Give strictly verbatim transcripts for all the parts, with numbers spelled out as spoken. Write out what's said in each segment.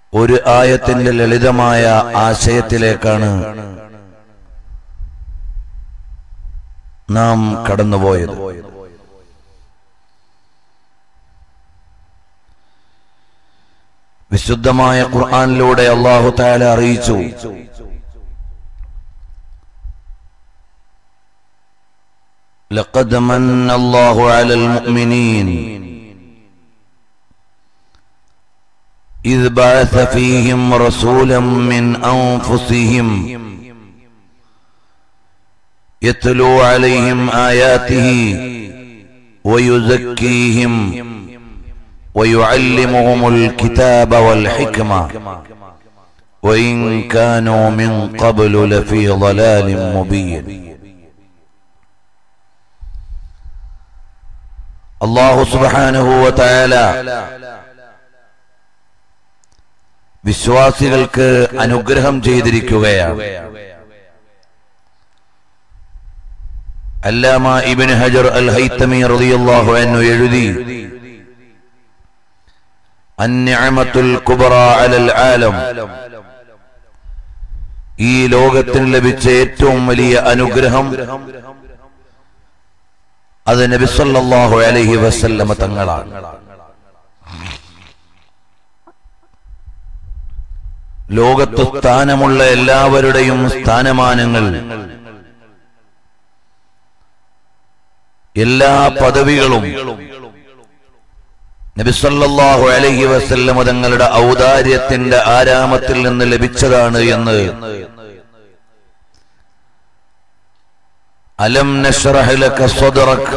ഒരു ആയത്തിന്റെ ലളിതമായ ആശയത്തിലേക്കാണ് നാം കടന്നുപോയത്. വിശുദ്ധമായ ഖുർആനിലൂടെ അല്ലാഹു തആല അറിയിച്ചു, ലഖദ് മന്നല്ലാഹു അലൽ മുഅ്മിനീൻ إذ بعث فيهم رسولا من أنفسهم يتلو عليهم آياته ويزكيهم ويعلمهم الكتاب والحكمة وإن كانوا من قبل لفي ضلال مبين. الله سبحانه وتعالى വിശ്വാസികൾക്ക് അനുഗ്രഹം ചെയ്തിരിക്കുകയാണ്. അല്ലാമ ഇബ്നു ഹജർ അൽ ഹൈതമി റളിയല്ലാഹു അൻഹു എഴുതി, അന്നിഅമത്തുൽ കുബ്റാ അലൽ ആലം, ഈ ലോകത്തിന് ലഭിച്ച ഏറ്റവും വലിയ അനുഗ്രഹം അത് നബി സല്ലല്ലാഹു അലൈഹി വസല്ലമ തങ്ങളാണ്. ലോകത്ത് സ്ഥാനമുള്ള എല്ലാവരുടെയും സ്ഥാനമാനങ്ങൾ, എല്ലാ പദവികളും നബി സല്ലല്ലാഹു അലൈഹി വസല്ലം തങ്ങളുടെ ഔദാര്യത്തിന്റെ ആരാമത്തിൽ നിന്ന് ലഭിച്ചതാണ് എന്ന് അലം നശ്റഹ് ലക സദ്റക്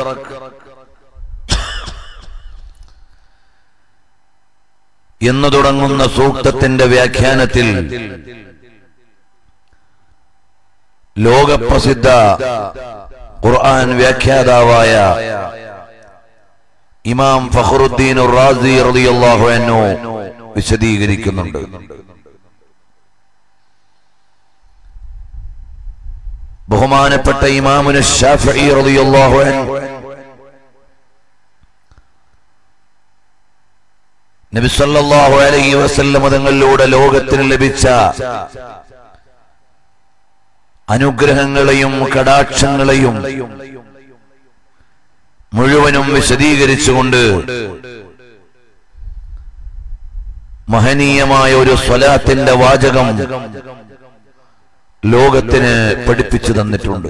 എന്ന് തുടങ്ങുന്ന സൂക്തത്തിന്റെ വ്യാഖ്യാനത്തിൽ ലോകപ്രസിദ്ധ ഖുർആൻ വ്യാഖ്യാതാവായ ഇമാം ഫഖറുദ്ദീൻ റാസി റളിയല്ലാഹു അൻഹു വിശദീകരിക്കുന്നുണ്ട്. ബഹുമാനപ്പെട്ട ഇമാമുന ശാഫിഈ റളിയല്ലാഹു അൻഹു നബി സല്ലല്ലാഹു അലൈഹി വസല്ലം തങ്ങളിലൂടെ ലോകത്തിന് ലഭിച്ച അനുഗ്രഹങ്ങളെയും കടാക്ഷങ്ങളെയും മുഴുവനും വിശദീകരിച്ചുകൊണ്ട് മഹനീയമായ ഒരു സ്വലാത്തിന്റെ വാചകം ലോകത്തിന് പഠിപ്പിച്ചു തന്നിട്ടുണ്ട്.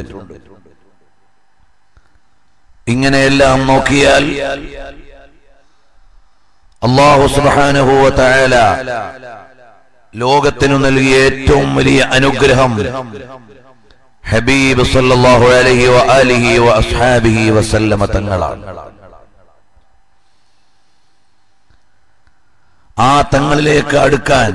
ഇങ്ങനെയെല്ലാം നോക്കിയാൽ അല്ലാഹു സുബ്ഹാനഹു വ തആല ലോകത്തിനു നൽകിയ ഏറ്റവും വലിയ അനുഗ്രഹം ഹബീബ് സല്ലല്ലാഹു അലൈഹി വ ആലിഹി വ അസ്ഹാബിഹി വസല്ലമ തങ്ങളാണ്. ആ തങ്ങളിലേക്ക് അടുക്കാൻ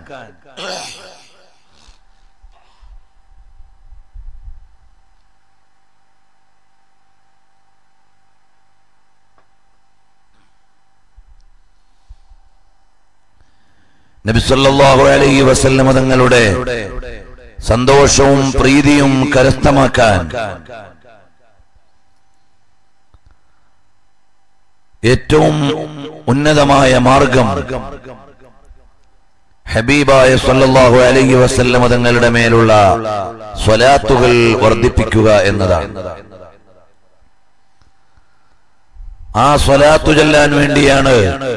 നബി സല്ലല്ലാഹു അലൈഹി വസല്ലം തങ്ങളുടെ സന്തോഷവും പ്രീതിയും കരസ്ഥമാക്കാൻ ഏറ്റവും ഉന്നതമായ മാർഗം ഹബീബായ സല്ലല്ലാഹു അലൈഹി വസല്ലം തങ്ങളുടെ മേലുള്ള സ്വലാത്തുകൾ വർദ്ധിപ്പിക്കുക എന്നതാണ്. ആ സ്വലാത്തു ചൊല്ലാൻ വേണ്ടിയാണ്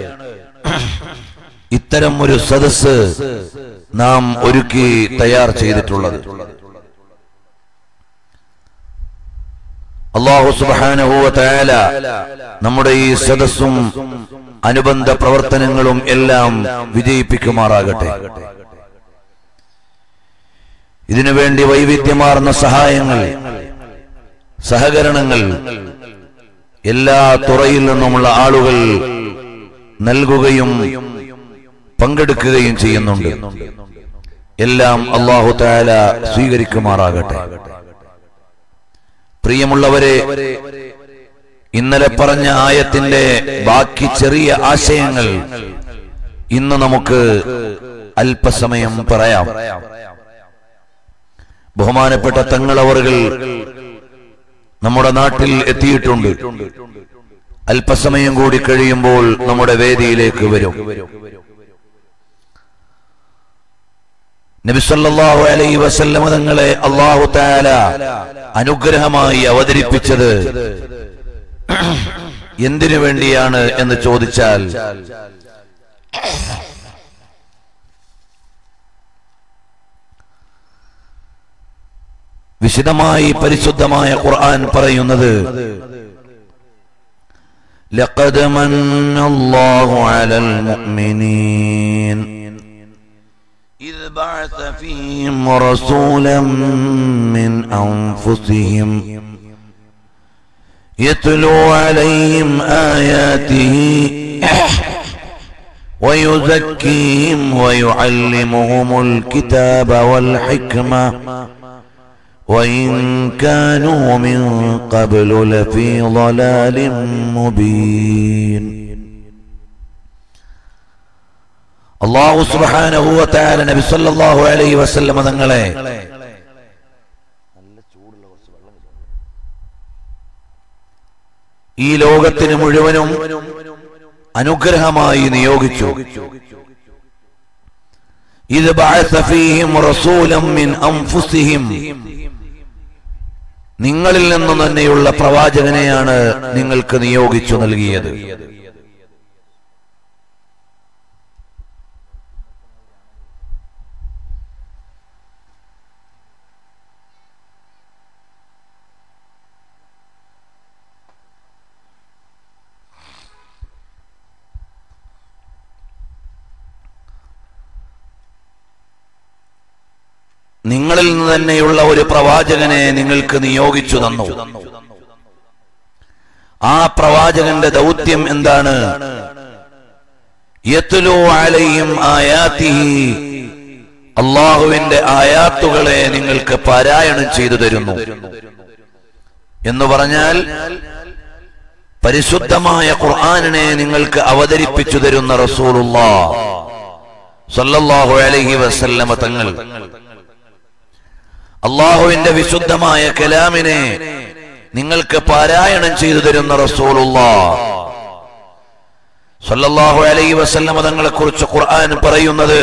ഇത്തരം ഒരു സദസ്സ് നാം ഒരുക്കി തയ്യാർ ചെയ്തിട്ടുള്ളത്. അല്ലാഹു സുബ്ഹാനഹു വ തആല നമ്മുടെ ഈ സദസ്സും അനുബന്ധ പ്രവർത്തനങ്ങളും എല്ലാം വിജയിപ്പിക്കുമാറാകട്ടെ. ഇതിനുവേണ്ടി വൈവിധ്യമാർന്ന സഹായങ്ങൾ, സഹകരണങ്ങൾ എല്ലാ തുറയിൽ നിന്നുമുള്ള ആളുകൾ നൽകുകയും പങ്കെടുക്കുകയും ചെയ്യുന്നുണ്ട്. എല്ലാം അല്ലാഹു തആല സ്വീകരിക്കുമാറാകട്ടെ. പ്രിയമുള്ളവരെ, ഇന്നലെ പറഞ്ഞ ആയത്തിന്റെ ബാക്കി ചെറിയ ആശയങ്ങൾ ഇന്ന് നമുക്ക് അല്പസമയം പറയാം. ബഹുമാനപ്പെട്ട തങ്ങളവറുകൾ നമ്മുടെ നാട്ടിൽ എത്തിയിട്ടുണ്ട്. അല്പസമയം കൂടി കഴിയുമ്പോൾ നമ്മുടെ വേദിയിലേക്ക് വരും. നബി സല്ലല്ലാഹു അലൈഹി വസല്ലം തങ്ങളെ അല്ലാഹു തആല അനുഗ്രഹമായി അവതരിപ്പിച്ചത് എന്തിനു വേണ്ടിയാണ് എന്ന് ചോദിച്ചാൽ വിശദമായി പരിശുദ്ധമായ ഖുർആൻ പറയുന്നത് ലഖദ് മന്നല്ലാഹു അലൽ മുഅ്മിനീൻ إذ بعث فيهم رسولا من أنفسهم يتلو عليهم آياته ويزكيهم ويعلمهم الكتاب والحكمة وإن كانوا من قبل لفي ضلال مبين. അല്ലാഹു സുബ്ഹാനഹു വ തആല നബി സല്ലല്ലാഹു അലൈഹി വസല്ലം തങ്ങളെ ഈ ലോകത്തിന് മുഴുവനും അനുഗ്രഹമായി നിയോഗിച്ചു. ഇദ് ബഅസ ഫീഹിം റസൂലൻ മിൻ അൻഫുസിഹിം, നിങ്ങളിൽ നിന്ന് തന്നെയുള്ള പ്രവാചകനെയാണ് നിങ്ങൾക്ക് നിയോഗിച്ചു നൽകിയത്. നിങ്ങളിൽ നിന്ന് തന്നെയുള്ള ഒരു പ്രവാചകനെ നിങ്ങൾക്ക് നിയോഗിച്ചു തന്നു. ആ പ്രവാചകന്റെ ദൗത്യം എന്താണ്? യത്ലു അലൈഹിം ആയാതിഹി, അല്ലാഹുവിന്റെ ആയാത്തുകളെ നിങ്ങൾക്ക് പാരായണം ചെയ്തു തരുന്നു എന്ന് പറഞ്ഞാൽ പരിശുദ്ധമായ ഖുർആനിനെ നിങ്ങൾക്ക് അവതരിപ്പിച്ചു തരുന്ന റസൂലുള്ളാഹ് സ്വല്ലല്ലാഹു അലൈഹി വസല്ലമ തങ്ങൾ, അല്ലാഹുവിന്റെ വിശുദ്ധമായ കലാമിനെ നിങ്ങൾക്ക് പാരായണം ചെയ്തു തരുന്ന റസൂലുള്ളാഹ് സ്വല്ലല്ലാഹു അലൈഹി വസല്ലം തങ്ങളെ കുറിച്ച് ഖുർആൻ പറയുന്നത്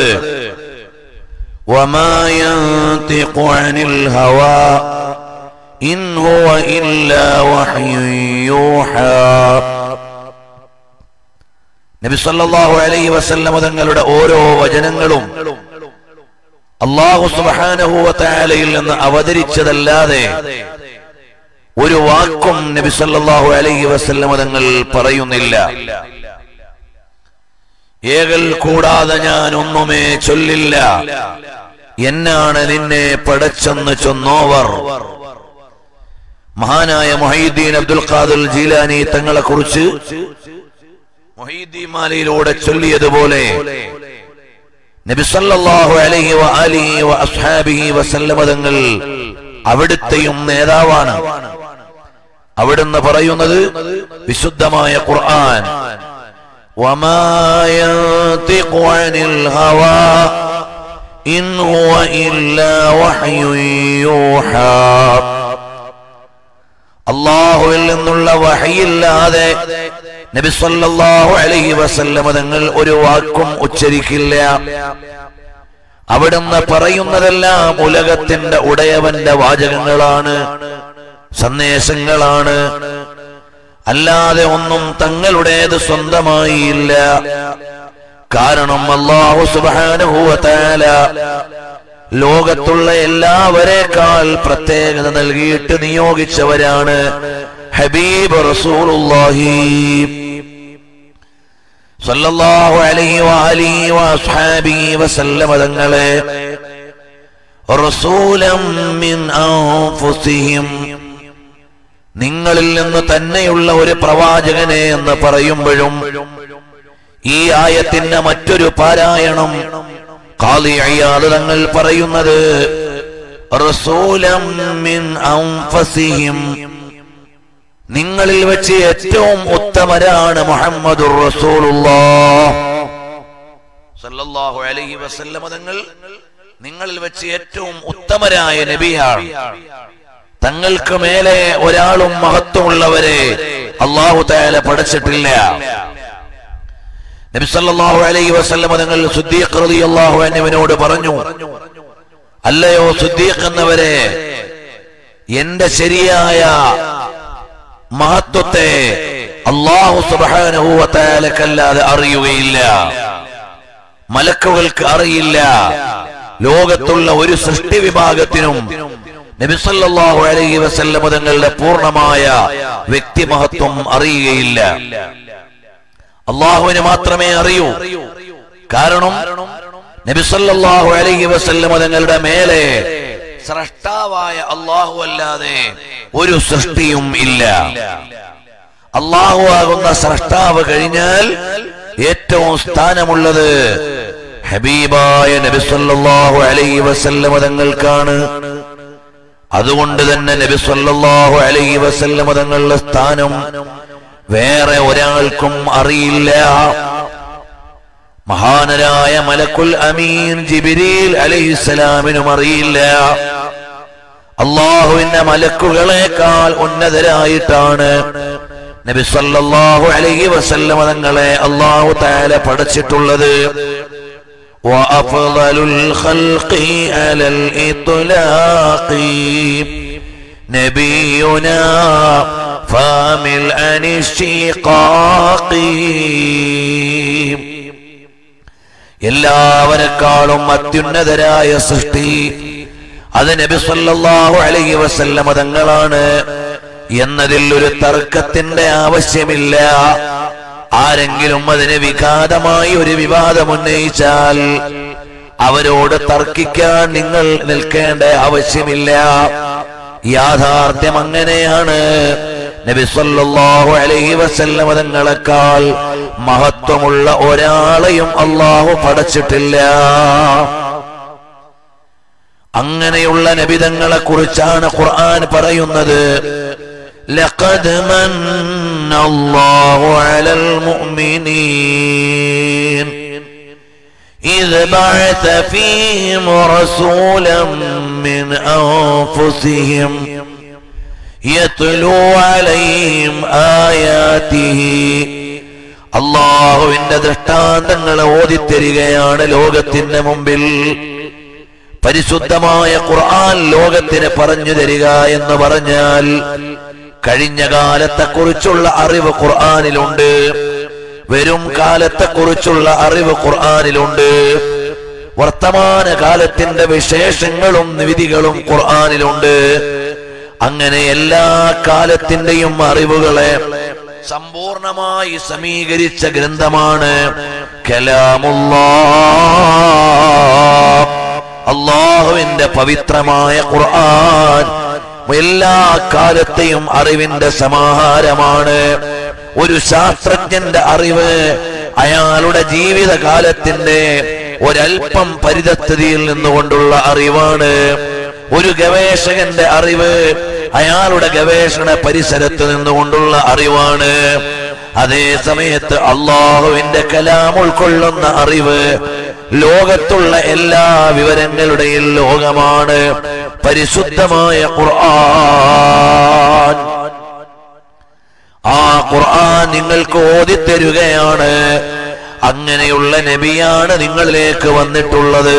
വമാ യൻതിഖു അനിൽ ഹവാ ഇൻ ഹുവ ഇല്ലാ വഹ്യുൻ യൂഹാ. നബി സല്ലല്ലാഹു അലൈഹി വസല്ലം തങ്ങളുടെ ഓരോ വചനങ്ങളും അല്ലാഹു സുബ്ഹാനഹു വ തആലയിൽ നിന്ന് അവതരിച്ചതല്ലാതെ ഒരു വാക്കും നബി സല്ലല്ലാഹു അലൈഹി വസല്ലം തങ്ങൾ പറയുന്നില്ല. ഏകൽ കൂടാതെ ഞാൻ ഒന്നുമേ ചൊല്ലില്ല, എന്നാണ് നിന്നെ പടച്ചെന്ന് ചൊന്നോവർ. മഹാനായ മുഹയ്യിദ്ദീൻ അബ്ദുൽ ഖാദിർ ജീലാനി തങ്ങളെ കുറിച്ച് മുഹയ്യിദ്ദീൻ മാലയിലൂടെ ചൊല്ലിയതുപോലെ നബി സല്ലല്ലാഹു അലൈഹി വ ആലിഹി വ അസ്ഹാബിഹി വസല്ലമ തങ്ങൾ അവിടുത്തെയും നേതാവാണ്. അവിടുന്ന് പറയുന്നത് വിശുദ്ധമായ ഖുർആൻ വമാ യൻതിഖു അനിൽ ഹവാ ഇൻ ഹുവ ഇല്ലാ വഹ്യുൻ യൂഹാ. അല്ലാഹുവിൽ നിന്നുള്ള വഹയില്ലാതെ നബി സല്ലല്ലാഹു അലൈഹി വസല്ലം തങ്ങൾ ഒരു വാക്കും ഉച്ചരിക്കില്ല. അവിടുന്ന് പറയുന്നതെല്ലാം ഉലകത്തിന്റെ ഉടയവന്റെ വാചകങ്ങളാണ്, സന്ദേശങ്ങളാണ്, അല്ലാതെ ഒന്നും തങ്ങളുടേത് സ്വന്തമായി ഇല്ല. കാരണം അല്ലാഹു സുബ്ഹാനഹു വ തആല ലോകത്തുള്ള എല്ലാവരേക്കാൾ പ്രത്യേകത നൽകിയിട്ട് നിയോഗിച്ചവരാണ് ഹബീബ് റസൂലുള്ളാഹി സല്ലല്ലാഹു അലൈഹി വആലിഹി വഅസ്ഹാബിഹി വസല്ലമ തങ്ങളെ റസൂലൻ മിൻ അൻഫുസിഹിം, നിങ്ങളിൽ നിന്ന് തന്നെയുള്ള ഒരു പ്രവാചകനെ എന്ന് പറയുമ്പോഴും ഈ ആയത്തിന്റെ മറ്റൊരു പാരായണം ഖാദി ഇയാദ് തങ്ങൾ പറയുന്നത് റസൂലൻ മിൻ അൻഫുസിഹിം, നിങ്ങളിൽ വെച്ച് ഏറ്റവും ഉത്തമരാണ് മുഹമ്മദുർ റസൂലുള്ളാഹ് സല്ലല്ലാഹു അലൈഹി വസല്ലം തങ്ങൾ നിങ്ങളിൽ വെച്ച് ഏറ്റവും ഉത്തമരായ നബിയാണ്. തങ്ങൾക്ക് മേലെ ഒരാളും മഹത്വമുള്ളവരെ അല്ലാഹു തആല പഠിച്ചിട്ടില്ല. നബി സല്ലല്ലാഹു അലൈഹി വസല്ലം തങ്ങൾ സിദ്ദീഖ് റളിയല്ലാഹു അൻഹുവിനോട് പറഞ്ഞു അല്ലയോ സിദ്ദീഖ് എന്നവരെ, എന്റെ ശരിയായ മഹത്വത്തെ അല്ലാഹു സുബ്ഹാനഹു വ തആലക്കല്ലാതെ അറിയുകയില്ല, മലക്കുകൾക്ക് അറിയില്ല, ലോകത്തുള്ള ഒരു സൃഷ്ടി വിഭാഗത്തിനും നബി സല്ലല്ലാഹു അലൈഹി വസല്ലം തങ്ങളുടെ പൂർണ്ണമായ വ്യക്തിമഹത്വം അറിയുകയില്ല. അല്ലാഹുവിന് മാത്രമേ അറിയൂ. കാരണം നബി സല്ലല്ലാഹു അലൈഹി വസല്ലം തങ്ങളുടെ മേലെ സ്രഷ്ടാവായ അല്ലാഹു അല്ലാതെ ഒരു സൃഷ്ടിയും ഇല്ല. അല്ലാഹു ആകുന്ന സ്രഷ്ടാവ് കഴിഞ്ഞാൽ ഏറ്റവും സ്ഥാനമുള്ളത് ഹബീബായ നബി സല്ലല്ലാഹു അലൈഹി വസല്ലം തങ്ങൾക്കാണ്. അതുകൊണ്ട് തന്നെ നബി സല്ലല്ലാഹു അലൈഹി വസല്ലം തങ്ങളുടെ സ്ഥാനം വേറെ ഒരാൾക്കും അറിയില്ല. മഹാനരായ മലക്കുൽ അമീൻ ജിബ്രീൽ അലൈഹിസ്സലാമിനും അറിയില്ല. അല്ലാഹുവിന്റെ മലക്കുകളെക്കാൾ ഉന്നതരായിട്ടാണ് നബി സല്ലല്ലാഹു അലൈഹി വസല്ലം തങ്ങളെ അല്ലാഹു തആല പഠിച്ചിട്ടുള്ളത്. വഅഫ്ളലുൽ ഖൽഖി അലൽ ഇത്ലാഖി നബിയുനാ ഫാമിൽ അനിശ്ശിഖാഖി. എല്ലാവരെക്കാളും അത്യുന്നതരായ സൃഷ്ടി അത് നബി സല്ലല്ലാഹു അലൈഹി വസല്ലം തങ്ങളാണ് എന്നതിൽ ഒരു തർക്കത്തിന്റെ ആവശ്യമില്ല. ആരെങ്കിലും അതിന് വിഘാതമായി ഒരു വിവാദം ഉന്നയിച്ചാൽ അവരോട് തർക്കിക്കാൻ നിങ്ങൾ നിൽക്കേണ്ട ആവശ്യമില്ല. യാഥാർത്ഥ്യം അങ്ങനെയാണ്. നബി സല്ലല്ലാഹു അലൈഹി വസല്ലം തങ്ങളെക്കാൾ മഹത്വമുള്ള ഒരാളെയും അല്ലാഹു പഠിച്ചിട്ടില്ല. അങ്ങനെയുള്ള നബിതങ്ങളെ കുറിച്ചാണ് ഖുർആൻ പറയുന്നത്. لقد من الله على المؤمنين إذ بعث فيهم رسولا من أنفسهم يتلو عليهم آياته. അല്ലാഹുവിന്റെ ദൃഷ്ടാന്തങ്ങളെ ഓതിത്തരികയാണ് ലോകത്തിന്റെ മുമ്പിൽ. പരിശുദ്ധമായ ഖുർആൻ ലോകത്തിന് പറഞ്ഞു തരിക എന്ന് പറഞ്ഞാൽ കഴിഞ്ഞ കാലത്തെക്കുറിച്ചുള്ള അറിവ് ഖുർആനിലുണ്ട്, വരും കാലത്തെക്കുറിച്ചുള്ള അറിവ് ഖുർആനിലുണ്ട്, വർത്തമാന കാലത്തിന്റെ വിശേഷങ്ങളും വിധികളും ഖുർആനിലുണ്ട്. അങ്ങനെ എല്ലാ കാലത്തിന്റെയും അറിവുകളെ സമ്പൂർണമായി സമീകരിച്ച ഗ്രന്ഥമാണ് കലാമുല്ലാഹ്, അല്ലാഹുവിന്റെ പവിത്രമായ ഖുർആൻ. എല്ലാ കാലത്തെയും അറിവിന്റെ സമാഹാരമാണ്. ഒരു ശാസ്ത്രജ്ഞന്റെ അറിവ് അയാളുടെ ജീവിതകാലത്തിന്റെ ഒരൽപ്പം പരിതസ്ഥിതിയിൽ നിന്നുകൊണ്ടുള്ള അറിവാണ്. ഒരു ഗവേഷകന്റെ അറിവ് അയാളുടെ ഗവേഷണ പരിസരത്ത് നിന്നുകൊണ്ടുള്ള അറിവാണ്. അതേ സമയത്ത് അല്ലാഹുവിന്റെ കലാം ഉൾക്കൊള്ളുന്ന അറിവ് ലോകത്തുള്ള എല്ലാ വിവരങ്ങളുടെയും ലോകമാണ് പരിശുദ്ധമായ ഖുർആൻ. ആ ഖുർആൻ നിങ്ങൾക്ക് ഓതിത്തരുകയാണ്. അങ്ങനെയുള്ള നബിയാണ് നിങ്ങളിലേക്ക് വന്നിട്ടുള്ളത്.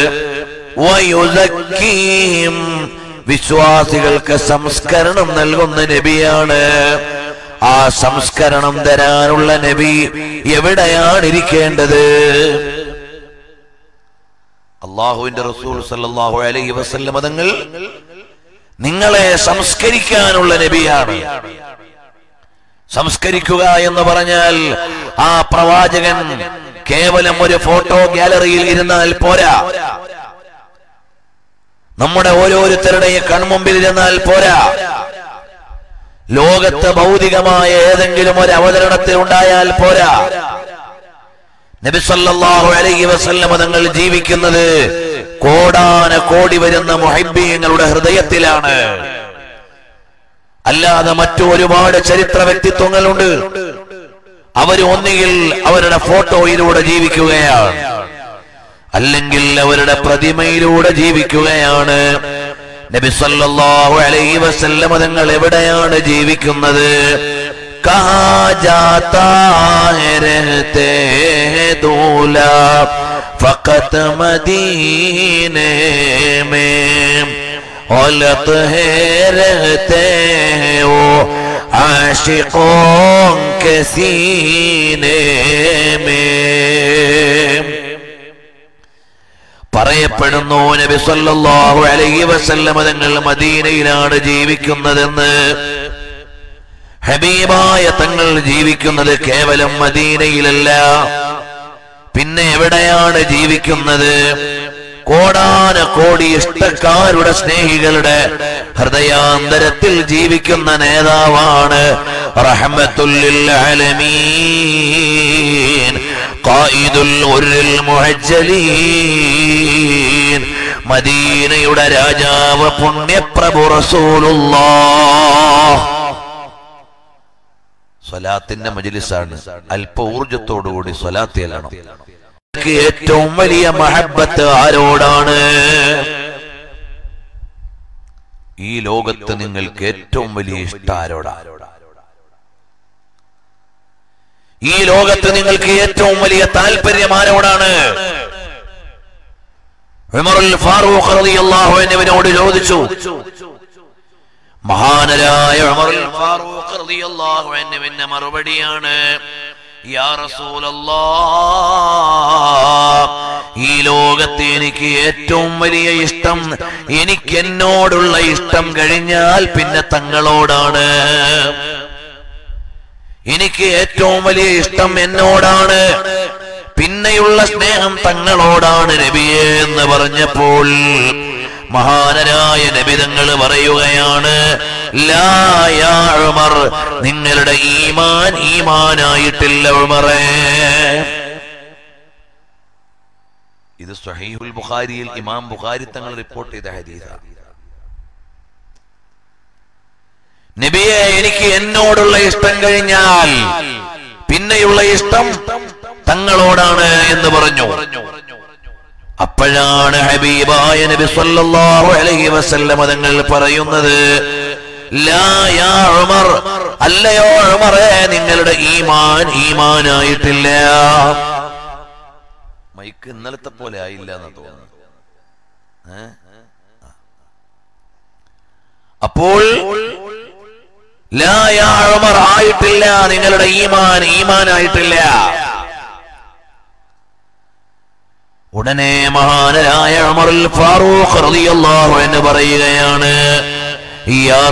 വയുസക്കീം, വിശ്വാസികൾക്ക് സംസ്കരണം നൽകുന്ന നബിയാണ്. ആ സംസ്കരണം തരാനുള്ള നബി എവിടെയാണ് ഇരിക്കേണ്ടത്? അല്ലാഹുവിന്റെ റസൂൽ സല്ലല്ലാഹു അലൈഹി വസല്ലം തങ്ങൾ നിങ്ങളെ സംസ്കരിക്കാനുള്ള നബിയാണ്. സംസ്കരിക്കുക എന്ന് പറഞ്ഞാൽ ആ പ്രവാചകൻ കേവലം ഒരു ഫോട്ടോ ഗാലറിയിൽ ഇരുന്നാൽ പോരാ, നമ്മുടെ ഓരോരുത്തരുടെയും കൺമുമ്പിൽ ഇരുന്നാൽ പോരാ. ലോകത്ത് ഭൗതികമായ ഏതെങ്കിലും ഒരു അവതരണത്തിൽ ഉണ്ടായാൽ പോരാ. നബി സല്ലല്ലാഹു അലൈഹി വസല്ലം തങ്ങൾ ജീവിക്കുന്നത് കോടാന കോടി വരുന്ന മുഹബ്ബീങ്ങളുടെ ഹൃദയത്തിലാണ്. അല്ലാതെ മറ്റു ഒരുപാട് ചരിത്ര വ്യക്തിത്വങ്ങളുണ്ട്. അവർ ഒന്നുകിൽ അവരുടെ ഫോട്ടോയിലൂടെ ജീവിക്കുകയാണ്, അല്ലെങ്കിൽ അവരുടെ പ്രതിമയിലൂടെ ജീവിക്കുകയാണ്. നബി സല്ലല്ലാഹു അലൈഹി വസല്ലം തങ്ങൾ എവിടെയാണ് ജീവിക്കുന്നത്? കഹാ ജാതാ ഹെ രഹ്തേ ഹെ ദൂല फकत मदीने में औलत है रहते हैं वो आशिकों के सीने में. പറയപ്പെടുന്നു നബി സല്ലല്ലാഹു അലൈഹി വസല്ലം തങ്ങൾ മദീനയിലാണ് ജീവിക്കുന്നതെന്ന്. ഹബീബായ തങ്ങൾ ജീവിക്കുന്നത് കേവലം മദീനയിലല്ല, പിന്നെ എവിടെയാണ് ജീവിക്കുന്നത്? കോടാന കോടി ഇഷ്ടക്കാരുടെ സ്നേഹികളുടെ ഹൃദയാന്തരത്തിൽ ജീവിക്കുന്ന നേതാവാണ് റഹ്മത്തുൽ ലിൽ ആലമീൻ ഖായിദുൽ ഉർരിൽ മുഹജ്ജലീൻ മദീനയുടെ രാജാവ് പുണ്യപ്രഭു റസൂലുള്ളാഹ്. സ്വലാത്തിന്റെ മജ്ലിസാണ്. അല്പ ഊർജത്തോടുകൂടി സ്വലാത്ത് ചെല്ലണം. ഏറ്റവും വലിയ മഹബ്ബത്ത് ആരോടാണ്? ഈ ലോകത്ത് നിങ്ങൾക്ക് ഏറ്റവും വലിയ ഇഷ്ടം ആരോടാണ്? ഈ ലോകത്ത് നിങ്ങൾക്ക് ഏറ്റവും വലിയ താല്പര്യം ആരോടാണ്? ഉമറുൽ ഫാറൂഖ് റളിയല്ലാഹു അൻഹുവിനോട് ചോദിച്ചു. മഹാനരായ ഉമറുൽ ഫാറൂഖ് റളിയല്ലാഹു അൻഹുവിന്റെ മറുപടിയാണ്, യാ റസൂലല്ലാഹ്, ഈ ലോകത്ത് എനിക്ക് ഏറ്റവും വലിയ ഇഷ്ടം, എനിക്ക് എന്നോടുള്ള ഇഷ്ടം കഴിഞ്ഞാൽ പിന്നെ തങ്ങളോടാണ്. എനിക്ക് ഏറ്റവും വലിയ ഇഷ്ടം എന്നോടാണ്, പിന്നെയുള്ള സ്നേഹം തങ്ങളോടാണ് നബിയേ എന്ന് പറഞ്ഞപ്പോൾ മഹാനരായ നബി തങ്ങൾ പറയുകയാണ്, ലാ യാ ഉമർ, നിങ്ങളുടെ ഈമാൻ ഈമാനായിട്ടില്ല ഉമറേ. ഇത് സ്വഹീഹുൽ ബുഖാരിയിൽ ഇമാം ബുഖാരി തങ്ങൾ റിപ്പോർട്ട് ചെയ്ത ഹദീസാണ്. നബിയെ, എനിക്ക് എന്നോടുള്ള ഇഷ്ടം കഴിഞ്ഞാൽ പിന്നെയുള്ള ഇഷ്ടം തങ്ങളോടാണ് എന്ന് പറഞ്ഞു. അപ്പോഴാണ് ഹബീബായ നബി സല്ലല്ലാഹു അലൈഹി വസല്ലം തങ്ങൾ പറയുന്നത്, ലാ യാ ഉമർ, അല്ലയോ ഉമറേ, നിങ്ങളുടെ ഈമാൻ ഈമാനായിട്ടില്ല. മൈക്ക് ഇന്നലത്തെ പോലെ ആയില്ല എന്ന് തോന്നുന്നു. അപ്പോൾ ലാ യാ ഉമർ ആയിട്ടില്ല, നിങ്ങളുടെ ഈമാൻ ഈമാനായിട്ടില്ല. ഉടനെ മഹാനരായ ഉമറുൽ ഫാറൂഖ് റളിയല്ലാഹു അൻഹു പറയുകയാണ്, യാ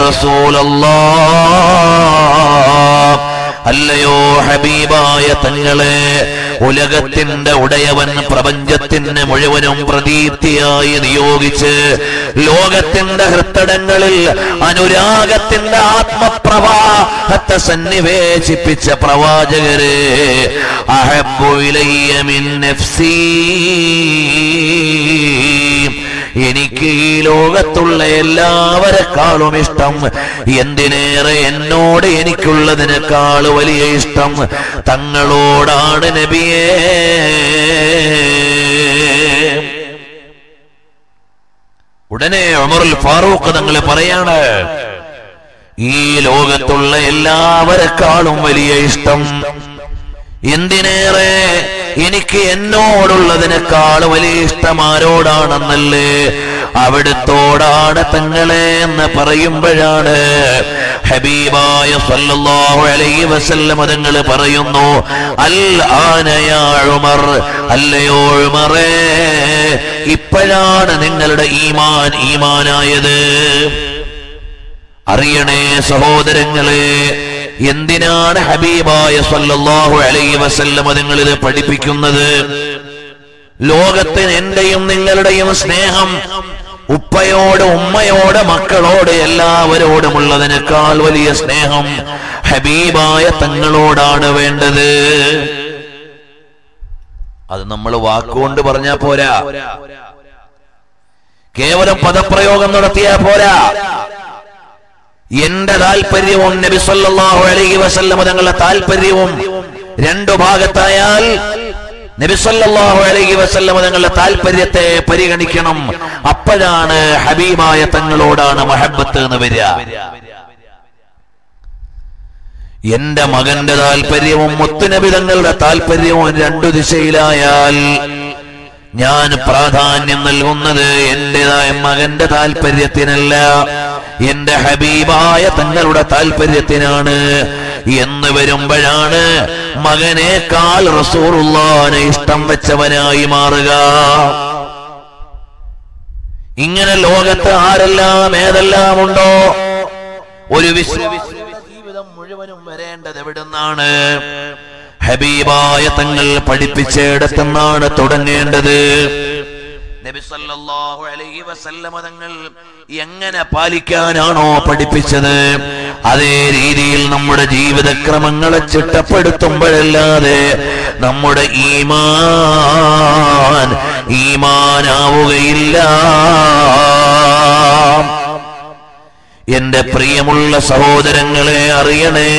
റസൂലല്ലാഹ്, അല്ലയോ ഹബീബായ തങ്ങളെ, ഉലകത്തിന്റെ ഉടയവൻ പ്രപഞ്ചത്തിന് മുഴുവനും പ്രദീപ്തിയായി നിയോഗിച്ച് ലോകത്തിന്റെ ഹൃത്തടങ്ങളിൽ അനുരാഗത്തിന്റെ ആത്മപ്രവാഹത്തെ സന്നിവേശിപ്പിച്ച പ്രവാചകരെ, അഹബ്ബു ഇലയ്യ മിൻ നഫ്സി, എനിക്ക് ഈ ലോകത്തുള്ള എല്ലാവരെക്കാളും ഇഷ്ടം, എന്തിനേറെ എന്നോട് എനിക്കുള്ളതിനേക്കാൾ വലിയ ഇഷ്ടം തങ്ങളോടാണ് നബിയേ. ഉടനെ ഉമറുൽ ഫാറൂഖ് തങ്ങൾ പറയാണ്, ഈ ലോകത്തുള്ള എല്ലാവരെക്കാളും വലിയ ഇഷ്ടം, എന്തിനേറെ എനിക്ക് എന്നോടുള്ളതിനേക്കാൾ വലിയ ഇഷ്ടം ആരോടാണെന്നല്ലേ, അവിടുത്തോടാണ് തങ്ങളെ എന്ന് പറയുമ്പോഴാണ് ഹബീബായ സല്ലല്ലാഹു അലൈഹി വസല്ലം തങ്ങൾ പറയുന്നു, അൽ ആന യാ ഉമർ, അല്ലയോ ഉമറേ, ഇപ്പോഴാണ് നിങ്ങളുടെ ഈമാൻ ഈമാനായത്. അറിയണേ സഹോദരങ്ങളെ, എന്തിനാണ് ഹബീബായ സല്ലല്ലാഹു അലൈഹി വസല്ലം തങ്ങൾ ഇത് പഠിപ്പിക്കുന്നത്? ലോകത്തിന് എന്റെയും നിങ്ങളുടെയും സ്നേഹം ഉപ്പയോട്, ഉമ്മയോട്, മക്കളോട്, എല്ലാവരോടുമുള്ളതിനേക്കാൾ വലിയ സ്നേഹം ഹബീബായ തങ്ങളോടാണ് വേണ്ടത്. അത് നമ്മൾ വാക്കുകൊണ്ട് പറഞ്ഞാ പോരാ, കേവലം പദപ്രയോഗം നടത്തിയാ പോരാ. എന്റെ താല്പര്യവും നബി സല്ലല്ലാഹു അലൈഹി വസല്ലം തങ്ങളുടെ താല്പര്യവും രണ്ടു ഭാഗത്തായാൽ നബി സല്ലല്ലാഹു അലൈഹി വസല്ലം തങ്ങളുടെ താല്പര്യത്തെ പരിഗണിക്കണം. അപ്പോഴാണ് ഹബീബായ തങ്ങളോടാണ് മഹബ്ബത്ത് എന്ന് വരിക. എന്റെ മകന്റെ താല്പര്യവും മുത്തുനബി തങ്ങളുടെ താല്പര്യവും രണ്ടു ദിശയിലായാൽ ഞാൻ പ്രാധാന്യം നൽകുന്നത് എന്റേതായ മകന്റെ താല്പര്യത്തിനല്ല, എന്റെ ഹബീബായ തങ്ങളുടെ താല്പര്യത്തിനാണ് എന്ന് വരുമ്പോഴാണ് മകനേക്കാൾ റസൂലുള്ളാഹിനെ ഇഷ്ടം വെച്ചവനായി മാറുക. ഇങ്ങനെ ലോകത്ത് ആരെല്ലാം ഏതെല്ലാം ഉണ്ടോ, ഒരു വിശ്വാസിയുടെ ജീവിതം മുഴുവനും വരേണ്ടത് എവിടുന്നാണ്? ഹബീബായ തങ്ങൾ പഠിപ്പിച്ചിടത്തുനിന്നാണ് തുടങ്ങേണ്ടത്. നബി സല്ലല്ലാഹു അലൈഹി വസല്ലമ തങ്ങൾ എങ്ങനെ പാലിക്കാനാണോ പഠിപ്പിച്ചത്, അതേ രീതിയിൽ നമ്മുടെ ജീവിതക്രമങ്ങളെ ചിട്ടപ്പെടുത്തുമ്പോഴല്ലാതെ നമ്മുടെ ഈമാൻ ഈമാനാവുകയില്ല. എന്റെ പ്രിയമുള്ള സഹോദരങ്ങളെ, അറിയണേ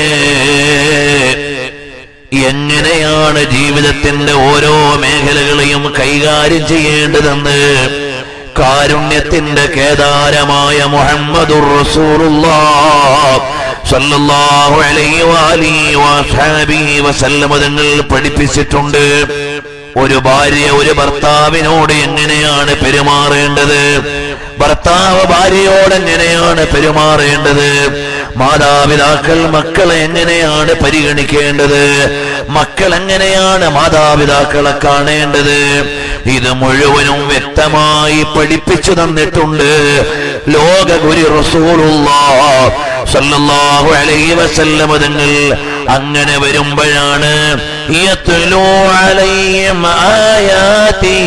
എങ്ങനെയാണ് ജീവിതത്തിന്റെ ഓരോ മേഖലകളെയും കൈകാര്യം ചെയ്യേണ്ടതെന്ന് കാരുണ്യത്തിന്റെ കേദാരമായ മുഹമ്മദുർ റസൂലുള്ളാഹ് സ്വല്ലല്ലാഹു അലൈഹി വഅലിഹി വസഹബിഹി വസല്ലം തങ്ങൾ പഠിപ്പിച്ചിട്ടുണ്ട്. ഒരു ഭാര്യ ഒരു ഭർത്താവിനോട് എങ്ങനെയാണ് പെരുമാറേണ്ടത്, ഭർത്താവ് ഭാര്യയോട് എങ്ങനെയാണ് പെരുമാറേണ്ടത്, മാതാപിതാക്കൾ മക്കളെ എങ്ങനെയാണ് പരിഗണിക്കേണ്ടത്, മക്കൾ എങ്ങനെയാണ് മാതാപിതാക്കളെ കാണേണ്ടത്, ഇത് മുഴുവനും വ്യക്തമായി പഠിപ്പിച്ചു തന്നിട്ടുണ്ട് ലോക ഗുരു റസൂലുള്ളാഹി സ്വല്ലല്ലാഹു അലൈഹി വസല്ലം തങ്ങൾ. അങ്ങനെ വരുമ്പോഴാണ് യത്ലൂ അലൈഹിം ആയാതി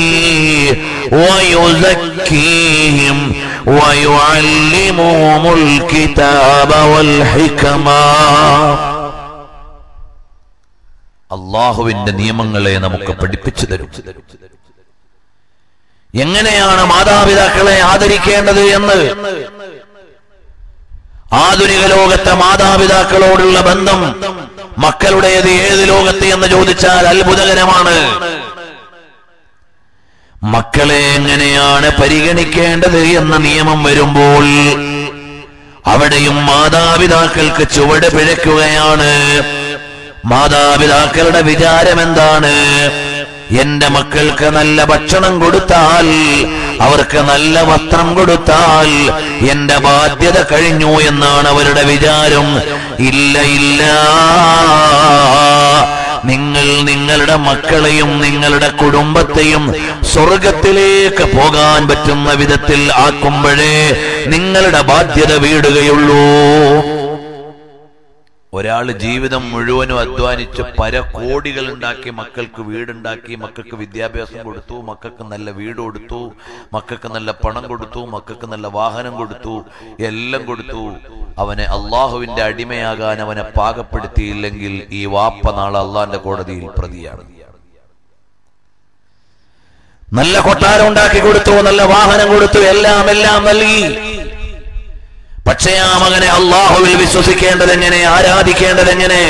വയുസക്കീഹിം വയുഅല്ലിമുഹുൽ കിതാബ വൽ ഹിക്മ. അല്ലാഹുവിന്റെ നിയമങ്ങളെ നമുക്ക് പഠിപ്പിച്ചു തരും. എങ്ങനെയാണ് മാതാപിതാക്കളെ ആദരിക്കേണ്ടത് എന്ന്. ആധുനിക ലോകത്തെ മാതാപിതാക്കളോടുള്ള ബന്ധം മക്കളുടേത് ഏത് ലോകത്ത് എന്ന് ചോദിച്ചാൽ അത്ഭുതകരമാണ്. മക്കളെ എങ്ങനെയാണ് പരിഗണിക്കേണ്ടത് എന്ന നിയമം വരുമ്പോൾ അവിടെയും മാതാപിതാക്കൾക്ക് ചുവട് പിഴയ്ക്കുകയാണ്. മാതാപിതാക്കളുടെ വിചാരം എന്താണ്? എന്റെ മക്കൾക്ക് നല്ല ഭക്ഷണം കൊടുത്താൽ, അവർക്ക് നല്ല വസ്ത്രം കൊടുത്താൽ എന്റെ ബാധ്യത കഴിഞ്ഞു എന്നാണ് അവരുടെ വിചാരം. ഇല്ല ഇല്ല, നിങ്ങൾ നിങ്ങളുടെ മക്കളെയും നിങ്ങളുടെ കുടുംബത്തെയും സ്വർഗത്തിലേക്ക് പോകാൻ പറ്റുന്ന വിധത്തിൽ ആക്കുമ്പോഴേ നിങ്ങളുടെ ബാധ്യത വീടുകയുള്ളൂ. ഒരാൾ ജീവിതം മുഴുവനും അധ്വാനിച്ച് പരകോടികൾ ഉണ്ടാക്കി മക്കൾക്ക് വീടുണ്ടാക്കി, മക്കൾക്ക് വിദ്യാഭ്യാസം കൊടുത്തു, മക്കൾക്ക് നല്ല വീട് കൊടുത്തു, മക്കൾക്ക് നല്ല പണം കൊടുത്തു, മക്കൾക്ക് നല്ല വാഹനം കൊടുത്തു, എല്ലാം കൊടുത്തു. അവനെ അള്ളാഹുവിന്റെ അടിമയാകാൻ അവനെ പാകപ്പെടുത്തിയില്ലെങ്കിൽ ഈ വാപ്പ നാളെ അള്ളാന്റെ കോടതിയിൽ പ്രതിയാണ്. നല്ല കൊട്ടാരം ഉണ്ടാക്കി കൊടുത്തു, നല്ല വാഹനം കൊടുത്തു, എല്ലാം എല്ലാം നൽകി. പക്ഷേ ആ മകനെ അള്ളാഹുവിൽ വിശ്വസിക്കേണ്ടത് എങ്ങനെ, ആരാധിക്കേണ്ടത് എങ്ങനെ?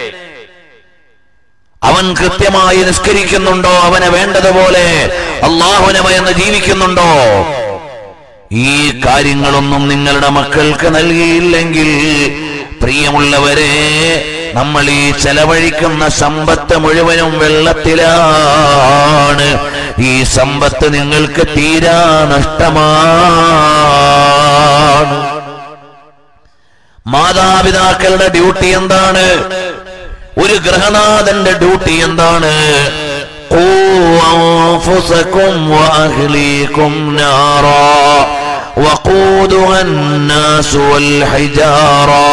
അവൻ കൃത്യമായി നിസ്കരിക്കുന്നുണ്ടോ? അവനെ വേണ്ടതുപോലെ അള്ളാഹുവിനെ ഭയന്ന് ജീവിക്കുന്നുണ്ടോ? ഈ കാര്യങ്ങളൊന്നും നിങ്ങളുടെ മക്കൾക്ക് നൽകിയില്ലെങ്കിൽ പ്രിയമുള്ളവരെ, നമ്മൾ ഈ ചെലവഴിക്കുന്ന സമ്പത്ത് മുഴുവനും വെള്ളത്തിലാണ്. ഈ സമ്പത്ത് നിങ്ങൾക്ക് തീരാ നഷ്ടമാണ്. മാതാപിതാക്കളുടെ ഡ്യൂട്ടി എന്താണ്? ഒരു ഗൃഹനാഥന്റെ ഡ്യൂട്ടി എന്താണ്? ഖൂ അൻഫുസകും വഅഹ്ലീകും നാറാ വഖൂദുഹാ അന്നാസു വൽ ഹിജാറാ.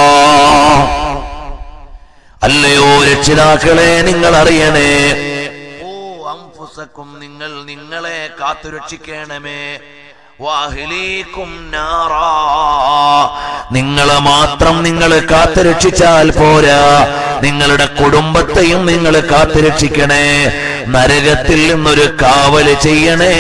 അല്ലയോ രക്ഷിതാക്കളെ, നിങ്ങൾ അറിയണേ, ഖൂ അൻഫുസകും, നിങ്ങൾ നിങ്ങളെ കാത്തുരക്ഷിക്കണമേ, വഅഹ്ലീകും നാറാ, നിങ്ങളെ മാത്രം നിങ്ങൾ കാത്തുരക്ഷിച്ചാൽ പോരാ, നിങ്ങളുടെ കുടുംബത്തെയും നിങ്ങൾ കാത്തുരക്ഷിക്കണേ, നരകത്തിൽ നിന്നൊരു കാവല് ചെയ്യണേ.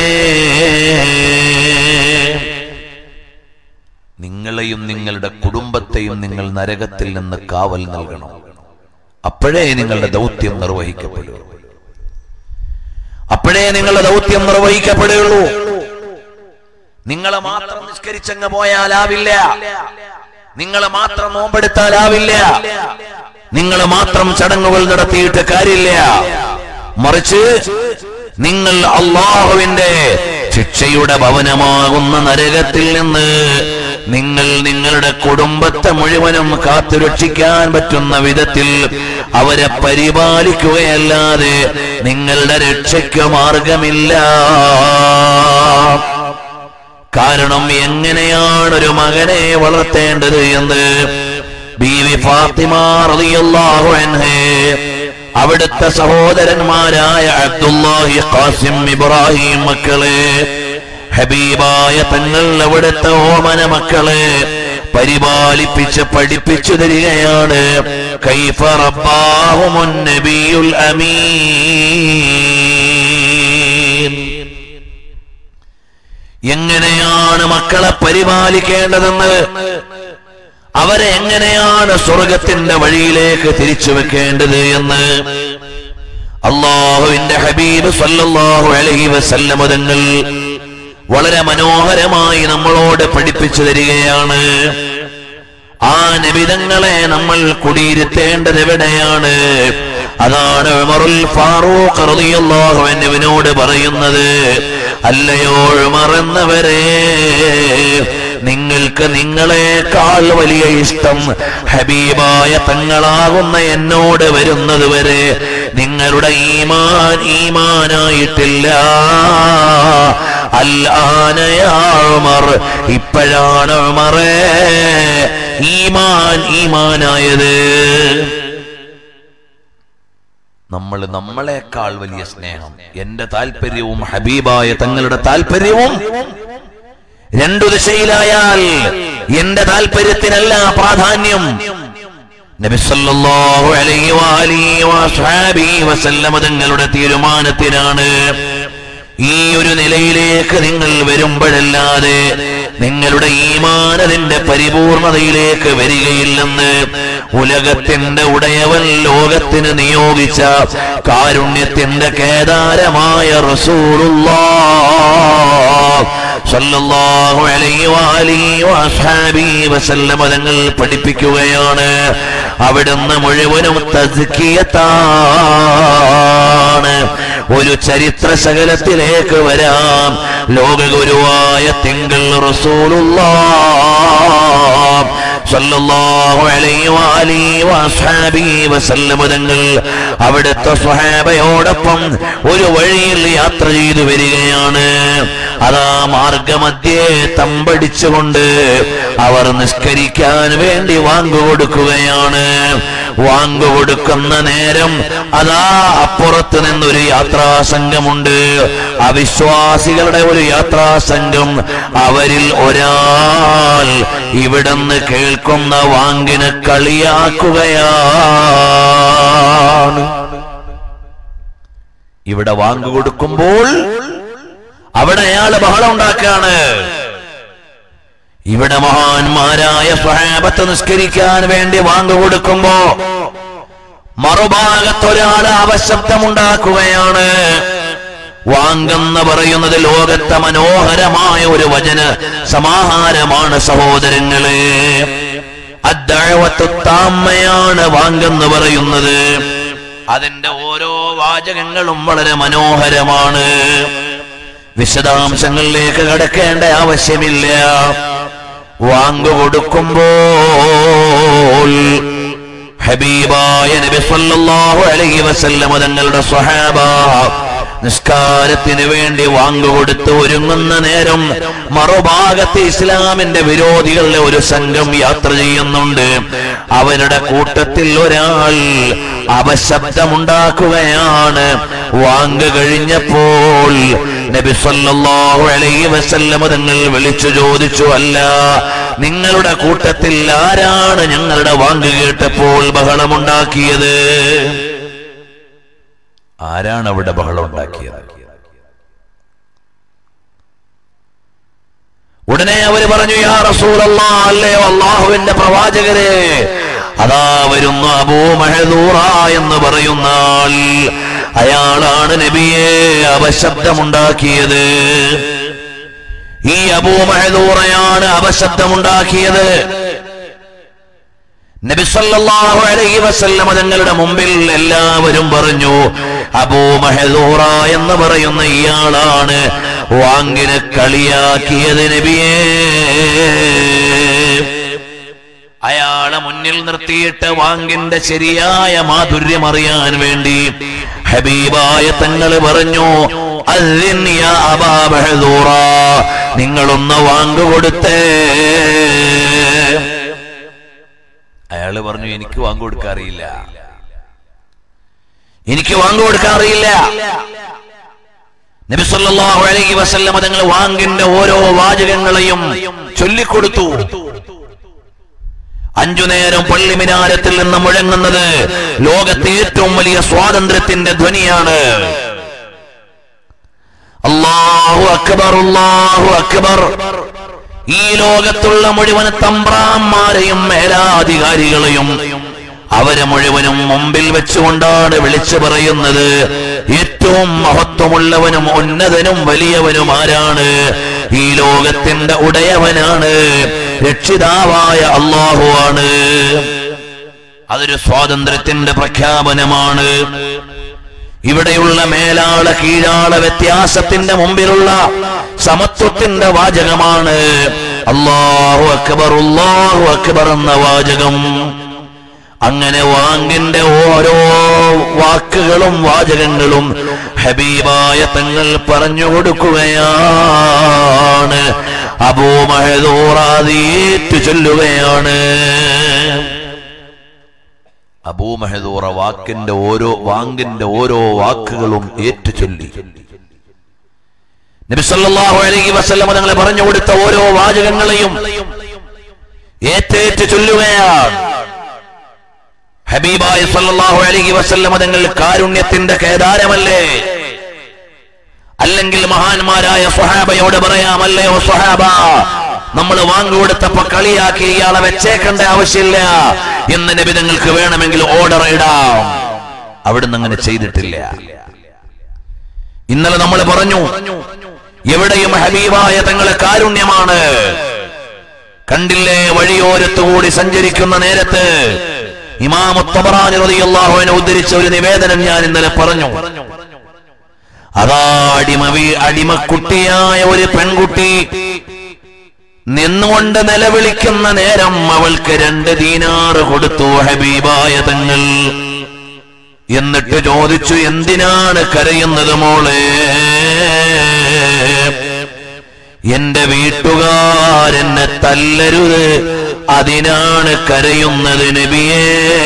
നിങ്ങളെയും നിങ്ങളുടെ കുടുംബത്തെയും നിങ്ങൾ നരകത്തിൽ നിന്ന് കാവൽ നൽകണം. അപ്പോഴേ നിങ്ങളുടെ ദൗത്യം നിർവഹിക്കപ്പെടുകയുള്ളൂ. അപ്പോഴേ നിങ്ങളുടെ ദൗത്യം നിർവഹിക്കപ്പെടുകയുള്ളൂ. നിങ്ങളെ മാത്രം നിസ്കരിച്ചങ്ങ് പോയാലാവില്ല, നിങ്ങളെ മാത്രം നോമ്പെടുത്താലാവില്ല, നിങ്ങളെ മാത്രം ചടങ്ങുകൾ നടത്തിയിട്ട് കാര്യമില്ല. മറിച്ച് നിങ്ങൾ അല്ലാഹുവിന്റെ ശിക്ഷയുടെ ഭവനമാകുന്ന നരകത്തിൽ നിന്ന് നിങ്ങൾ നിങ്ങളുടെ കുടുംബത്തെ മുഴുവനും കാത്തുരക്ഷിക്കാൻ പറ്റുന്ന വിധത്തിൽ അവരെ പരിപാലിക്കുകയല്ലാതെ നിങ്ങളുടെ രക്ഷയ്ക്ക് മാർഗമില്ല. കാരണം എങ്ങനെയാണ് ഒരു മകനെ വളർത്തേണ്ടത് എന്ന് ബീവി ഫാത്തിമ റളിയല്ലാഹു അൻഹ അവിടുത്തെ സഹോദരന്മാരായ അബ്ദുല്ലാഹി, ഖാസിം, ഇബ്രാഹിം മക്കളെ, ഹബീബായ തങ്ങൾ അവിടുത്തെ ഓമന മക്കളെ പരിപാലിപ്പിച്ച് പഠിപ്പിച്ചു തരികയാണ്. കൈഫ റബ്ബാഹുമുൻ നബിയുൽ അമീൻ. എങ്ങനെയാണ് മക്കളെ പരിപാലിക്കേണ്ടതെന്ന്, അവരെ എങ്ങനെയാണ് സ്വർഗത്തിന്റെ വഴിയിലേക്ക് തിരിച്ചു വെക്കേണ്ടത് എന്ന് അല്ലാഹുവിന്റെ ഹബീബ് സല്ലല്ലാഹു അലൈഹി വസല്ലം തങ്ങൾ വളരെ മനോഹരമായി നമ്മളോട് പഠിപ്പിച്ചു തരികയാണ്. ആ നബിതങ്ങളെ നമ്മൾ കുടിയിരുത്തേണ്ടത് എവിടെയാണ്? അതാണ് ഉമറുൽ ഫാറൂഖ് റളിയല്ലാഹു അൻഹുവിനോട് പറയുന്നത്, അല്ലയോ ഉമർ എന്നവരെ, നിങ്ങൾക്ക് നിങ്ങളെക്കാൾ വലിയ ഇഷ്ടം ഹബീബായ തങ്ങളാകുന്ന എന്നോട് വരുന്നത് വരെ നിങ്ങളുടെ ഈമാൻ ഈമാനായിട്ടില്ല. അൽആന യാ ഉമർ, ഇപ്പോഴാണ് ഉമറേ ഈമാൻ ഈമാനായത്. നമ്മൾ നമ്മളെക്കാൾ വലിയ സ്നേഹം, എന്റെ താല്പര്യവും ഹബീബായ തങ്ങളുടെ താല്പര്യവും രണ്ടു ദിശയിലായാൽ എന്റെ താല്പര്യത്തിനല്ല പ്രാധാന്യം, നബി സല്ലല്ലാഹു അലൈഹി വഅലിഹി വസഹബിഹി വസല്ലം തങ്ങളുടെ തീരുമാനത്തിനാണ്. ഈ ഒരു നിലയിലേക്ക് നിങ്ങൾ വരുമ്പോഴല്ലാതെ നിങ്ങളുടെ ഈമാൻ അതിന്റെ പരിപൂർണതയിലേക്ക് വരികയില്ലെന്ന് ഉലകത്തിന്റെ ഉടയവൻ ലോകത്തിന് നിയോഗിച്ച കാരുണ്യത്തിന്റെ കേദാരമായ റസൂലുള്ളാഹ് സല്ലല്ലാഹു അലൈഹി വഅലിഹി വസഹബിഹി വസല്ലം തങ്ങൾ പഠിപ്പിക്കുകയാണ്. അവിടുന്ന് മുഴുവനും തസ്കിയത്താണ്. ഒരു ചരിത്ര ശകലത്തിലേക്ക് വരാം. ലോകഗുരുവായ തിങ്കൾ റസൂലുള്ളാഹ് സല്ലല്ലാഹു അലൈഹി വഅലിഹി വസഹബിഹി വസല്ലം തങ്ങൾ അവിടുത്തെ സ്വഹാബയോടൊപ്പം ഒരു വഴിയിൽ യാത്ര ചെയ്തു വരികയാണ്. അതാ മാർഗമധ്യേ തമ്പടിച്ചുകൊണ്ട് അവർ നിസ്കരിക്കാൻ വേണ്ടി വാങ്ങുകൊടുക്കുകയാണ്. വാങ്ങുകൊടുക്കുന്ന നേരം അതാ അപ്പുറത്ത് നിന്നൊരു യാത്രാ സംഘമുണ്ട്, അവിശ്വാസികളുടെ ഒരു യാത്രാ സംഘം. അവരിൽ ഒരാൾ ഇവിടുന്ന് കേൾക്കുന്ന വാങ്ങിന് കളിയാക്കുകയാണ്. ഇവിടെ വാങ്ങുകൊടുക്കുമ്പോൾ അവിടെ അയാള് ബഹളം ഉണ്ടാക്കുകയാണ്. ഇവിടെ മഹാന്മാരായ സ്വഹാബത്ത് നിസ്കരിക്കാൻ വേണ്ടി വാങ്ങുകൊടുക്കുമ്പോ മറുഭാഗത്തൊരാള് അപശബ്ദമുണ്ടാക്കുകയാണ്. വാങ്ങെന്ന് പറയുന്നത് ലോകത്തെ മനോഹരമായ ഒരു വചന സമാഹാരമാണ് സഹോദരങ്ങളെ. അദ്ദഅവത്തു താമ്മയാണ് വാങ്ങെന്ന് പറയുന്നത്. അതിന്റെ ഓരോ വാചകങ്ങളും വളരെ മനോഹരമാണ്. വിശദാംശങ്ങളിലേക്ക് കടക്കേണ്ട ആവശ്യമില്ല. വാങ്ങുകൊടുക്കുമ്പോൾ ഹബീബായ നബി സല്ലല്ലാഹു അലൈഹി വസല്ലം തങ്ങളുടെ സ്വഹാബ നിസ്കാരത്തിന് വേണ്ടി വാങ്ങുകൊടുത്ത് ഒരുങ്ങുന്ന നേരം മറുഭാഗത്ത് ഇസ്ലാമിന്റെ വിരോധികളുടെ ഒരു സംഘം യാത്ര ചെയ്യുന്നുണ്ട്. അവരുടെ കൂട്ടത്തിൽ ഒരാൾ അപശബ്ദമുണ്ടാക്കുകയാണ്. വാങ്ങ് കഴിഞ്ഞപ്പോൾ നബി സല്ലല്ലാഹു അലൈഹി വസല്ലം തങ്ങൾ വിളിച്ചു ചോദിച്ചു, അല്ല, നിങ്ങളുടെ കൂട്ടത്തിൽ ആരാണ് ഞങ്ങളുടെ വാങ്ങ് കേട്ടപ്പോൾ ബഹളമുണ്ടാക്കിയത്? ആരാണ് അവിടെ ബഹളം ഉണ്ടാക്കിയത്? ഉടനെ അവർ പറഞ്ഞു, യാ റസൂലല്ലാഹ്, അല്ലയോ അല്ലാഹുവിന്റെ പ്രവാചകരെ, അതാ വരുന്നു അബൂ മഹ്ദൂറ എന്ന് പറയുന്ന ആൾ. അയാളാണ് നബിയെ അപശബ്ദമുണ്ടാക്കിയത്. ഈ അബൂ മഹ്ദൂറയാണ് അപശബ്ദമുണ്ടാക്കിയത്. നബി സല്ലല്ലാഹു അലൈഹി വസല്ലം തങ്ങളുടെ മുമ്പിൽ എല്ലാവരും പറഞ്ഞു, അബൂ മഹ്ദൂറ എന്ന് പറയുന്ന ഇയാളാണ് വാങ്ങിനെ കളിയാക്കിയത് നബിയേ. അയാളെ മുന്നിൽ നിർത്തിയിട്ട് വാങ്ങിന്റെ ശരിയായ മാധുര്യം അറിയാൻ വേണ്ടി ഹബീബായ തങ്ങൾ പറഞ്ഞു, അദ്ദിൻ യാ അബാ മഹ്ദൂറ, നിങ്ങളൊന്ന് വാങ്ക് കൊടുത്തേ. അയാള് പറഞ്ഞു, എനിക്ക് വാങ്ക് കൊടുക്കാറിയില്ല, എനിക്ക് വാങ്ക് കൊടുക്കാറിയില്ല. നബി സല്ലല്ലാഹു അലൈഹി വസല്ലം തങ്ങൾ വാങ്കിന്റെ ഓരോ വാചകങ്ങളെയും ചൊല്ലിക്കൊടുത്തു. അഞ്ചു നേരം പള്ളി മിനാരത്തിൽ നിന്ന് മുഴങ്ങുന്നത് ലോകത്തെ ഏറ്റവും വലിയ സ്വാതന്ത്ര്യത്തിന്റെ ധ്വനിയാണ്. അല്ലാഹു അക്ബർ, അല്ലാഹു അക്ബർ. ഈ ലോകത്തുള്ള മുഴുവൻ തമ്പ്രാന്മാരെയും മേലാധികാരികളെയും അവരെ മുഴുവനും മുമ്പിൽ വെച്ചുകൊണ്ടാണ് വിളിച്ചു പറയുന്നത്, ഏറ്റവും മഹത്വമുള്ളവനും ഉന്നതനും വലിയവനും ആരാണ്? ഈ ലോകത്തിന്റെ ഉടയവനാണ്, രക്ഷിതാവായ അല്ലാഹു ആണ്. അതൊരു സ്വാതന്ത്ര്യത്തിന്റെ പ്രഖ്യാപനമാണ്. ഇവിടെയുള്ള മേലാള കീഴാള വ്യത്യാസത്തിന്റെ മുമ്പിലുള്ള സമത്വത്തിന്റെ വാചകമാണ് അല്ലാഹു അക്ബർ, അല്ലാഹു അക്ബർ എന്ന വാചകം. അങ്ങനെ വാങ്ങിന്റെ ഓരോ വാക്കുകളും വാചകങ്ങളും ഹബീബായ തങ്ങൾ പറഞ്ഞു കൊടുക്കുകയാണ്. അബൂ മഹ്ദൂറ ഏറ്റു ചൊല്ലുകയാണ്. അബൂ മഹ്ദൂറ വാക്കിന്റെ ഓരോ വാങ്ങിന്റെ ഓരോ വാക്കുകളും ഏറ്റു ചൊല്ലി. നബി സല്ലല്ലാഹു അലൈഹി വസല്ലം തങ്ങളെ പറഞ്ഞു കൊടുത്ത ഓരോ വാചകങ്ങളെയും ഏറ്റേറ്റ് ചൊല്ലുകയാണ്. ഹബീബായ സല്ലല്ലാഹു അലൈഹി വസല്ലം തങ്ങൾ കാരുണ്യത്തിന്റെ കേദാരമല്ലേ? അല്ലെങ്കിൽ മഹാന്മാരായ സ്വഹാബയോട് പറയാമല്ലയോ സ്വഹാബ, നമ്മൾ വാങ്ങു കൊടുത്തപ്പോ കളിയാക്കി ഇയാളെ വെച്ചേക്കേണ്ട ആവശ്യമില്ല എന്ന് നബി തങ്ങൾക്ക് വേണമെങ്കിൽ ഓർഡർ ഇടാം. അവിടുന്ന് അങ്ങനെ ചെയ്തിട്ടില്ല. ഇന്നലെ നമ്മൾ പറഞ്ഞു, എവിടെയും ഹബീബായ തങ്ങളെ കാരുണ്യമാണ്. കണ്ടില്ലേ, വഴിയോരത്തുകൂടി സഞ്ചരിക്കുന്ന നേരത്ത് ഇമാം തബറാനി റളിയല്ലാഹു അൻഹു ഉദ്ധരിച്ച ഒരു നിവേദനം ഞാൻ ഇന്നലെ പറഞ്ഞു. അതാ അടിമവി അടിമക്കുട്ടിയായ ഒരു പെൺകുട്ടി നിന്നുകൊണ്ട് നിലവിളിക്കുന്ന നേരം അവൾക്ക് രണ്ട് ദീനാറ് കൊടുത്തു ഹബീബായ തങ്ങൾ. എന്നിട്ട് ചോദിച്ചു, എന്തിനാണ് കരയുന്നത് മോളെ? എന്റെ വീട്ടുകാരെന്നെ തല്ലരുത്, അതിനാണ് കരയുന്നത് നബിയേ.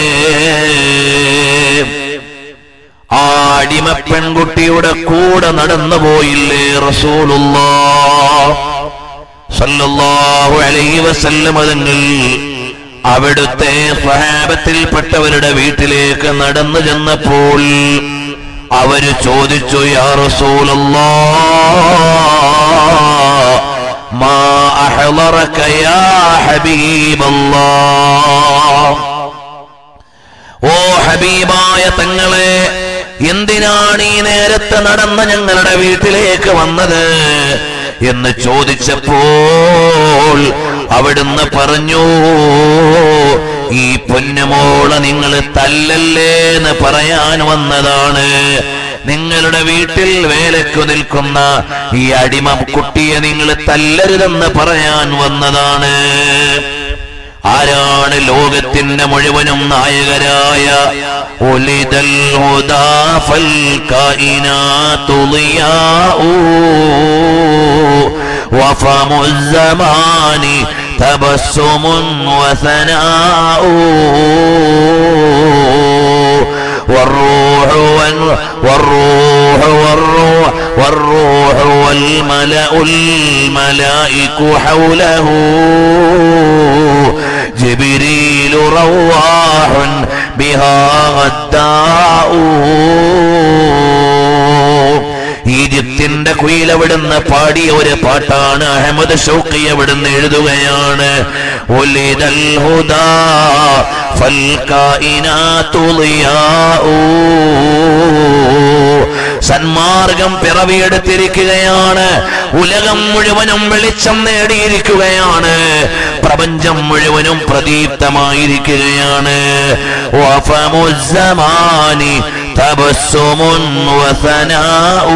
ആ അടിമ പെൺകുട്ടിയുടെ കൂടെ നടന്നു പോയില്ലേ റസൂലുള്ളാഹ് സല്ലല്ലാഹു അലൈഹി വസല്ലം തങ്ങൾ അവിടുത്തെ സ്വഹാബത്തിൽപ്പെട്ടവരുടെ വീട്ടിലേക്ക് നടന്നു ചെന്നപ്പോൾ അവര് ചോദിച്ചു, യാ റസൂലല്ലാഹ് മാ അഹ്ളറക യാ ഹബീബല്ലാഹ്, ഓ ഹബീബായ തങ്ങളെ, എന്തിനാണ് ഈ നേരത്തെ നടന്ന് ഞങ്ങളുടെ വീട്ടിലേക്ക് വന്നത് എന്ന് ചോദിച്ചപ്പോൾ അവിടുന്ന് പറഞ്ഞു, ഈ പൊന്നുമോളെ നിങ്ങൾ തല്ലല്ലേ എന്ന് പറയാൻ വന്നതാണ്. നിങ്ങളുടെ വീട്ടിൽ വേലക്കു നിൽക്കുന്ന ഈ അടിമ കുട്ടിയെ നിങ്ങൾ തല്ലരുതെന്ന് പറയാൻ വന്നതാണ്. ആരാണ് ലോകത്തിന്റെ മുഴുവനും നായകരായ ഉലിദൽ ഹുദാ ഫൽ കായിനാതു ളിയാഉ വഫമുസ് സമാനി തബസ്സുമുൻ വസനാഉ والروح والروح والروح والروح والملأ الملائك حوله جبريل رواح بها غداء. ഈജിപ്തിന്റെ കുയിൽ അവിടുന്ന് പാടിയ ഒരു പാട്ടാണ്. അഹമ്മദ് ഷൗഖി അവിടുന്ന് എഴുതുകയാണ്, ഉലിദൽ ഹുദാ ഫൽ കായിനാതു ളിയാഉ, സന്മാർഗം പിറവിയെടുത്തിരിക്കുകയാണ്, ഉലകം മുഴുവനും വെളിച്ചം നേടിയിരിക്കുകയാണ്. പ്രപഞ്ചം മുഴുവനും പ്രദീപ്തമായിരിക്കുകയാണ്. വഫമുസ്സമാനി തബസ്സുമുൻ വസനാഉ,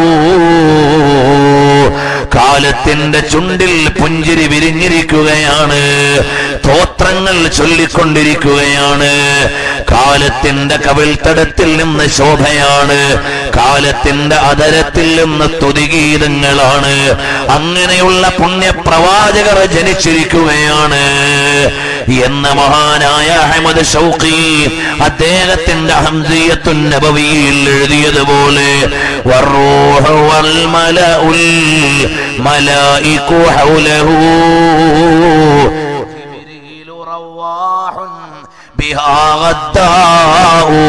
കാലത്തിന്റെ ചുണ്ടിൽ പുഞ്ചിരി വിരിഞ്ഞിരിക്കുകയാണ്, സ്തോത്രങ്ങൾ ചൊല്ലിക്കൊണ്ടിരിക്കുകയാണ്. കാലത്തിന്റെ കവിൾത്തടത്തിൽ നിന്ന് ശോഭയാണ്, കാലത്തിന്റെ അധരത്തിൽ നിന്ന് സ്തുതിഗീതങ്ങളാണ്. അങ്ങനെയുള്ള പുണ്യപ്രവാചകർ ജനിച്ചിരിക്കുകയാണ് എന്ന് മഹാനായ അഹ്മദ് ശൗഖി അദ്ദേഹത്തിന്റെ ഹംസിയത്തുൻ നബവിയിൽ എഴുതിയതുപോലെ വറൂഹു വൽ മലഉൽ മലായികു ഹൗലഹു ജിബ്രീലു റവാഹുൻ ബിഹാ ഗദ്ദാഉ.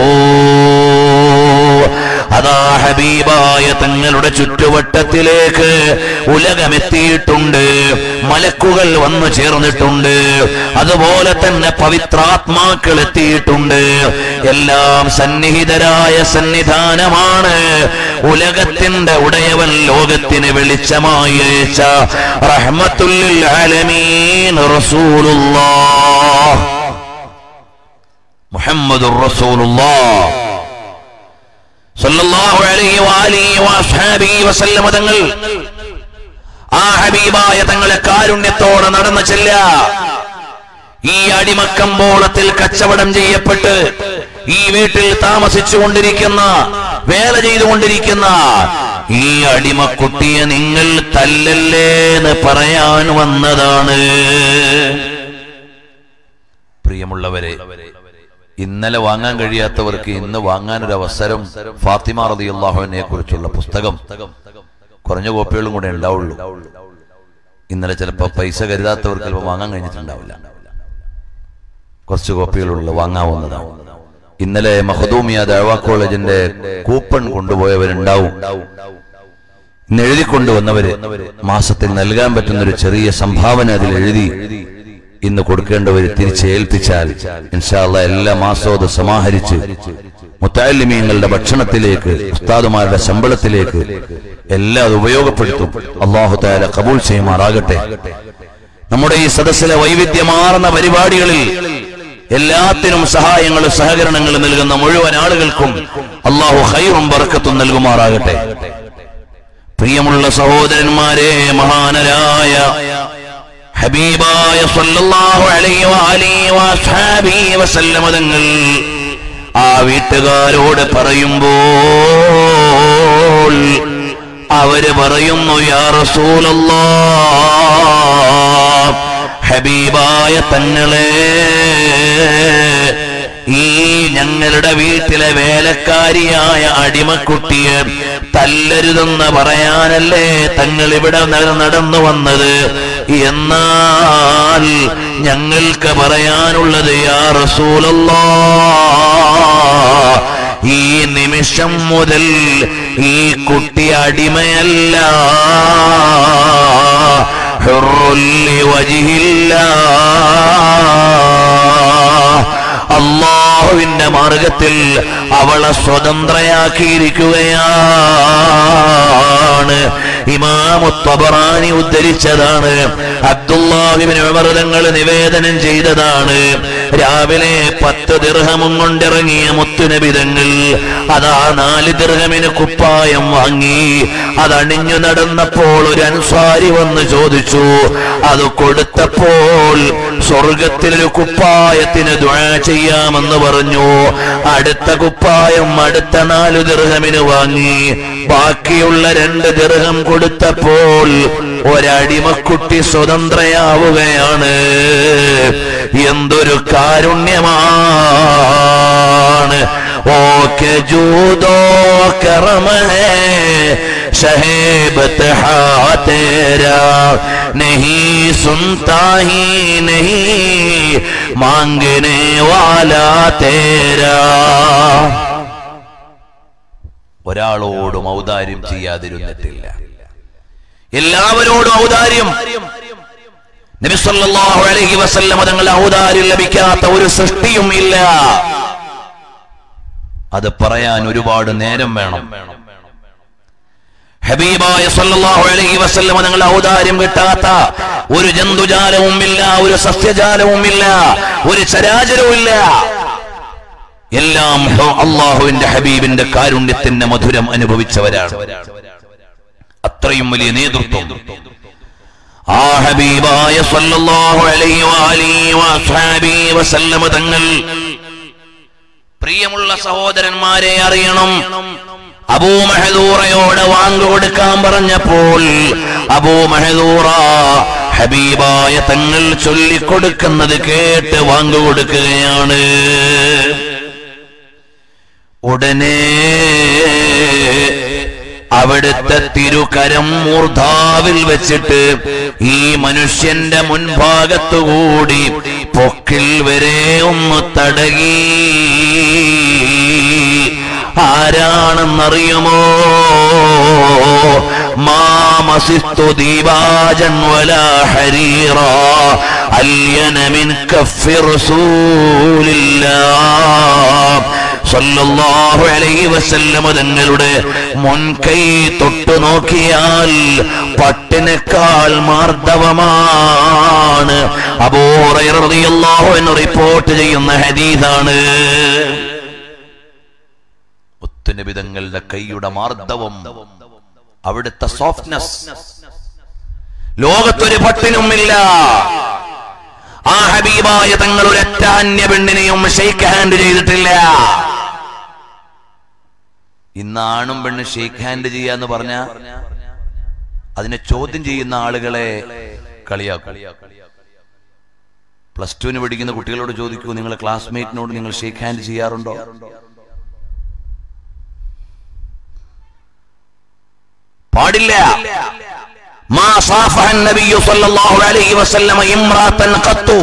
അതാ ഹബീബായ തങ്ങളുടെ ചുറ്റുവട്ടത്തിലേക്ക് ഉലകമെത്തിയിട്ടുണ്ട്, മലക്കുകൾ വന്നു ചേർന്നിട്ടുണ്ട്, അതുപോലെ തന്നെ പവിത്രാത്മാക്കൾ എത്തിയിട്ടുണ്ട്. എല്ലാം സന്നിഹിതരായ സന്നിധാനമാണ്. ഉലകത്തിന്റെ ഉടയവൻ ലോകത്തിന് വെളിച്ചമായി അയച്ച റഹ്മത്തുൽ ലിൽ ആലമീൻ റസൂലുള്ളാഹ് മുഹമ്മദുർ റസൂലുള്ളാഹ് സല്ലല്ലാഹു അലൈഹി വഅലിഹി വഅസ്ഹാബിഹി വസല്ലം തങ്ങൾ ആ ഹബീബായ തങ്ങളെ കാരുണ്യത്തോടെ നടന്നു ചെല്ല. ഈ അടിമക്കമ്പോളത്തിൽ കച്ചവടം ചെയ്യപ്പെട്ട് ഈ വീട്ടിൽ താമസിച്ചുകൊണ്ടിരിക്കുന്ന, വേല ചെയ്തുകൊണ്ടിരിക്കുന്ന ഈ അടിമക്കുട്ടിയെ നിങ്ങൾ തല്ലല്ലേ എന്ന് പറയാൻ വന്നതാണ്. പ്രിയമുള്ളവരെ, ഇന്നലെ വാങ്ങാൻ കഴിയാത്തവർക്ക് ഇന്ന് വാങ്ങാനൊരു അവസരം. ഫാത്തിമ റളിയല്ലാഹു അൻഹയെ കുറിച്ചുള്ള പുസ്തകം കുറഞ്ഞ കോപ്പികളും കൂടെ ഉണ്ടാവുള്ളൂ. ഇന്നലെ ചിലപ്പോൾ പൈസ കരുതാത്തവർക്ക് ചിലപ്പോൾ വാങ്ങാൻ കഴിഞ്ഞിട്ടുണ്ടാവില്ല. കുറച്ച് കോപ്പികളുള്ള വാങ്ങാവുന്നതാണ്. ഇന്നലെ മഖദൂമിയ ദഅവ കോളേജിന്റെ കൂപ്പൺ കൊണ്ടുപോയവരുണ്ടാവും. ഇന്ന് എഴുതിക്കൊണ്ടുവന്നവര് മാസത്തിൽ നൽകാൻ പറ്റുന്നൊരു ചെറിയ സംഭാവന അതിൽ എഴുതി ഇന്ന് കൊടുക്കേണ്ടവര് തിരിച്ചേൽപ്പിച്ചാൽ ഇൻഷാ അല്ലാഹ് എല്ലാ മാസവും അത് സമാഹരിച്ച് മുത്തഅല്ലിമീങ്ങളുടെ ഭക്ഷണത്തിലേക്ക്, ഉസ്താദുമാരുടെ ശമ്പളത്തിലേക്ക് എല്ലാം അത് ഉപയോഗപ്പെടുത്തും. അല്ലാഹു തആല ഖബൂൽ ചെയ്യുമാറാകട്ടെ. നമ്മുടെ ഈ സദസ്സിലെ വൈവിധ്യമാർന്ന പരിപാടികളിൽ എല്ലാത്തിനും സഹായങ്ങളും സഹകരണങ്ങളും നൽകുന്ന മുഴുവൻ ആളുകൾക്കും അല്ലാഹു ഖൈറും ബർക്കത്തും നൽകുമാറാകട്ടെ. പ്രിയമുള്ള സഹോദരന്മാരെ, മഹാനരായ ഹബീബായ സല്ലല്ലാഹു അലൈഹി വഅലിഹി വഅസ്ഹാബിഹി വസല്ലം തങ്ങൾ ആ വീട്ടുകാരോട് പറയുമ്പോൾ അവര് പറയുന്നു, യാ റസൂലല്ലാഹ്, ഹബീബായ തങ്ങളെ, ഈ ഞങ്ങളുടെ വീട്ടിലെ വേലക്കാരിയായ അടിമക്കുട്ടിയെ തല്ലരുതെന്ന് പറയാനല്ലേ തങ്ങൾ ഇവിടെ നടന്നു വന്നത്. എന്നാൽ ഞങ്ങൾക്ക് പറയാനുള്ളത്, യാ റസൂലല്ലാഹ്, ഈ നിമിഷം മുതൽ ഈ കുട്ടി അടിമയല്ല, ഹുർറുൽ ലിവജ്ഹില്ലാഹ്, അല്ലാഹുവിന്റെ മാർഗത്തിൽ അവളെ സ്വതന്ത്രയാക്കിയിരിക്കുകയാണ്. ഇമാം ത്വബറാനി ഉദ്ധരിച്ചതാണ്, അബ്ദുല്ലാഹ് ഇബ്നു ഉമർ തങ്ങൾ നിവേദനം ചെയ്തതാണ്. രാവിലെ പത്ത് ദിർഹമും കൊണ്ടിറങ്ങിയ മുത്തുനബി തങ്ങൾ അതാ നാല് ദിർഹമിന് കുപ്പായം വാങ്ങി അതണിഞ്ഞു നടന്നപ്പോൾ ഒരു അൻസാരി വന്ന് ചോദിച്ചു. അത് കൊടുത്തപ്പോൾ സ്വർഗത്തിലൊരു കുപ്പായത്തിന് ദുആ ചെയ്യാമെന്ന് പറഞ്ഞു. അടുത്ത കുപ്പായം അടുത്ത നാല് ദിർഹമിന് വാങ്ങി. ബാക്കിയുള്ള രണ്ട് ദിർഹം കൊടുത്തപ്പോൾ ഒരടിമക്കുട്ടി സ്വതന്ത്രയാവുകയാണ്. എന്തൊരു കാരുണ്യമാണ്! ഓക്കെ ജൂദോ കറമഹേ शहेबत हा तेरा नहीं सुनता ही नहीं मांगने वाला तेरा. ഒരാളോടും ഔദാര്യം ചെയ്യാതിരുന്നിട്ടില്ല. എല്ലാവരോടും ഔദാര്യം. നബി സല്ലല്ലാഹു അലൈഹി വസല്ലം തങ്ങൾ ഔദാര്യം ലഭിക്കാത്ത ഒരു സൃഷ്ടിയും ഇല്ല. അത് പറയാൻ ഒരുപാട് നേരം വേണം. ഹബീബായ സല്ലല്ലാഹു അലൈഹി വസല്ലം തങ്ങൾ ഔദാര്യം കിട്ടാത്ത ഒരു ജന്തുജാലവുമില്ല, ഒരു സസ്യജാലവുമില്ല, ഒരു ചരാചരവുമില്ല. എല്ലാം അള്ളാഹുവിന്റെ ഹബീബിന്റെ കാരുണ്യത്തിന്റെ മധുരം അനുഭവിച്ചവരാണ്. അത്രയും വലിയ നേതൃത്വം ആ ഹബീബായ സല്ലല്ലാഹു അലൈഹി വഅലിഹി വസഹബിഹി വസല്ലം തങ്ങൾ. പ്രിയമുള്ള സഹോദരന്മാരെ, അറിയണം, അബൂ മഹദൂറയോട് വാങ്ക് കൊടുക്കാൻ പറഞ്ഞപ്പോൾ അബൂ മഹദൂറ ഹബീബായ തങ്ങൾ ചൊല്ലിക്കൊടുക്കുന്നത് കേട്ട് വാങ്ക് കൊടുക്കുകയാണ്. ഉടനെ അവിടുത്തെ തിരുകരം മൂർധാവിൽ വെച്ചിട്ട് ഈ മനുഷ്യന്റെ മുൻഭാഗത്തുകൂടി പൊക്കിൽ വരെ ഒന്ന് തടകി. ആരാണെന്നറിയുമോ? മാ മസിസ്തു ദീവാജൻ വലാ ഹരീറ അല്യന മിൻ കഫി റസൂലില്ലാഹ് സല്ലല്ലാഹു അലൈഹി വസല്ലം തങ്ങളുടെ മുൻകൈ തൊട്ടു നോക്കിയാൽ പട്ടിനേക്കാൾ മാർദ്ദവമാണ്. അബൂ ഹുറൈറ റളിയല്ലാഹു അൻഹു റിപ്പോർട്ട് ചെയ്യുന്ന ഹദീസാണ്. മുത്തുനബി തങ്ങളുടെ കൈയുടെ മാർദ്ദവം, അവിടുത്തെ സോഫ്റ്റ്നെസ് ലോകത്തൊരു പട്ടിനുമില്ല. ആ ഹബീബായ തങ്ങൾ ഒരൊറ്റ അന്യ പെണ്ണിനെയും ഷെയ്ക്ക് ഹാൻഡ് ചെയ്തിട്ടില്ല. ഇന്ന് ആണും പെണ്ണ് ഷെയ്ക്ക് ഹാൻഡ് ചെയ്യാന്ന് പറഞ്ഞ അതിനെ ചോദ്യം ചെയ്യുന്ന ആളുകളെ കളിയാക്കും. പ്ലസ് ടുവിന് പഠിക്കുന്ന കുട്ടികളോട് ചോദിക്കൂ, നിങ്ങളെ ക്ലാസ്മേറ്റിനോട് നിങ്ങൾ ഷെയ്ക്ക് ഹാൻഡ് ചെയ്യാറുണ്ടോ? പാടില്ല. മാ സാഫഹ നബിയ്യു സല്ലല്ലാഹു അലൈഹി വസല്ലം ഇംറാതൻ ഖത്തു.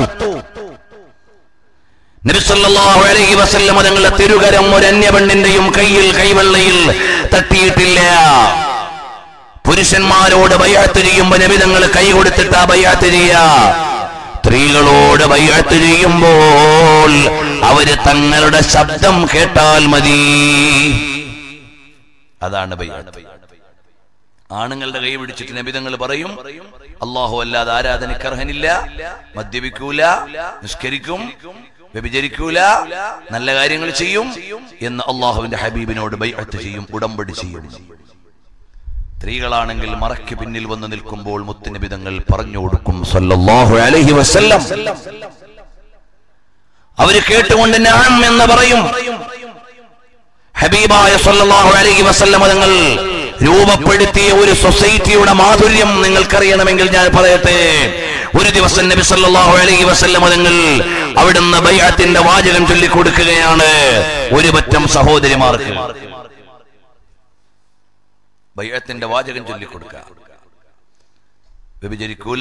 നബി സല്ലല്ലാഹു അലൈഹി വസല്ലം തങ്ങളുടെ തിരുകരം ഒരു അന്യ പെണ്ണിന്റെയും കയ്യിൽ കൈവെള്ളയിൽ തട്ടിയിട്ടില്ല. പുരുഷന്മാരോട് ബൈഅത്ത് ചെയ്യുമ്പോൾ നബി തങ്ങൾ കൈ കൊടുത്തിട്ടാ ബൈഅത്ത് ചെയ്യുക. സ്ത്രീകളോട് ബൈഅത്ത് ചെയ്യുമ്പോൾ അവര് തങ്ങളുടെ ശബ്ദം കേട്ടാൽ മതി. അതാണ് ബൈഅത്ത്. ആണുങ്ങളുടെ കൈ പിടിച്ചിട്ട് നബി തങ്ങൾ പറയും, അല്ലാഹു അല്ലാതെ ആരാധനയ്ക്ക് അർഹനില്ല, മദ്യപിക്കൂല, നിസ്കരിക്കും, വ്യഭിചരിക്കൂല, നല്ല കാര്യങ്ങൾ ചെയ്യും എന്ന് അള്ളാഹുവിന്റെ ഹബീബിനോട് ബൈഅത്ത് ചെയ്യും, ഉടമ്പടി ചെയ്യും. സ്ത്രീകളാണെങ്കിൽ മറയ്ക്ക് പിന്നിൽ വന്ന് നിൽക്കുമ്പോൾ മുത്തുനബി തങ്ങൾ പറഞ്ഞു കൊടുക്കും സല്ലല്ലാഹു അലൈഹി വസല്ലം. അവര് കേട്ടുകൊണ്ട് നഅം എന്ന് പറയും. ഹബീബായ സല്ലല്ലാഹു അലൈഹി വസല്ലം തങ്ങൾ രൂപപ്പെടുത്തിയ ഒരു സൊസൈറ്റിയുടെ മാധുര്യം നിങ്ങൾക്കറിയണമെങ്കിൽ ഞാൻ പറയട്ടെ. ഒരു ദിവസം നബി സല്ലല്ലാഹു അലൈഹി വസല്ലം തങ്ങൾ അവിടുന്ന് ബൈഅത്തിന്റെ വാചകം ചൊല്ലിക്കൊടുക്കുകയാണ് ഒരു പറ്റം സഹോദരിമാർക്ക്. ബൈഅത്തിന്റെ വാചകം ചൊല്ലിക്കൊടുക്കുക. വ്യഭിചരിക്കൂല,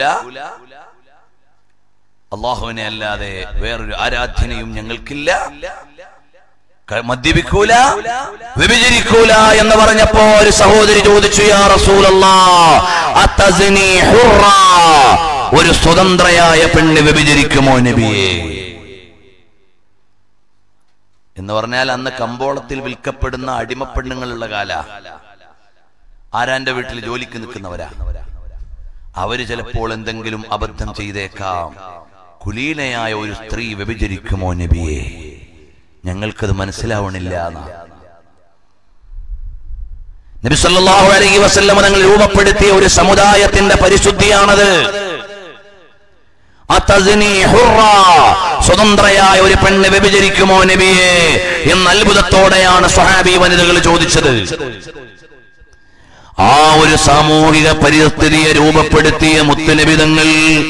അല്ലാഹുവിനെ അല്ലാതെ വേറൊരു ആരാധനയും ഞങ്ങൾക്കില്ല, മദ്യപിക്കൂല, വ്യഭിചരിക്കൂല എന്ന് പറഞ്ഞപ്പോ ഒരു സഹോദരി ചോദിച്ചു, യാ റസൂലല്ലാഹ് അതസ്നി ഹുറ, ഒരു സ്വതന്ത്രയായ പെണ്ണ് വ്യഭിചരിക്കുമോ നബിയേ? എന്ന് പറഞ്ഞാൽ അന്ന് കമ്പോളത്തിൽ വിൽക്കപ്പെടുന്ന അടിമപ്പെണ്ണുങ്ങളുള്ള കാല. ആരാന്റെ വീട്ടിൽ ജോലിക്ക് നിൽക്കുന്നവരാ. അവര് ചിലപ്പോൾ എന്തെങ്കിലും അബദ്ധം ചെയ്തേക്കാം. കുലീനയായ ഒരു സ്ത്രീ വ്യഭിചരിക്കുമോ നബിയേ? ഞങ്ങൾക്കത് മനസ്സിലാവണില്ല. നബി സല്ലല്ലാഹു അലൈഹി വസല്ലം തങ്ങൾ രൂപപ്പെടുത്തിയ ഒരു സമുദായത്തിന്റെ പരിശുദ്ധിയാണത്. അതസ്നി ഹുറ, സ്വതന്ത്രയായ ഒരു പെണ്ണ് വ്യഭിചരിക്കുമോ നബിയേ എന്ന അത്ഭുതത്തോടെയാണ് സ്വഹാബി വനിതകൾ ചോദിച്ചത്. ആ ഒരു സാമൂഹിക പരിസ്ഥിതിയെ രൂപപ്പെടുത്തിയ മുത്തുനബി തങ്ങൾ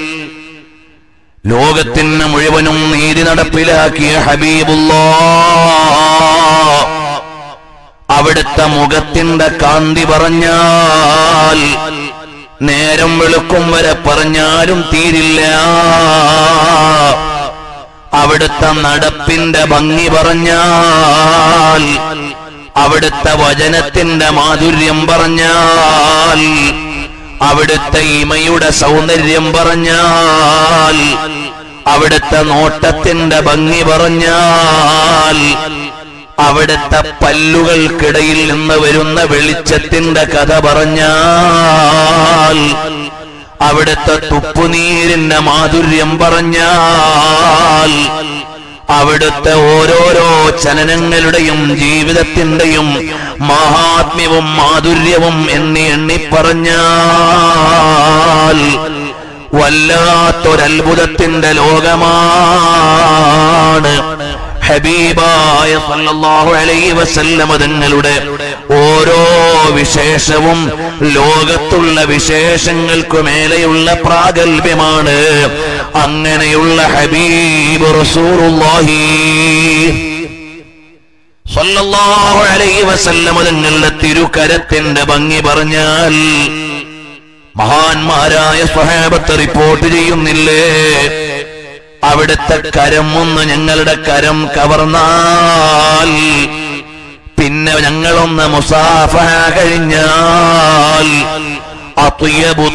ലോകത്തിന് മുഴുവനും നീതി നടപ്പിലാക്കിയ ഹബീബുല്ലാഹ്, അവിടുത്തെ മുഖത്തിന്റെ കാന്തി പറഞ്ഞാൽ നേരം വെളുക്കും വരെ പറഞ്ഞാലും തീരില്ല. അവിടുത്തെ നടപ്പിന്റെ ഭംഗി പറഞ്ഞാൽ, അവിടുത്തെ വചനത്തിന്റെ മാധുര്യം പറഞ്ഞാൽ, അവിടുത്തെ ഇമയുടെ സൗന്ദര്യം പറഞ്ഞാൽ, അവിടുത്തെ നോട്ടത്തിന്റെ ഭംഗി പറഞ്ഞാൽ, അവിടുത്തെ പല്ലുകൾക്കിടയിൽ നിന്ന് വരുന്ന വെളിച്ചത്തിന്റെ കഥ പറഞ്ഞാൽ, അവിടുത്തെ തുപ്പുനീരിന്റെ മാധുര്യം പറഞ്ഞാൽ, അവിടുത്തെ ഓരോരോ ചലനങ്ങളുടെയും ജീവിതത്തിന്റെയും മഹാത്മ്യവും മാധുര്യവും എണ്ണി എണ്ണി പറഞ്ഞാൽ വല്ലാത്തൊരത്ഭുതത്തിന്റെ ലോകമാണ്. ഹബീബായ സല്ലല്ലാഹു അലൈഹി വസല്ലം തങ്ങളുടെ ഓരോ വിശേഷവും ലോകത്തുള്ള വിശേഷങ്ങൾക്കു മേലെയുള്ള പ്രാഗൽഭ്യമാണ്. അങ്ങനെയുള്ള ഹബീബ് റസൂലുള്ളാഹി സല്ലല്ലാഹു അലൈഹി വസല്ലം തങ്ങളുടെ തിരുകരത്തിന്റെ ഭംഗി പറഞ്ഞാൽ മഹാന്മാരായ സ്വഹാബത്ത് റിപ്പോർട്ട് ചെയ്യുന്നില്ലേ, അവിടുത്തെ കരം ഒന്ന് ഞങ്ങളുടെ കരം കവർന്നാൽ, പിന്നെ ഞങ്ങളൊന്ന് മുസാഫഹ കഴിഞ്ഞാൽ അത്യബു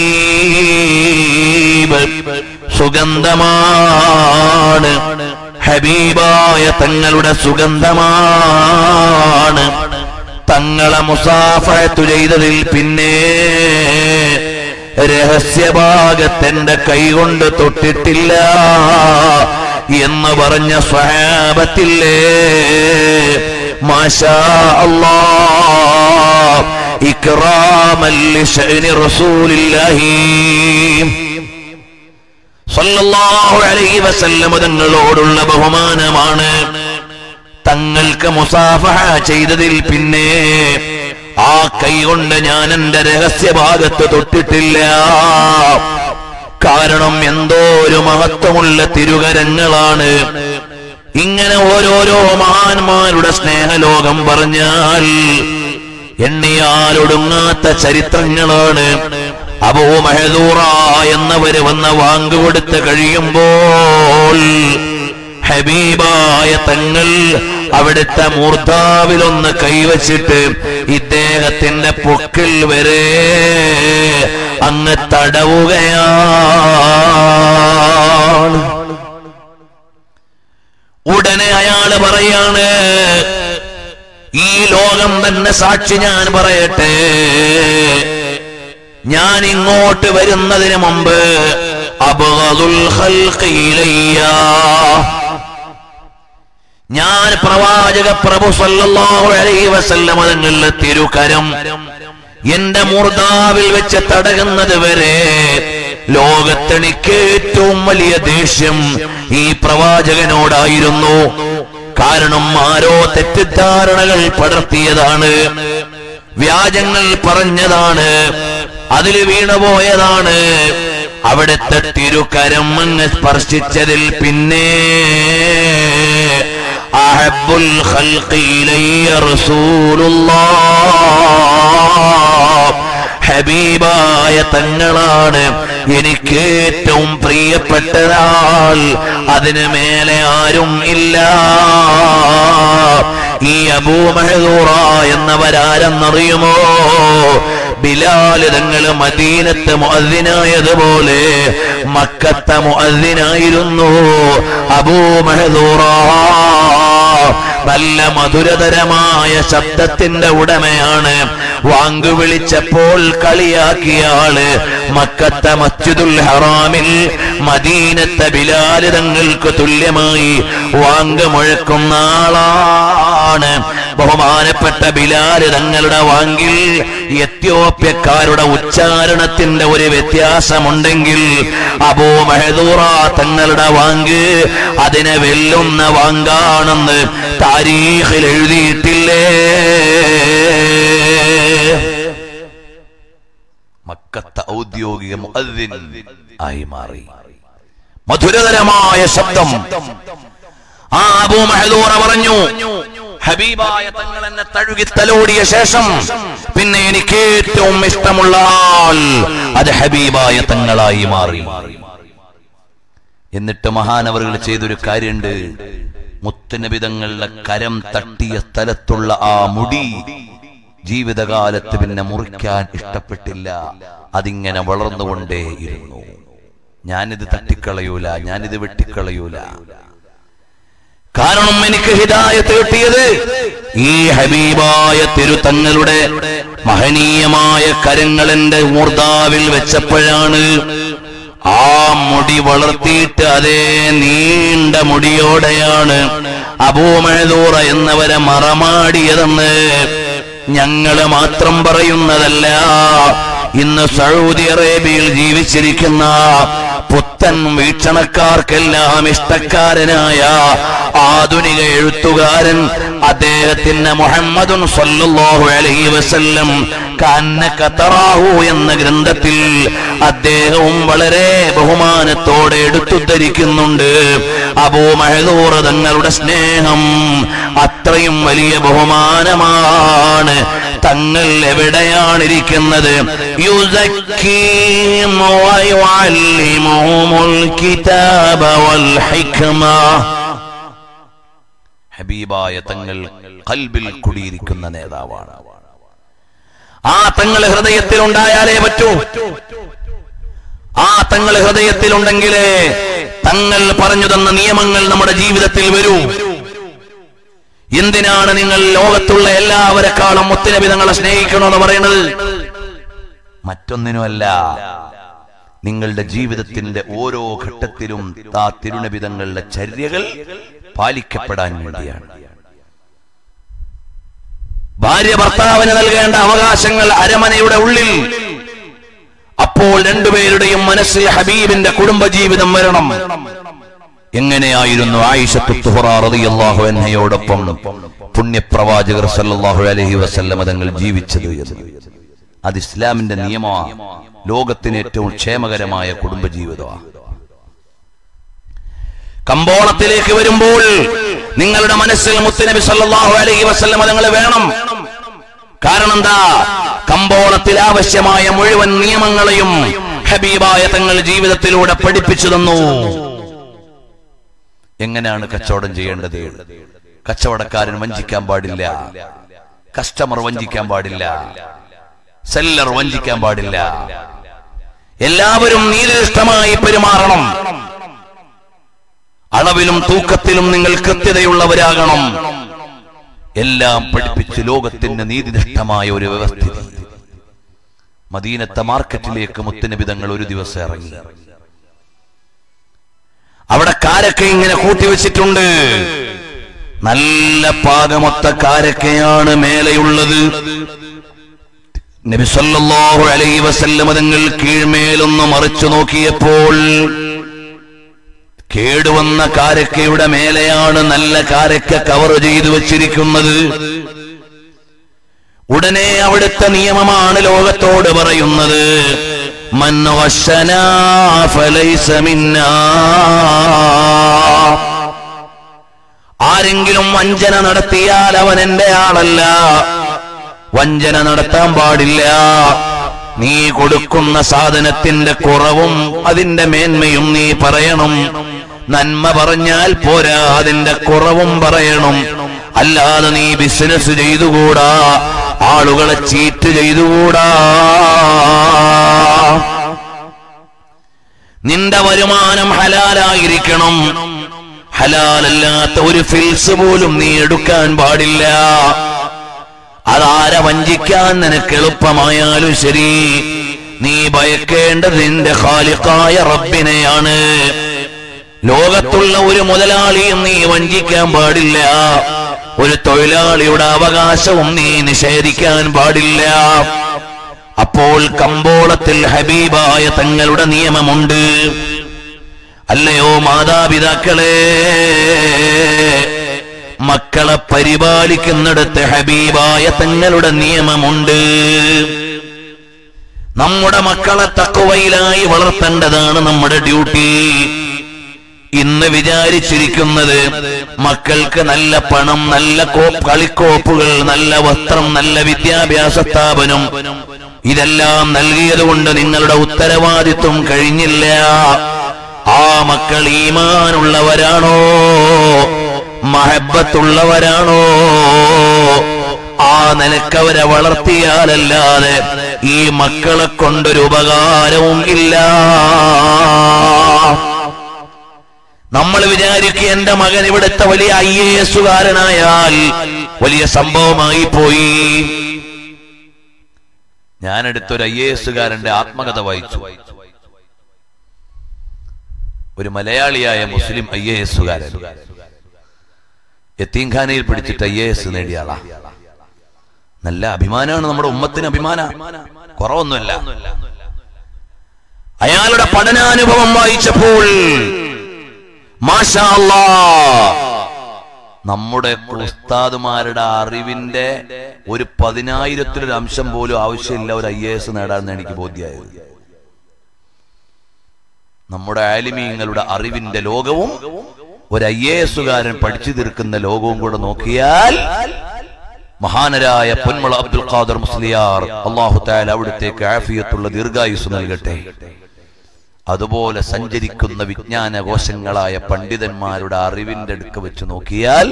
ത്വീബ്, സുഗന്ധമാണ്. ഹബീബായ തങ്ങളുടെ സുഗന്ധമാണ്. തങ്ങളെ മുസാഫഹത്ത് ചെയ്തതിൽ പിന്നെ രഹസ്യഭാഗത്തെന്റെ കൈകൊണ്ട് തൊട്ടിട്ടില്ല എന്ന് പറഞ്ഞ സ്വഹാബത്തില്ലേ. മാഷാ അല്ലാഹ്, ഇക്റാമൻ ലിശഅനി റസൂലില്ലാഹി സല്ലല്ലാഹു അലൈഹി വസല്ലം തങ്ങളോടുള്ള ബഹുമാനമാണ്. തങ്ങൾക്ക് മുസാഫഹ ചെയ്തതിൽ പിന്നെ ആ കൈ കൊണ്ട് ഞാൻ എന്റെ രഹസ്യഭാഗത്ത് തൊട്ടിട്ടില്ല. കാരണം എന്തോ ഒരു മഹത്വമുള്ള തിരുകരങ്ങളാണ്. ഇങ്ങനെ ഓരോരോ മഹാന്മാരുടെ സ്നേഹലോകം പറഞ്ഞാൽ എണ്ണിയാലൊടുങ്ങാത്ത ചരിത്രങ്ങളാണ്. അബൂ മഹ്ദൂറ എന്നവര് വന്ന വാങ്കുകൊടുത്ത് കഴിയുമ്പോൾ ഹബീബായ തങ്ങൾ അവിടുത്തെ മൂർധാവിലൊന്ന് കൈവച്ചിട്ട് ഇദ്ദേഹത്തിന്റെ പൊക്കിൽ വരെ അങ്ങ് തടവുകയാണ്. ഉടനെ അയാള് പറയാണ്, ഈ ലോകം തന്നെ സാക്ഷി ഞാൻ പറയട്ടെ, ഞാൻ ഇങ്ങോട്ട് വരുന്നതിന് മുമ്പ് അബ്ഗദുൽ ഖൽഖി ഇലയ്യ, ഞാൻ പ്രവാചക പ്രഭു സല്ലല്ലാഹു അലൈഹി വസല്ലം തങ്ങളുടെ തിരുകരം എന്റെ മൂർധാവിൽ വെച്ച് തടകുന്നത് വരെ ലോകത്തെനിക്ക് ഏറ്റവും വലിയ ദേഷ്യം ഈ പ്രവാചകനോടായിരുന്നു. കാരണം ആരോ തെറ്റിദ്ധാരണകൾ പടർത്തിയതാണ്, വ്യാജങ്ങൾ പറഞ്ഞതാണ്, അതിൽ വീണുപോയതാണ്. അവിടുത്തെ തിരുകരം അങ്ങ് സ്പർശിച്ചതിൽ പിന്നെ അഹബ്ബുൽ ഖൽഖി ഇലയ്യ റസൂലുള്ളാഹ്, ഹബീബായ തങ്ങളാണ് എനിക്ക് ഏറ്റവും പ്രിയപ്പെട്ട ആൾ, അതിന് മേലെ ആരും ഇല്ല. ഈ അബൂ മഹ്ദൂറ എന്നവരാരെന്നറിയുമോ? ബിലാൽ തങ്ങൾ മദീനത്തെ മുഅദ്ദിനായതുപോലെ മക്കത്തെ മുഅദ്ദിനായിരുന്നു. അബൂ മഹ്ദൂറ നല്ല മധുരതരമായ ശബ്ദത്തിന്റെ ഉടമയാണ്. വാങ്കു വിളിച്ചപ്പോൾ കളിയാക്കിയ ആള് മക്കത്തെ മസ്ജിദുൽ ഹറാമിൽ മദീനത്തെ ബിലാൽ തങ്ങൾക്ക് തുല്യമായി വാങ്ക് മുഴക്കുന്ന ആളാണ്. ബഹുമാനപ്പെട്ട ബിലാൽ തങ്ങളുടെ വാങ്കിൽ എത്യോപ്യക്കാരുടെ ഉച്ചാരണത്തിന്റെ ഒരു വ്യത്യാസമുണ്ടെങ്കിൽ അബൂ മഹ്ദൂറ തങ്ങളുടെ വാങ്ക് അതിനെ വെല്ലുന്ന വാങ്കാണെന്ന് താരീഖിൽ എഴുതിയിട്ടില്ലേ? മക്കത്തെ ഔദ്യോഗിക മുഅദ്ദിൻ ആയി മാറി. മധുരതരമായ ശബ്ദം. ആ അബൂ മഹ്ദൂറ പറഞ്ഞു, ഹബീബായ തങ്ങൾ എന്നെ തഴുകി തലോടിയ ശേഷം പിന്നെ എനിക്ക് ഏറ്റവും ഇഷ്ടമുള്ള ആൾ അത് ഹബീബായ തങ്ങളായി മാറി. എന്നിട്ട് മഹാനവറുകൾ ചെയ്തൊരു കാര്യമുണ്ട്. മുത്തുനബി തങ്ങളുടെ കരം തട്ടിയ സ്ഥലത്തുള്ള ആ മുടി ജീവിതകാലത്ത് പിന്നെ മുറിക്കാൻ ഇഷ്ടപ്പെട്ടില്ല. അതിങ്ങനെ വളർന്നുകൊണ്ടേയിരുന്നു. ഞാനിത് തട്ടിക്കളയൂല, ഞാനിത് വെട്ടിക്കളയൂല. കാരണം എനിക്ക് ഹിദായത്ത് കിട്ടിയത് ഈ ഹബീബായ തിരുതങ്ങളുടെ മഹനീയമായ കരങ്ങൾ എന്റെ മൂർധാവിൽ വെച്ചപ്പോഴാണ്. ആ മുടി വളർത്തിയിട്ട് അതേ നീണ്ട മുടിയോടെയാണ് അബൂ മഅ്ദൂറ എന്നവരെ മറമാടിയതെന്ന് ഞങ്ങള് മാത്രം പറയുന്നതല്ല. ഇന്ന് സൗദി അറേബ്യയിൽ ജീവിച്ചിരിക്കുന്ന പുത്തൻ വീക്ഷണക്കാർക്കെല്ലാം ഇഷ്ടക്കാരനായ ആധുനിക എഴുത്തുകാരൻ അദ്ദേഹത്തിന്റെ മുഹമ്മദുൻ സ്വല്ലല്ലാഹു അലൈഹി വസല്ലം കഅന്നക തറാഹു എന്ന ഗ്രന്ഥത്തിൽ അദ്ദേഹവും വളരെ ബഹുമാനത്തോടെ എടുത്തുദ്ധരിക്കുന്നുണ്ട്. അബൂ മഅ്ദൂർ തങ്ങളുടെ സ്നേഹം അത്രയും വലിയ ബഹുമാനമാണ്. തങ്ങൾ എവിടെയാണ് ഇരിക്കുന്നത്? യുസക്കീം വയുഅല്ലിമുൽ കിതാബ വൽ ഹിക്മ. ഹബീബായ തങ്ങൾ ഖൽബിൽ കുടിയിരിക്കുന്ന നേതാവാണ്. ആ തങ്ങൾ ഹൃദയത്തിൽ ഉണ്ടായാലേ പറ്റൂ. ആ തങ്ങൾ ഹൃദയത്തിലുണ്ടെങ്കിലേ തങ്ങൾ പറഞ്ഞു തന്ന നിയമങ്ങൾ നമ്മുടെ ജീവിതത്തിൽ വരൂ. എന്തിനാണ് നിങ്ങൾ ലോകത്തുള്ള എല്ലാവരെക്കാളും മുത്തുനബി തങ്ങളെ സ്നേഹിക്കണമെന്ന് പറയുന്നത്? മറ്റൊന്നിനുമല്ല, നിങ്ങളുടെ ജീവിതത്തിന്റെ ഓരോ ഘട്ടത്തിലും ആ തിരുനബി തങ്ങളുടെ ചര്യകൾ പാലിക്കപ്പെടാൻ വേണ്ടിയാണ്. ഭാര്യ ഭർത്താവിന് നൽകേണ്ട അവകാശങ്ങൾ അരമനയുടെ ഉള്ളിൽ, അപ്പോൾ രണ്ടുപേരുടെയും മനസ്സിൽ ഹബീബിന്റെ കുടുംബജീവിതം വരണം. എങ്ങനെയായിരുന്നു ആയിഷത്തു തുഹ്റ റളിയല്ലാഹു അൻഹയോടൊപ്പം പുണ്യപ്രവാചകർ സല്ലല്ലാഹു അലൈഹി വസല്ലം തങ്ങൾ ജീവിച്ചത്? അത് ഇസ്ലാമിന്റെ നിയമമാണ്. ലോകത്തിന് ഏറ്റവും ക്ഷേമകരമായ കുടുംബജീവിതമാണ്. കമ്പോളത്തിലേക്ക് വരുമ്പോൾ നിങ്ങളുടെ മനസ്സിൽ മുത്തുനബി സല്ലല്ലാഹു അലൈഹി വസല്ലം തങ്ങൾ വേണം. കാരണം എന്താ? കമ്പോളത്തിൽ ആവശ്യമായ മുഴുവൻ നിയമങ്ങളെയും ഹബീബായ തങ്ങൾ ജീവിതത്തിലൂടെ പഠിപ്പിച്ചു തന്നു. എങ്ങനെയാണ് കച്ചവടം ചെയ്യേണ്ടത്? കച്ചവടക്കാരൻ വഞ്ചിക്കാൻ പാടില്ല, കസ്റ്റമർ വഞ്ചിക്കാൻ പാടില്ല, സെല്ലർ വഞ്ചിക്കാൻ പാടില്ല. എല്ലാവരും നീതിനിഷ്ഠമായി പെരുമാറണം. അളവിലും തൂക്കത്തിലും നിങ്ങൾ കൃത്യതയുള്ളവരാകണം. എല്ലാം പഠിപ്പിച്ച് ലോകത്തിന്റെ നീതിനിഷ്ഠമായ ഒരു വ്യവസ്ഥ. മദീനത്തെ മാർക്കറ്റിലേക്ക് മുത്തുനബി തങ്ങൾ ഒരു ദിവസം ഇറങ്ങി. അവിടെ കാരക്ക ഇങ്ങനെ കൂട്ടിവെച്ചിട്ടുണ്ട്. നല്ല പാകമൊത്ത കാരക്കയാണ് മേലെയുള്ളത്. നബി സല്ലല്ലാഹു അലൈഹി വസല്ലം തങ്ങൾ കീഴ്മേലൊന്ന് മറിച്ചു നോക്കിയപ്പോൾ കേടുവന്ന കാരക്കയുടെ മേലെയാണ് നല്ല കാരക്ക കവർ ചെയ്തു വച്ചിരിക്കുന്നത്. ഉടനെ അവിടുത്തെ നിയമമാണ് ലോകത്തോട് പറയുന്നത്, മൻ ഗശനാ ഫലൈസ മിന്നാ. ആരെങ്കിലും വഞ്ചന നടത്തിയാൽ അവൻ എന്റെ ആളല്ല. വഞ്ചന നടത്താൻ പാടില്ല. നീ കൊടുക്കുന്ന സാധനത്തിന്റെ കുറവും അതിന്റെ മേന്മയും നീ പറയണം. നന്മ പറഞ്ഞാൽ പോരാ, അതിന്റെ കുറവും പറയണം. അല്ലാതെ നീ ബിസിനസ് ചെയ്തുകൂടാ, ആളുകളെ ചീറ്റ് ചെയ്തുകൂടാ. നിന്റെ വരുമാനം ഹലാലായിരിക്കണം. ഹലാലല്ലാത്ത ഒരു ഫിൽസ് പോലും നീ എടുക്കാൻ പാടില്ല. അതാരെ വഞ്ചിക്കാൻ നിനക്ക് എളുപ്പമായാലും ശരി, നീ ഭയക്കേണ്ടത് നിന്റെ ഖാലിഖായ റബ്ബിനെയാണ്. ലോകത്തുള്ള ഒരു മുതലാളിയും നീ വഞ്ചിക്കാൻ പാടില്ല. ഒരു തൊഴിലാളിയുടെ അവകാശവും നീ നിഷേധിക്കാൻ പാടില്ല. അപ്പോൾ കമ്പോളത്തിൽ ഹബീബായ തങ്ങളുടെ നിയമമുണ്ട്. അല്ലയോ മാതാപിതാക്കളെ, മക്കളെ പരിപാലിക്കുന്നിടത്ത് ഹബീബായ തങ്ങളുടെ നിയമമുണ്ട്. നമ്മുടെ മക്കളെ തഖ്വയിലായി വളർത്തേണ്ടതാണ് നമ്മുടെ ഡ്യൂട്ടി. ഇന്ന് വിചാരിച്ചിരിക്കുന്നത് മക്കൾക്ക് നല്ല പണം, നല്ല കളിക്കോപ്പുകൾ, നല്ല വസ്ത്രം, നല്ല വിദ്യാഭ്യാസ സ്ഥാപനം ഇതെല്ലാം നൽകിയതുകൊണ്ട് നിങ്ങളുടെ ഉത്തരവാദിത്വം കഴിഞ്ഞില്ല. ആ മക്കൾ ഈമാനുള്ളവരാണോ, മഹബ്ബത്തുള്ളവരാണോ? ആ നിലക്കവരെ വളർത്തിയാലല്ലാതെ ഈ മക്കളെ കൊണ്ടൊരു ഉപകാരവും ഇല്ല. നമ്മൾ വിചാരിക്കുക എന്റെ മകൻ ഇവിടുത്തെ വലിയ ഐ എ എസുകാരനായാൽ വലിയ സംഭവമായി പോയി. ഞാനെടുത്തൊരു ഐ എ എസുകാരന്റെ ആത്മകഥ വായിച്ചു. ഒരു മലയാളിയായ മുസ്ലിം ഐ എ എസുകാരൻ യത്തീംഖാനയിൽ പിടിച്ചിട്ട് ഐ എ എസ് നേടിയ ആളാ. നല്ല അഭിമാനമാണ്, നമ്മുടെ ഉമ്മത്തിന് അഭിമാന, കുറവൊന്നുമല്ല. അയാളുടെ പഠനാനുഭവം വായിച്ചപ്പോൾ മാഷാ അല്ലാഹ്, നമ്മുടെ ഉസ്താദുമാരുടെ അറിവിന്റെ ഒരു പതിനായിരത്തിലൊരു അംശം പോലും ആവശ്യമില്ല ഒരു ഐ എ എസ് നേടാമെന്ന് എനിക്ക് ബോധ്യമായത്. നമ്മുടെ ആലിമീങ്ങളുടെ അറിവിന്റെ ലോകവും ഒരു ഐ എ എസുകാരൻ പഠിച്ചു തീർക്കുന്ന ലോകവും കൂടെ നോക്കിയാൽ മഹാനരായ പൊന്മുള അബ്ദുൽ ഖാദർ മുസ്ലിയാർ അല്ലാഹു തആല അവിടുത്തേക്ക് ആഫിയത്തുള്ള ദീർഘായുസ് നൽകട്ടെ, അതുപോലെ സഞ്ചരിക്കുന്ന വിജ്ഞാന കോശങ്ങളായ പണ്ഡിതന്മാരുടെ അറിവിന്റെ അടുക്ക വെച്ച് നോക്കിയാൽ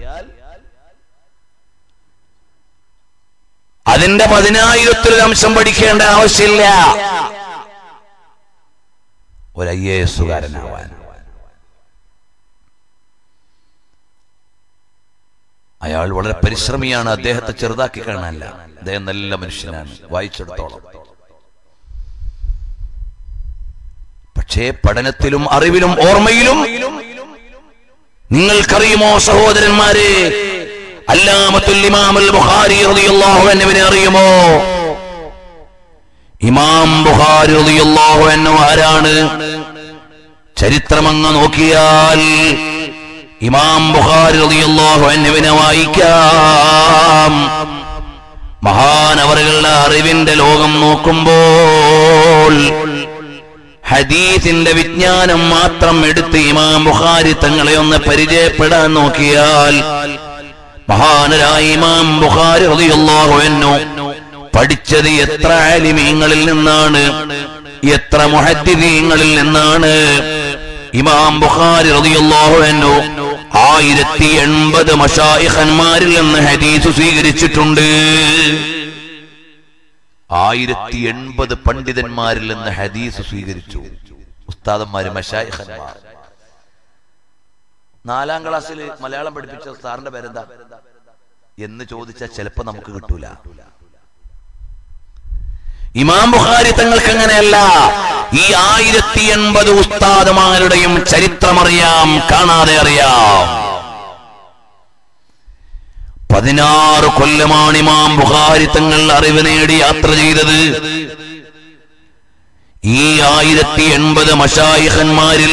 അതിന്റെ പതിനായിരത്തിലൊരു അംശം പഠിക്കേണ്ട ആവശ്യമില്ല ഒരു ഐ എ എസുകാരനാവാൻ. അയാൾ വളരെ പരിശ്രമിയാണ്, അദ്ദേഹത്തെ ചെറുതാക്കി കാണാനല്ല, അദ്ദേഹം നല്ല മനുഷ്യനാണ് വായിച്ചെടുത്തോളം. പക്ഷേ പഠനത്തിലും അറിവിലും ഓർമ്മയിലും നിങ്ങൾക്കറിയുമോ സഹോദരന്മാരെ, അല്ലാമത്തുൽ ഇമാമുൽ ബുഖാരി റളിയല്ലാഹു അൻഹുവിനെ അറിയുമോ? ഇമാം ബുഖാരി റളിയല്ലാഹു അൻഹു ആരാണ്? ചരിത്രമങ്ങ് നോക്കിയാൽ ഇമാം ബുഖാരി റളിയല്ലാഹു അൻഹുവിനെ വായിക്കാം. മഹാനവറുകളുടെ അറിവിന്റെ ലോകം നോക്കുമ്പോൾ ഹദീസിന്റെ വിജ്ഞാനം മാത്രം എടുത്ത് ഇമാം ബുഖാരി തങ്ങളെ ഒന്ന് പരിചയപ്പെടാൻ നോക്കിയാൽ മഹാനരായ ഇമാം ബുഖാരി റളിയല്ലാഹു അൻഹു പഠിച്ചത് എത്ര ആലിമീങ്ങളിൽ നിന്നാണ്, എത്ര മുഹദ്ദിദീങ്ങളിൽ നിന്നാണ്. ഇമാം ബുഖാരി റളിയല്ലാഹു അൻഹു ആയിരത്തി എൺപത് മശായിഖന്മാരിൽ നിന്ന് ഹദീസ് സ്വീകരിച്ചിട്ടുണ്ട്. ആയിരത്തി എൺപത് പണ്ഡിതന്മാരിൽ നിന്ന് ഹദീസ് സ്വീകരിച്ചു. ഉസ്താദന്മാര്, മശായിഖന്മാർ. നാലാം ക്ലാസ്സിൽ മലയാളം പഠിപ്പിച്ച സാറിന്റെ പേരെന്താ എന്ന് ചോദിച്ചാൽ ചിലപ്പോ നമുക്ക് കിട്ടൂല. ഇമാം ബുഖാരി തങ്ങൾക്ക് അങ്ങനെയല്ല. ഈ ആയിരത്തി എൺപത് ഉസ്താദുമാരുടെയും ചരിത്രമറിയാം, കാണാതെ അറിയാം. പതിനാറ് കൊല്ലമാണ് ഇമാം ബുഖാരി തങ്ങൾ അറിവ് നേടി യാത്ര ചെയ്തത്. ഈ ആയിരത്തി എൺപത് മശായിഖന്മാരിൽ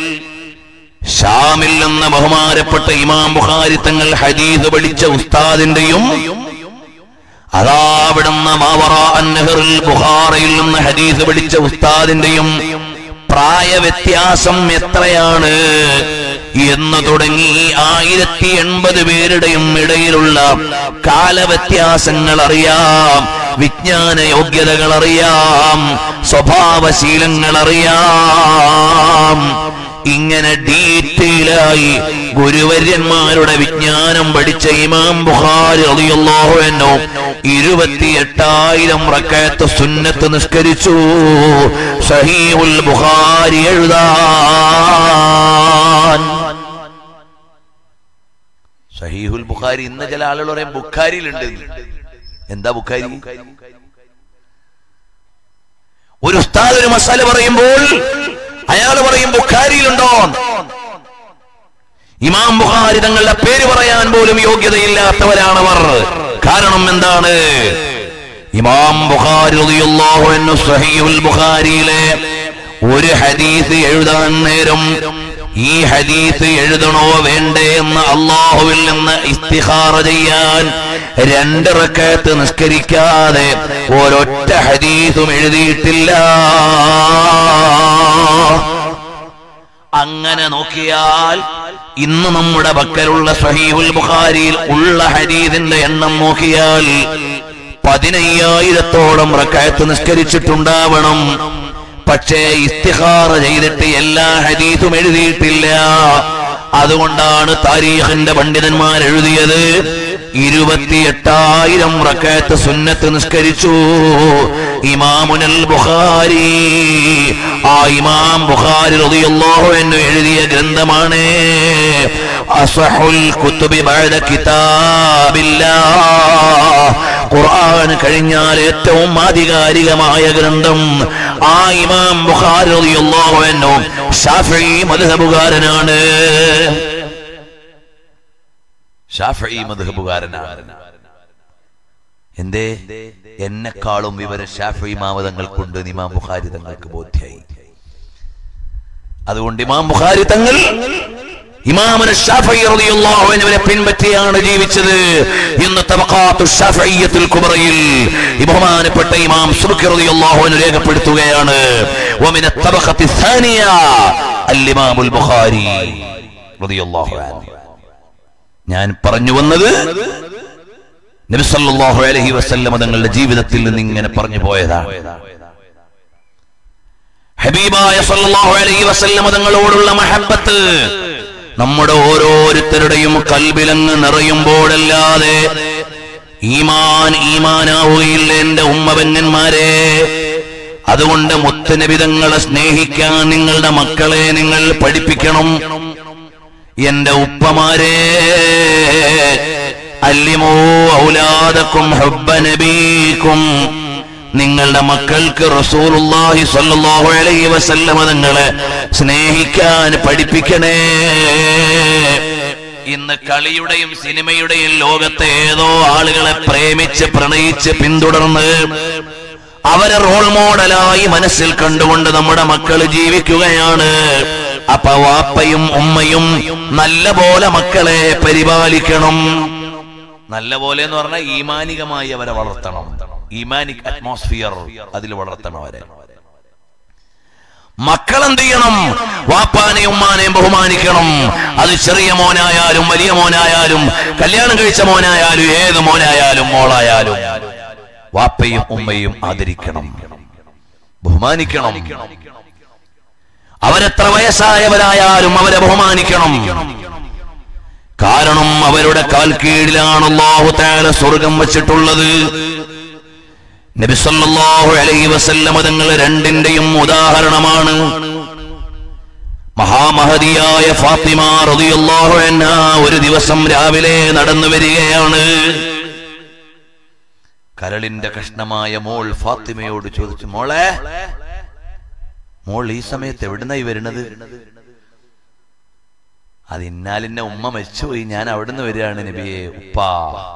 ഷാമിൽ നിന്ന് ബഹുമാനപ്പെട്ട ഇമാം ബുഖാരി തങ്ങൾ ഹദീസ് പഠിച്ച ഉസ്താദിന്റെയും അതാവിടുന്ന് മാവറാ അന്നഹറിൽ ബുഖാറിയിൽ നിന്ന് ഹദീസ് പഠിച്ച ഉസ്താദിന്റെയും പ്രായ വ്യത്യാസം എത്രയാണ് എന്ന് തുടങ്ങി ആയിരത്തി എൺപത് പേരുടെയും ഇടയിലുള്ള കാലവ്യത്യാസങ്ങൾ അറിയാം, വിജ്ഞാന യോഗ്യതകൾ അറിയാം, സ്വഭാവശീലങ്ങൾ അറിയാം. ഇങ്ങനെ ഡീറ്റെയിലായി ഗുരുവര്യന്മാരുടെ വിജ്ഞാനം പഠിച്ച ഇമാം ബുഖാരി റളിയല്ലാഹു അൻഹു ഇരുപത്തിയെട്ടായിരം റക്അത്ത് സുന്നത്ത് നിസ്കരിച്ചു സഹീഹുൽ ബുഖാരി എഴുതാൻ. സഹീഹുൽ ബുഖാരി ഇന്ന് ചില ആളുകൾ പറയും ബുഖാരിയിലുണ്ട്. എന്താ ബുഖാരി? ഒരു ഉസ്താദ് ഒരു മസാല പറയുമ്പോൾ അയാൾ പറയും ബുഖാരിയിലുണ്ടോ? ഇമാം ബുഖാരി തങ്ങളുടെ പേര് പറയാൻ പോലും യോഗ്യതയില്ലാത്തവരാണവർ. കാരണം എന്താണ്? ഇമാം ബുഖാരി റളിയല്ലാഹു അൻഹു സഹീഹുൽ ബുഖാരിയിലെ ഒരു ഹദീസ് എഴുതാൻ നേരം ഈ ഹദീസ് എഴുതണോ വേണ്ടേ എന്ന് അല്ലാഹുവിൽ നിന്ന് ഇസ്തിഖാറ ചെയ്യാൻ രണ്ട് റക്അത്ത് നിസ്കരിക്കാതെ ഒരൊറ്റ ഹദീസും എഴുതിയിട്ടില്ല. അങ്ങനെ നോക്കിയാൽ ഇന്ന് നമ്മുടെ പക്കലുള്ള സഹീഹുൽ ബുഖാരിയിൽ ഉള്ള ഹദീസിന്റെ എണ്ണം നോക്കിയാൽ പതിനയ്യായിരത്തോളം റക്അത്ത് നിസ്കരിച്ചിട്ടുണ്ടാവണം. പക്ഷേ ഇസ്തിഖാറ ചെയ്തിട്ട് എല്ലാ ഹദീസും എഴുതിയിട്ടില്ല. അതുകൊണ്ടാണ് താരീഖിന്റെ പണ്ഡിതന്മാർ എഴുതിയത് ഇരുപത്തിയെട്ടായിരം റക്അത്ത് സുന്നത്ത് നിസ്കരിച്ചു ഇമാമുൽ ബുഖാരി. ആ ഇമാം ബുഖാരി റളിയല്ലാഹു അൻഹു എഴുതിയ ഗ്രന്ഥമാണ് അസ്ഹുൽ കുതുബി ബഅദ കിതാബില്ലാഹ്. ഖുർആൻ കഴിഞ്ഞാൽ ഏറ്റവും ആധികാരികമായ ഗ്രന്ഥം. ആ ഇമാം ബുഖാരി റളിയല്ലാഹു അൻഹു ശാഫിഈ മദ്ഹബുകാരനാണ്. ശാഫിഈ മദ്ഹബുകാരനാണ്. എന്തേ? എന്നെക്കാളും വിവരം ശാഫിഈ ഇമാം തങ്ങൾക്കുണ്ട്. ഇമാം ബുഖാരി തങ്ങൾക്ക് ബോധ്യായി. അതുകൊണ്ട് ഇമാം ബുഖാരി തങ്ങൾ ഇമാമുന ശാഫിഈ റളിയല്ലാഹു അൻഹുവിനെ പിൻപറ്റിയാണ് ജീവിച്ചത്. ഇന്ന് തബഖാത്തു ശാഫിഈയത്തുൽ കുബ്രയിൽ ബഹുമാനപ്പെട്ട ഇമാം സുബ്കി റളിയല്ലാഹു അൻഹു രേഖപ്പെടുത്തുകയാണ് വമിന തബഖത്തി സാനിയ അൽ ഇമാമുൽ ബുഖാരി റളിയല്ലാഹു അൻഹു. ഞാൻ പറഞ്ഞു വന്നത് നബി സല്ലല്ലാഹു അലൈഹി വസല്ലം തങ്ങളുടെ ജീവിതത്തിൽ നിന്ന് ഇങ്ങനെ പറഞ്ഞു പോയതാണ്. ഹബീബായ സല്ലല്ലാഹു അലൈഹി വസല്ലം തങ്ങളോടുള്ള മഹബ്ബത്ത് നമ്മുടെ ഓരോരുത്തരുടെയും കൽബിലങ്ങ് നിറയുമ്പോഴല്ലാതെ ഈമാൻ ഈമാനാവുകയില്ല എന്റെ ഉമ്മബന്യന്മാരെ. അതുകൊണ്ട് മുത്തുനബി തങ്ങളെ സ്നേഹിക്കാൻ നിങ്ങളുടെ മക്കളെ നിങ്ങൾ പഠിപ്പിക്കണം. എന്റെ ഉപ്പമാരെ, അല്ലിമൂ ഔലാദക്കും ഹുബ്ബ നബീക്കും, നിങ്ങളുടെ മക്കൾക്ക് റസൂലുള്ളാഹി സ്വല്ലല്ലാഹു അലൈഹി വസല്ലം തങ്ങളെ സ്നേഹിക്കാൻ പഠിപ്പിക്കണേ. ഇന്ന് കളിയുടെയും സിനിമയുടെയും ലോകത്തെ ഏതോ ആളുകളെ പ്രേമിച്ച് പ്രണയിച്ച് പിന്തുടർന്ന് അവരെ റോൾ മോഡലായി മനസ്സിൽ കണ്ടുകൊണ്ട് നമ്മുടെ മക്കൾ ജീവിക്കുകയാണ്. അപ്പൊ വാപ്പയും ഉമ്മയും നല്ല പോലെ മക്കളെ പരിപാലിക്കണം. നല്ല പോലെ എന്ന് പറഞ്ഞാൽ ഈമാനികമായി അവരെ വളർത്തണം. ഈമാനിക് അറ്റ്മോസ്ഫിയർ അതിൽ വളർത്തണം അവരെ. മക്കൾ എന്ത് ചെയ്യണം? വാപ്പാനെയും ഉമ്മാനെയും ബഹുമാനിക്കണം. അത് ചെറിയ മോനായാലും വലിയ മോനായാലും കല്യാണം കഴിച്ച മോനായാലും ഏത് മോനായാലും മോളായാലും വാപ്പയും ഉമ്മയും ആദരിക്കണം, ബഹുമാനിക്കണം. അവരെത്ര വയസ്സായവരായാലും അവരെ ബഹുമാനിക്കണം. കാരണം അവരുടെ കാൽ കീഴിലാണ് അല്ലാഹു തആല സ്വർഗം വച്ചിട്ടുള്ളത്. നബി സല്ലല്ലാഹു അലൈഹി വസല്ലം തങ്ങൾ രണ്ടിന്റെയും ഉദാഹരണമാണ്. മഹാമഹദിയായ ഫാത്തിമ റളിയല്ലാഹു അൻഹാ ഒരു ദിവസം രാവിലെ നടന്നു വരികയാണ്. കരളിന്റെ കഷ്ണമായ മോൾ ഫാത്തിമയോട് ചോദിച്ചു, മോളെ, മോൾ ഈ സമയത്ത് എവിടുന്നായി വരുന്നത്? അത് ഇന്നാലിന്റെ ഉമ്മ മരിച്ചുപോയി, ഞാൻ അവിടുന്ന് വരികയാണ് നബിയെ. ഉപ്പാ,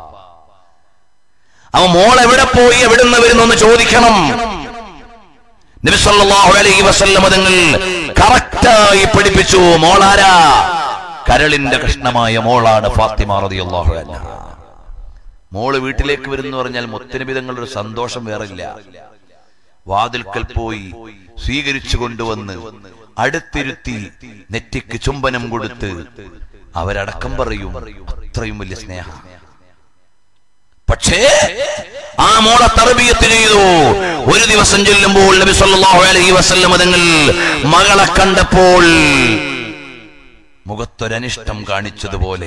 അവ മോൾ എവിടെ പോയി, എവിടുന്ന് വരുന്നു ചോദിക്കണം. നബി സല്ലല്ലാഹു അലൈഹി വസല്ലം തങ്ങൾ കറക്റ്റായി പഠിപ്പിച്ചു. മോളാരാ? കരളിന്റെ കഷ്ണമായ മോളാണ് ഫാത്തിമ റളിയല്ലാഹു അൻഹ. മോള് വീട്ടിലേക്ക് വരുന്നു പറഞ്ഞാൽ മുത്തനബി തങ്ങളുടെ സന്തോഷം വേറില്ല. വാതിൽക്കൽ പോയി സ്വീകരിച്ചു കൊണ്ടുവന്ന് അടുത്തിരുത്തി നെറ്റിക്ക് ചുംബനം കൊടുത്ത് അവരടക്കം പറയും. അത്രയും വലിയ സ്നേഹം. പക്ഷേ ആ മോളെ തർബിയത്ത് ചെയ്തു. ഒരു ദിവസം ചെല്ലുമ്പോൾ നബി സല്ലല്ലാഹു അലൈഹി വസല്ലം തങ്ങൾ മകളെ കണ്ടപ്പോൾ മുഖത്തൊരനിഷ്ടം കാണിച്ചതുപോലെ.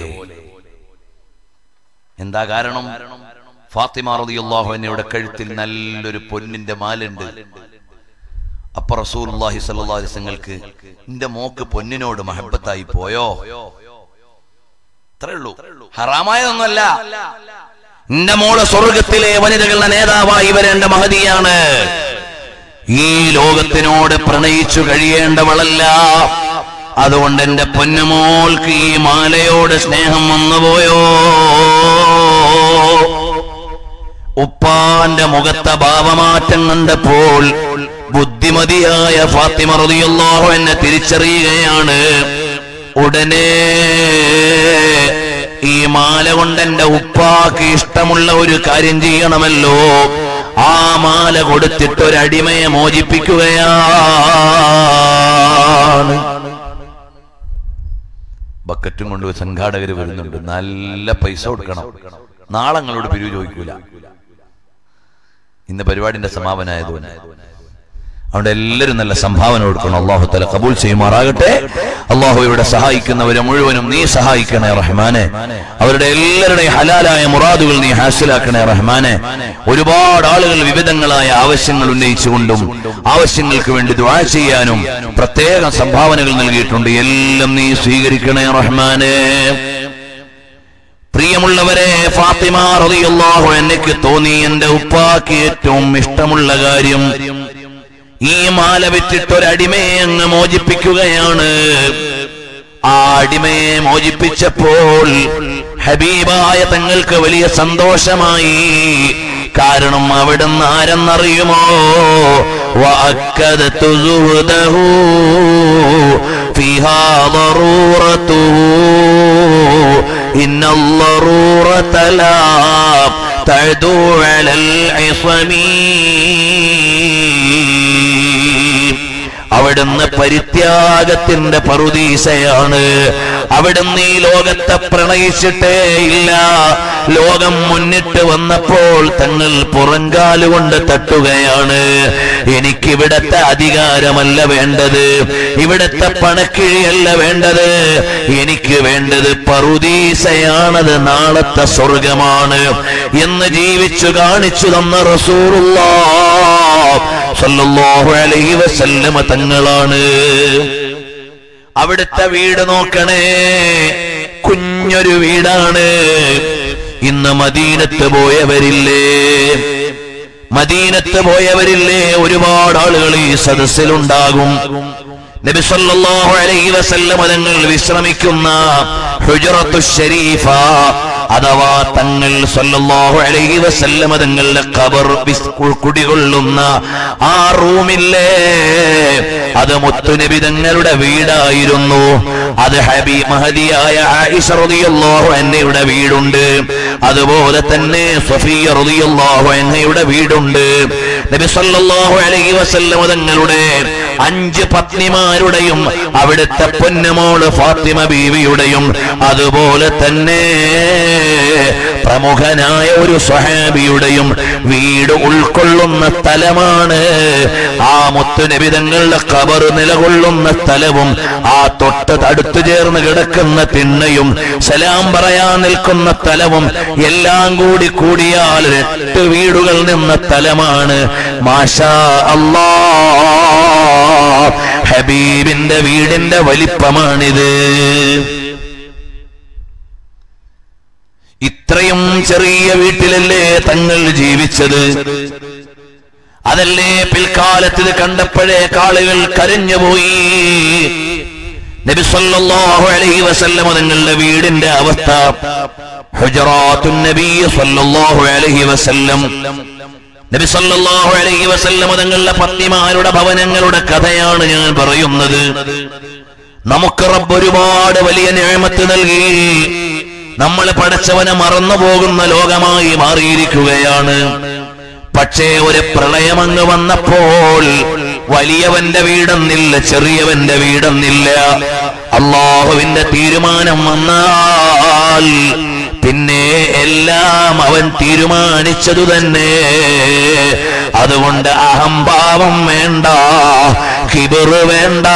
എന്താ കാരണം? ഫാത്തിമ റളിയല്ലാഹു അൻഹയുടെ കഴുത്തിൽ നല്ലൊരു പൊന്നിന്റെ മാലുണ്ട്. അപ്പൊ റസൂലുള്ളാഹി സ്വല്ലല്ലാഹു അലൈഹി വസല്ലമക്ക് നിന്റെ മോക്ക് പൊന്നിനോട് മഹബത്തായി പോയോ? അത്രേ ഉള്ളൂ, ഹറാമായൊന്നുമല്ല. നിന്റെ മോള് സ്വർഗത്തിലെ വനിതകളുടെ നേതാവായി വരേണ്ട മഹദിയാണ്. ഈ ലോകത്തിനോട് പ്രണയിച്ചു കഴിയേണ്ടവളല്ല. അതുകൊണ്ട് എന്റെ പൊന്നുമോൾക്ക് ഈ മാലയോട് സ്നേഹം വന്നുപോയോ? ഉപ്പാന്റെ മുഖത്തെ ഭാവമാറ്റം കണ്ടപ്പോൾ ബുദ്ധിമതിയായ ഫാത്തിമ റളിയല്ലാഹു അൻഹ തിരിച്ചറിയുകയാണ്. ഉടനെ ഈ മാല കൊണ്ട് എന്റെ ഉപ്പാക്ക് ഇഷ്ടമുള്ള ഒരു കാര്യം ചെയ്യണമല്ലോ. ആ മാല കൊടുത്തിട്ട് ഒരടിമയെ മോചിപ്പിക്കുകയാണ്. ബക്കറ്റും കൊണ്ട് സംഘാടകർ വരുന്നുണ്ട്. നല്ല പൈസ കൊടുക്കണം. നാളെ നിങ്ങളോട് പിരിവ് ചോദിക്കൂല. ഇന്ന് പരിപാടിന്റെ സമാപനമായതുകൊണ്ട് അവിടെ എല്ലാവരും നല്ല സംഭാവന കൊടുക്കണം. അല്ലാഹു തആല ഖബൂൽ ചെയ്യുമാറാകട്ടെ. അല്ലാഹു ഇവിടെ സഹായിക്കുന്നവരെ മുഴുവനും നീ സഹായിക്കണേ റഹ്മാനെ. അവരുടെ എല്ലാവരുടെയും ഹലാലായ മുറാദുകൾ നീ ഹാസിലാക്കണേ റഹ്മാനെ. ഒരുപാട് ആളുകൾ വിവിധങ്ങളായ ആവശ്യങ്ങൾ ഉന്നയിച്ചുകൊണ്ടും ആവശ്യങ്ങൾക്ക് വേണ്ടി ദുആ ചെയ്യാനും പ്രത്യേകം സംഭാവനകൾ നൽകിയിട്ടുണ്ട്. എല്ലാം നീ സ്വീകരിക്കണേ റഹ്മാനെ. പ്രിയമുള്ളവരെ, ഫാത്തിമ റളിയല്ലാഹു അൻഹയ്ക്ക് തോന്നി എന്റെ ഉപ്പാക്ക് ഏറ്റവും ഇഷ്ടമുള്ള കാര്യം ഈ മാല വിറ്റിട്ടൊരടിമയെ അങ്ങ് മോചിപ്പിക്കുകയാണ്. ആ അടിമയെ മോചിപ്പിച്ചപ്പോൾ ഹബീബായ തങ്ങൾക്ക് വലിയ സന്തോഷമായി. കാരണം അവിടുന്ന് ആരെന്നറിയുമോ? വഅക്കദതു സുഹ്ദഹു ഫിഹാ ദറൂറതുഹു ഇന്നൽ ദറൂറത ലാ തഅദു അലൽ ഇസ്മീ. അവിടുന്ന് പരിത്യാഗത്തിന്റെ പറുദീസയാണ്. അവിടുന്ന് ഈ ലോകത്തെ പ്രണയിച്ചിട്ടേ ഇല്ല. ലോകം മുന്നിട്ട് വന്നപ്പോൾ തങ്ങൾ പുറങ്കാലുകൊണ്ട് തട്ടുകയാണ്. എനിക്കിവിടത്തെ അധികാരമല്ല വേണ്ടത്, ഇവിടത്തെ പണക്കിഴിയല്ല വേണ്ടത്, എനിക്ക് വേണ്ടത് പറുദീസയാണത്, നാളത്തെ സ്വർഗമാണ് എന്ന് ജീവിച്ചു കാണിച്ചു തന്ന റസൂലുള്ളാഹ് സല്ലല്ലാഹു അലൈഹി വസല്ലമ തങ്ങളാണ്. അവിടുത്തെ വീട് നോക്കണേ, കുഞ്ഞൊരു വീടാണ്. ഇന്ന് മദീനത്ത് പോയവരില്ലേ? മദീനത്ത് പോയവരില്ലേ? ഒരുപാട് ആളുകൾ ഈ സദസ്സിലുണ്ടാകും. നബി സല്ലല്ലാഹു അലൈഹി വസല്ലം തങ്ങൾ വിശ്രമിക്കുന്ന ഹുജ്റത്തു ശരീഫ അഥവാ തങ്ങൾ സല്ലല്ലാഹു അലൈഹി വസല്ലം തങ്ങളുടെ ഖബർ കുടികൊള്ളുന്ന ആ റൂമില്ലേ, അത് മുത്തുനബി തങ്ങളുടെ വീടായിരുന്നു. അത് ഹബീ മഹദിയായ ആയിഷ റളിയല്ലാഹു അൻഹയുടെ വീടുണ്ട്. അതുപോലെ തന്നെ സഫിയ റളിയല്ലാഹു അൻഹയുടെ വീടുണ്ട്. നബി സല്ലല്ലാഹു അലൈഹി വസല്ലം തങ്ങളുടെ അഞ്ച് പത്നിമാരുടെയും അവിടുത്തെ പൊന്നുമോള് ഫാത്തിമ ബീവിയുടെയും അതുപോലെ തന്നെ പ്രമുഖനായ ഒരു സ്വഹാബിയുടെയും വീട് ഉൾക്കൊള്ളുന്ന സ്ഥലമാണ്. ആ മുത്തുനബി തങ്ങളുടെ ഖബർ നിലകൊള്ളുന്ന സ്ഥലവും ആ തൊട്ട് അടുത്തു ചേർന്ന് കിടക്കുന്ന തിണ്ണയും സലാം പറയാൻ നിൽക്കുന്ന സ്ഥലവും എല്ലാം കൂടി കൂടിയാൽ എട്ട് വീടുകൾ നിന്ന സ്ഥലമാണ്. മാഷാ അല്ലാഹ്, ഹബീബിന്റെ വീടിന്റെ വലിപ്പമാണിത്. ഇത്രയും ചെറിയ വീട്ടിലല്ലേ തങ്ങൾ ജീവിച്ചത്? അതല്ലേ പിൽക്കാലത്തിൽ കണ്ടപ്പോഴേ ആളുകൾ കരഞ്ഞുപോയി. നബി സല്ലല്ലാഹു അലൈഹി വസല്ലം തങ്ങളുടെ വീടിന്റെ അവസ്ഥ, ഹുജറാത്തുൻ നബി സല്ലല്ലാഹു അലൈഹി വസല്ലം, നബി സല്ലല്ലാഹു അലൈഹി വസല്ലം തങ്ങളുടെ പത്നിമാരുടെ ഭവനങ്ങളുടെ കഥയാണ് ഞാൻ പറയുന്നത്. നമുക്ക് റബ്ബ് ഒരുപാട് വലിയ നിഅമത്ത് നൽകി. നമ്മൾ പടച്ചവനെ മറന്നു പോകുന്ന ലോകമായി മാറിയിരിക്കുകയാണ്. പക്ഷേ ഒരു പ്രളയമങ്ങ് വന്നപ്പോൾ വലിയവന്റെ വീടെന്നില്ല, ചെറിയവന്റെ വീടെന്നില്ല. അല്ലാഹുവിന്റെ തീരുമാനം വന്നാൽ പിന്നെ എല്ലാം അവൻ തീരുമാനിച്ചതു തന്നെ. അതുകൊണ്ട് അഹംഭാവം വേണ്ട, കിബർ വേണ്ട.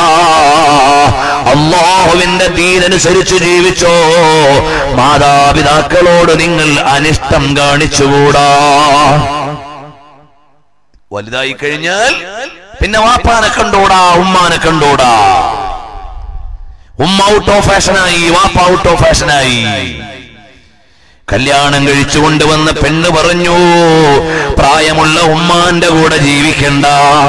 അല്ലാഹുവിന്റെ ദീനനുസരിച്ച് ജീവിച്ചോ. മാതാപിതാക്കളോട് നിങ്ങൾ അനിഷ്ടം കാണിച്ചുകൂടാ. വലുതായി കഴിഞ്ഞാൽ പിന്നെ വാപ്പാനെ കണ്ടോടാ, ഉമ്മാനെ കണ്ടോടാ. ഉമ്മ ഔട്ട് ഓഫ് ഫാഷനായി, വാപ്പ ഔട്ട് ഓഫ് ഫാഷനായി. കല്യാണം കഴിച്ചു കൊണ്ടുവന്ന പെണ്ണ് പറഞ്ഞു, പ്രായമുള്ള ഉമ്മാന്റെ കൂടെ ജീവിക്കണ്ട.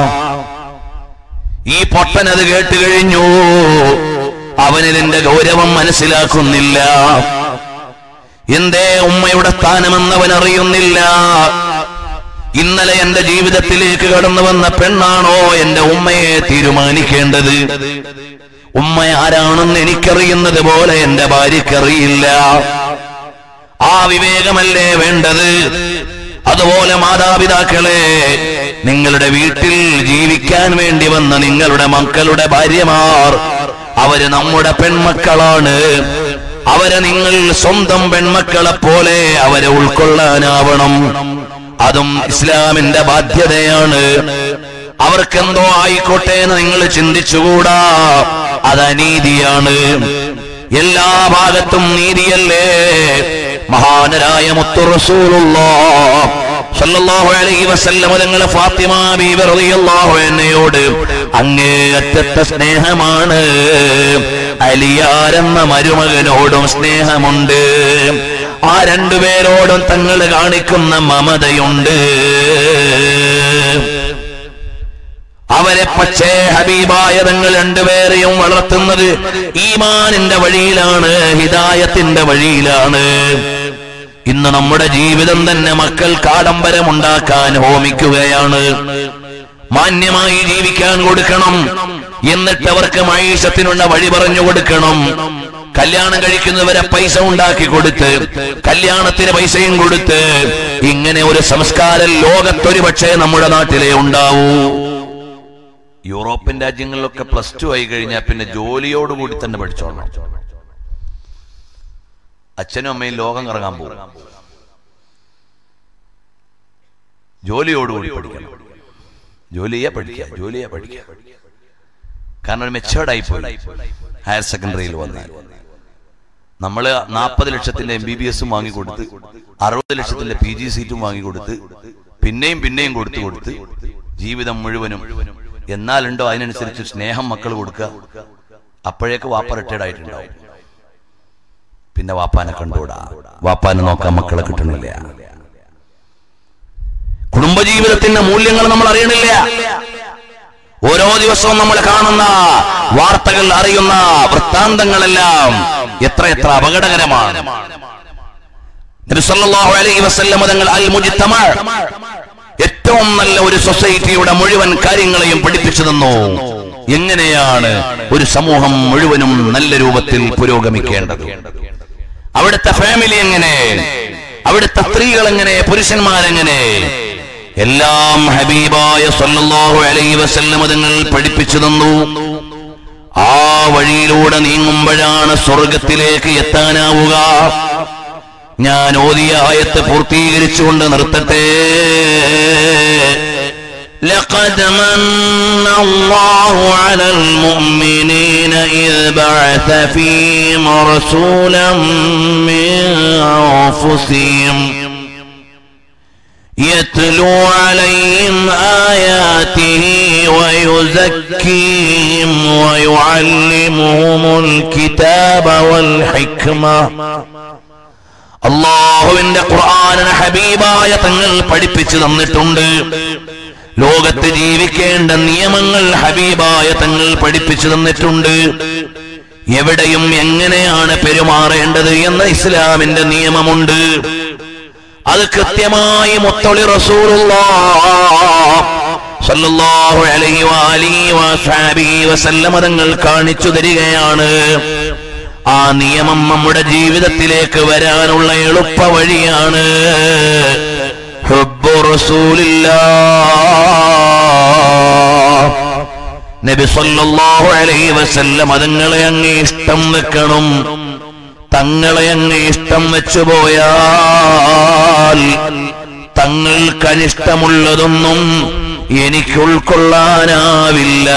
ഈ പൊട്ടൻ അത് കേട്ട് കഴിഞ്ഞു. അവനിതിന്റെ ഗൗരവം മനസ്സിലാക്കുന്നില്ല. എന്തേ ഉമ്മയുടെ സ്ഥാനമെന്നവൻ അറിയുന്നില്ല. ഇന്നലെ എന്റെ ജീവിതത്തിലേക്ക് കടന്നു വന്ന പെണ്ണാണോ എന്റെ ഉമ്മയെ തീരുമാനിക്കേണ്ടത്? ഉമ്മ ആരാണെന്ന് എനിക്കറിയുന്നത് പോലെ എന്റെ ഭാര്യക്കറിയില്ല. ആ വിവേകമല്ലേ വേണ്ടത്? അതുപോലെ മാതാപിതാക്കളെ, നിങ്ങളുടെ വീട്ടിൽ ജീവിക്കാൻ വേണ്ടി വന്ന നിങ്ങളുടെ മക്കളുടെ ഭാര്യമാർ, അവര് നമ്മുടെ പെൺമക്കളാണ്. അവരെ നിങ്ങൾ സ്വന്തം പെൺമക്കളെ പോലെ അവരെ ഉൾക്കൊള്ളാനാവണം. അതും ഇസ്ലാമിന്റെ ബാധ്യതയാണ്. അവർക്കെന്തോ ആയിക്കോട്ടെ എന്ന് നിങ്ങൾ ചിന്തിച്ചുകൂടാ. അതനീതിയാണ്. എല്ലാ ഭാഗത്തും നീതിയല്ലേ. മഹാനരായ മുത്തു റസൂലുള്ളാഹ് സല്ലല്ലാഹു അലൈഹി വസല്ലം തങ്ങളെ ഫാത്തിമ ബീവി റളിയല്ലാഹു അൻഹയോട് അങ്ങേയറ്റത്തെ സ്നേഹമാണ്. അലിയാരെന്ന മരുമകനോടും സ്നേഹമുണ്ട്. ആ രണ്ടുപേരോടും തങ്ങൾ കാണിക്കുന്ന മമതയുണ്ട്. അവരെ പക്ഷേ ഹബീബായ തങ്ങൾ രണ്ടുപേരെയും വളർത്തുന്നത് ഈമാനിന്റെ വഴിയിലാണ്, ഹിദായത്തിന്റെ വഴിയിലാണ്. ഇന്ന് നമ്മുടെ ജീവിതം തന്നെ മക്കൾക്ക് ആഡംബരമുണ്ടാക്കാൻ ഹോമിക്കുകയാണ്. മാന്യമായി ജീവിക്കാൻ കൊടുക്കണം, എന്നിട്ട് അവർക്ക് മൈഷത്തിനുള്ള വഴി പറഞ്ഞു കൊടുക്കണം. കല്യാണം കഴിക്കുന്നവരെ പൈസ ഉണ്ടാക്കി കൊടുത്ത്, കല്യാണത്തിന് പൈസയും കൊടുത്ത്, ഇങ്ങനെ ഒരു സംസ്കാരം ലോകത്തൊരു പക്ഷേ നമ്മുടെ നാട്ടിലേ ഉണ്ടാവൂ. യൂറോപ്യൻ രാജ്യങ്ങളിലൊക്കെ പ്ലസ് ടു ആയി കഴിഞ്ഞാൽ പിന്നെ ജോലിയോടുകൂടി തന്നെ പഠിച്ചോളണം. അച്ഛനും അമ്മയും ലോകം കറങ്ങാൻ പോകും. ജോലിയോടുകൂടി പഠിക്കണം. ജോലിയെ പഠിക്കുക, ജോലിയെ പഠിക്കുക. കാരണം ഒരു മെച്ചേർഡായി പോയി ഹയർ സെക്കൻഡറിയിൽ വന്നാൽ. നമ്മള് നാൽപ്പത് ലക്ഷത്തിന്റെ എം ബി ബി എസും വാങ്ങിക്കൊടുത്ത്, അറുപത് ലക്ഷത്തിന്റെ പി ജി സീറ്റും വാങ്ങിക്കൊടുത്ത്, പിന്നെയും പിന്നെയും കൊടുത്തു കൊടുത്ത് ജീവിതം മുഴുവനും. എന്നാലുണ്ടോ അതിനനുസരിച്ച് സ്നേഹം മക്കൾ കൊടുക്കുക? അപ്പോഴേക്ക് വാപ്പ റിട്ടയർഡ് ആയിട്ടുണ്ടാവും. പിന്നെ വാപ്പാനെ കണ്ടൂടാ, വാപ്പാനെ നോക്കാൻ മക്കളെ കിട്ടണില്ല. കുടുംബജീവിതത്തിന്റെ മൂല്യങ്ങൾ നമ്മൾ അറിയണില്ല. ഓരോ ദിവസവും നമ്മൾ കാണുന്ന വാർത്തകൾ, അറിയുന്ന വൃത്താന്തങ്ങളെല്ലാം എത്ര എത്ര അപകടകരമാണ്. നബി സല്ലല്ലാഹു അലൈഹി വസല്ലം തങ്ങൾ അൽ മുജ്തമ, ഏറ്റവും നല്ല ഒരു സൊസൈറ്റിയുടെ മുഴുവൻ കാര്യങ്ങളെയും പഠിപ്പിച്ചു തന്നു. എങ്ങനെയാണ് ഒരു സമൂഹം മുഴുവനും നല്ല രൂപത്തിൽ പുരോഗമിക്കേണ്ടത്, അവിടുത്തെ ഫാമിലി എങ്ങനെ, അവിടുത്തെ സ്ത്രീകൾ എങ്ങനെ, പുരുഷന്മാരെങ്ങനെ, എല്ലാം ഹബീബായ സല്ലല്ലാഹു അലൈഹി വസല്ലം തങ്ങൾ പഠിപ്പിച്ചു തന്നു. ആ വഴിയിലൂടെ നീങ്ങുമ്പോഴാണ് സ്വർഗത്തിലേക്ക് എത്താനാവുക. ഞാൻ ഓതിയ ആയത്ത് പൂർത്തീകരിച്ചുകൊണ്ട് നിർത്തട്ടെ. لقد من الله على المؤمنين إذ بعث فيهم رسولا من أنفسهم يتلو عليهم آياته ويزكيهم ويعلمهم الكتاب والحكمة. അല്ലാഹുവിന്റെ ഖുർആനിനെ ഹബീബായ തങ്ങൾ പഠിപ്പിച്ചു തന്നിട്ടുണ്ട്. ലോകത്ത് ജീവിക്കേണ്ട നിയമങ്ങൾ ഹബീബായ തങ്ങൾ പഠിപ്പിച്ചു തന്നിട്ടുണ്ട്. എവിടെയും എങ്ങനെയാണ് പെരുമാറേണ്ടത് എന്ന ഇസ്ലാമിന്റെ നിയമമുണ്ട്. അത് കൃത്യമായി മുത്തളി റസൂലുള്ളാഹ് സല്ലല്ലാഹു അലൈഹി വഅലിഹി വസഹബിഹി വസല്ലം തങ്ങൾ കാണിച്ചു തരികയാണ്. ആ നിയമം നമ്മുടെ ജീവിതത്തിലേക്ക് വരാനുള്ള എളുപ്പ വഴിയാണ്. ഹുബ്ബു റസൂലില്ലാഹ്, നബി സല്ലല്ലാഹു അലൈഹി വസല്ലം തങ്ങളെ അങ്ങ് ഇഷ്ടം വെക്കണം. തങ്ങളെ അങ്ങ് ഇഷ്ടം വെച്ചു പോയാൽ തങ്ങൾക്ക് അനിഷ്ടമുള്ളതൊന്നും എനിക്ക് ഉൾക്കൊള്ളാനാവില്ല.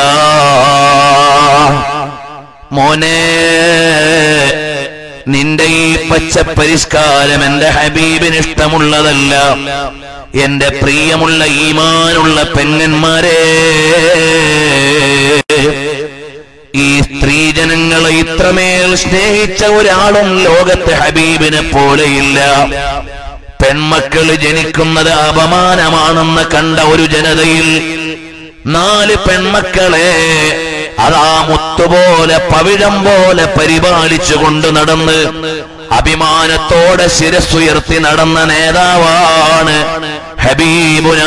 മോനെ, നിന്റെ ഈ പച്ച പരിഷ്കാരം എന്റെ ഹബീബിന് ഇഷ്ടമുള്ളതല്ല. എന്റെ പ്രിയമുള്ള ഈമാനുള്ള പെങ്ങന്മാരെ, ഈ സ്ത്രീജനങ്ങളെ ഇത്രമേൽ സ്നേഹിച്ച ഒരാളും ലോകത്തെ ഹബീബിനെ പോലെയില്ല. പെൺമക്കള് ജനിക്കുന്നത് അപമാനമാണെന്ന് കണ്ട ഒരു ജനതയിൽ നാല് പെൺമക്കളെ അതാ മുത്തുപോലെ പവിഴം പോലെ പരിപാലിച്ചു കൊണ്ട് നടന്ന് അഭിമാനത്തോടെ ശിരസ്സുയർത്തി നടന്ന നേതാവാണ് ഹബീബുനാ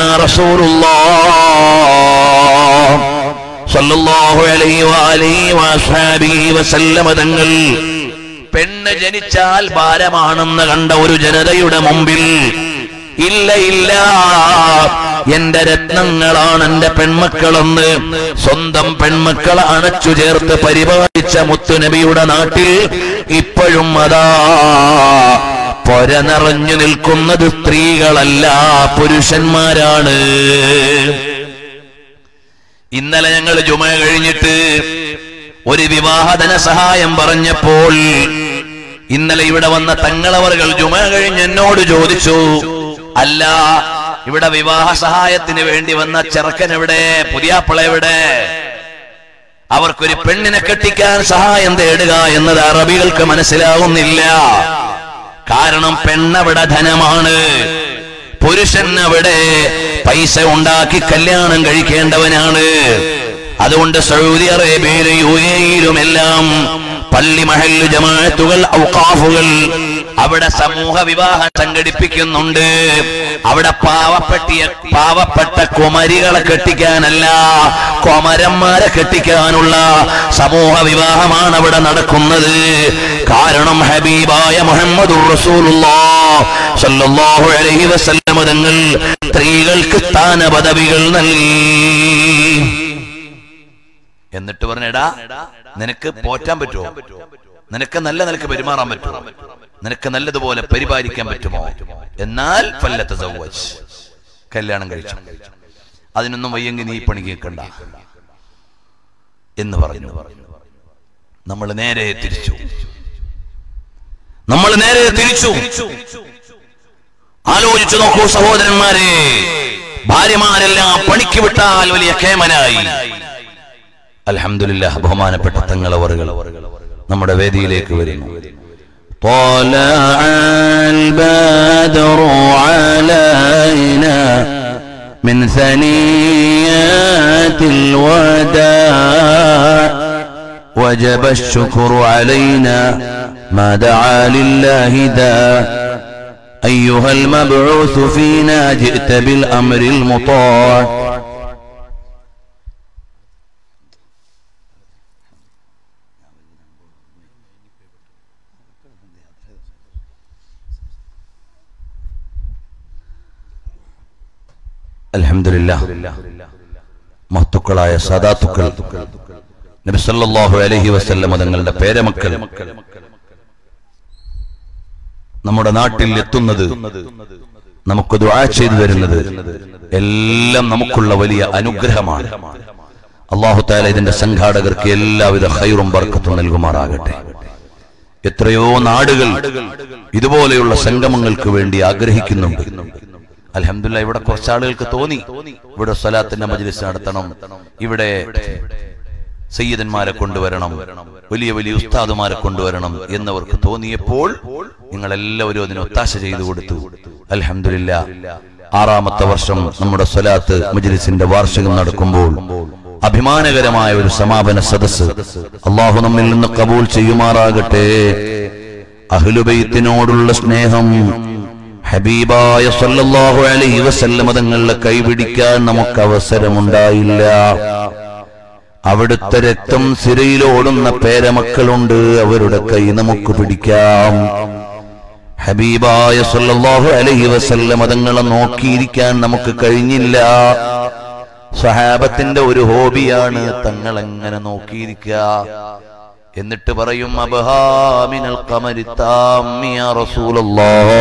റസൂലുള്ളാഹ് സല്ലല്ലാഹു അലൈഹി വഅലിഹി വസഹബിഹി വസല്ലം തങ്ങൾ. പെണ്ണ് ജനിച്ചാൽ ഭാരമാണെന്ന് കണ്ട ഒരു ജനതയുടെ മുമ്പിൽ ഇല്ല ഇല്ല, എന്റെ രത്നങ്ങളാണ് എന്റെ പെൺമക്കളെന്ന് സ്വന്തം പെൺമക്കളെ അണച്ചു ചേർത്ത് പരിപാലിച്ച മുത്തുനബിയുടെ നാട്ടിൽ ഇപ്പോഴും അതാ പൊര നിറഞ്ഞു നിൽക്കുന്നത് സ്ത്രീകളല്ല, പുരുഷന്മാരാണ്. ഇന്നലെ ഞങ്ങൾ ജുമ കഴിഞ്ഞിട്ട് ഒരു വിവാഹ ധനസഹായം പറഞ്ഞപ്പോൾ ഇന്നലെ ഇവിടെ വന്ന തങ്ങളവറുകൾ ജുമ കഴിഞ്ഞ് എന്നോട് ചോദിച്ചു, അല്ല ഇവിടെ വിവാഹ സഹായത്തിന് വേണ്ടി വന്ന ചെറുക്കൻ എവിടെ, പുതിയാപ്പിള എവിടെ? അവർക്കൊരു പെണ്ണിനെ കെട്ടിക്കാൻ സഹായം തേടുക എന്നത് അറബികൾക്ക് മനസ്സിലാവുന്നില്ല. കാരണം പെണ്ണവിടെ ധനമാണ്, പുരുഷൻ അവിടെ പൈസ ഉണ്ടാക്കി കല്യാണം കഴിക്കേണ്ടവനാണ്. അതുകൊണ്ട് സൗദി അറേബ്യയിലും യു എയിലും എല്ലാം പള്ളി മഹല്ല് ജമാഅത്തുകൾ ഔഖാഫുകൾ അവിടെ സമൂഹ വിവാഹം സംഘടിപ്പിക്കുന്നുണ്ട്. അവിടെ പാവപ്പെട്ടിയ പാവപ്പെട്ട കുമരികളെ കെട്ടിക്കാനല്ല, കുമരന്മാരെ കെട്ടിക്കാനുള്ള സമൂഹ വിവാഹമാണ് അവിടെ നടക്കുന്നത്. കാരണം ഹബീബായ മുഹമ്മദുർ റസൂലുള്ളാഹി സ്വല്ലല്ലാഹു അലൈഹി വസല്ലം തങ്ങൾ സ്ത്രീകൾക്ക് സ്ഥാന പദവികൾ നൽകി. എന്നിട്ട് പറഞ്ഞെടാ, നിനക്ക് പോറ്റാൻ പറ്റുമോ? നിനക്ക് നല്ല നിലക്ക് പെരുമാറാൻ പറ്റുമോ? നിനക്ക് നല്ലതുപോലെ പരിപാലിക്കാൻ പറ്റുമോ? എന്നാൽ ഫല്ലതസവ്വജ്, കല്യാണം കഴിച്ചു. അതിനൊന്നും വയ്യെങ്കിൽ നീ പണി കേൾക്കണ്ട എന്ന് പറഞ്ഞു. നമ്മൾ നേരെ തിരിച്ചു നമ്മൾ നേരെ തിരിച്ചു ആലോചിച്ചു നോക്കൂ സഹോദരന്മാരെ. ഭാര്യമാരെല്ലാം പണിക്ക് വിട്ടാൽ വലിയ കേമനായി. അൽഹംദുലില്ലാഹ്, ബഹുമാനപ്പെട്ട തങ്ങളവറുകൾ നമ്മുടെ വേദിയിലേക്ക് വരുന്നു. طلع البدر علينا من ثنيات الوداع وجب الشكر علينا ما دعا لله داع أيها المبعوث فينا جئت بالأمر المطاع. അൽഹംദുലില്ലാഹ്, മഹത്തുക്കളായ സാദാത്തുക്കൾ, നബി സല്ലല്ലാഹു അലൈഹി വസല്ലം തങ്ങളുടെ പേരമക്കൾ നമ്മുടെ നാട്ടിൽ എത്തുന്നത്, നമുക്ക് ദുആ ചെയ്തു തരുന്നത് എല്ലാം നമുക്കുള്ള വലിയ അനുഗ്രഹമാണ്. അല്ലാഹു തആല ഇതിന്റെ സംഘാടകർക്ക് എല്ലാവിധ ഖൈറും ബർക്കത്തും നൽകുമാറാകട്ടെ. എത്രയോ നാടുകൾ ഇതുപോലെയുള്ള സംഗമങ്ങൾക്ക് വേണ്ടി ആഗ്രഹിക്കുന്നുണ്ട്. അൽഹംദുലില്ലാഹ്, ഇവിടെ കുറച്ച് ആളുകൾക്ക് തോന്നി ഇവിടെ സ്വലാത്തിന്റെ മജ്ലിസ് നടത്തണം, ഇവിടെ സയ്യിദന്മാരെ കൊണ്ടുവരണം, വലിയ വലിയ ഉസ്താദുമാരെ കൊണ്ടുവരണം എന്നവർക്ക് തോന്നിയപ്പോൾ നിങ്ങൾ എല്ലാവരും അതിന് ഒത്താശ ചെയ്തു കൊടുത്തു. അൽഹംദുലില്ലാഹ്, ആറാമത്തെ വർഷം നമ്മുടെ സ്വലാത്ത് മജ്ലിസിന്റെ വാർഷികം നടക്കുമ്പോൾ അഭിമാനകരമായ ഒരു സമാപന സദസ്സ് അല്ലാഹു നമ്മിൽ നിന്ന് കബൂൽ ചെയ്യുമാറാകട്ടെ. അഹ്ലുബൈത്തിനോടുള്ള സ്നേഹം, ഹബീബായ സല്ലല്ലാഹു അലൈഹി വസല്ലം തങ്ങളെ കൈപിടിക്കാൻ നമുക്ക് അവസരമുണ്ടായില്ല. അവിടുത്തെ രക്തം സിരയിലോടുന്ന പേരമക്കളുണ്ട്, അവരുടെ കൈ നമുക്ക് പിടിക്കാം. ഹബീബായ സല്ലല്ലാഹു അലൈഹി വസല്ലം തങ്ങളെ നോക്കിയിരിക്കാൻ നമുക്ക് കഴിഞ്ഞില്ല. സ്വഹാബത്തിന്റെ ഒരു ഹോബിയാണ് തങ്ങൾ എങ്ങനെ നോക്കിയിരിക്കുക. എന്നിട്ട് പറയും, അബ്ഹാമിനൽ ഖമരി താമ്മി യാ റസൂലല്ലാഹ്.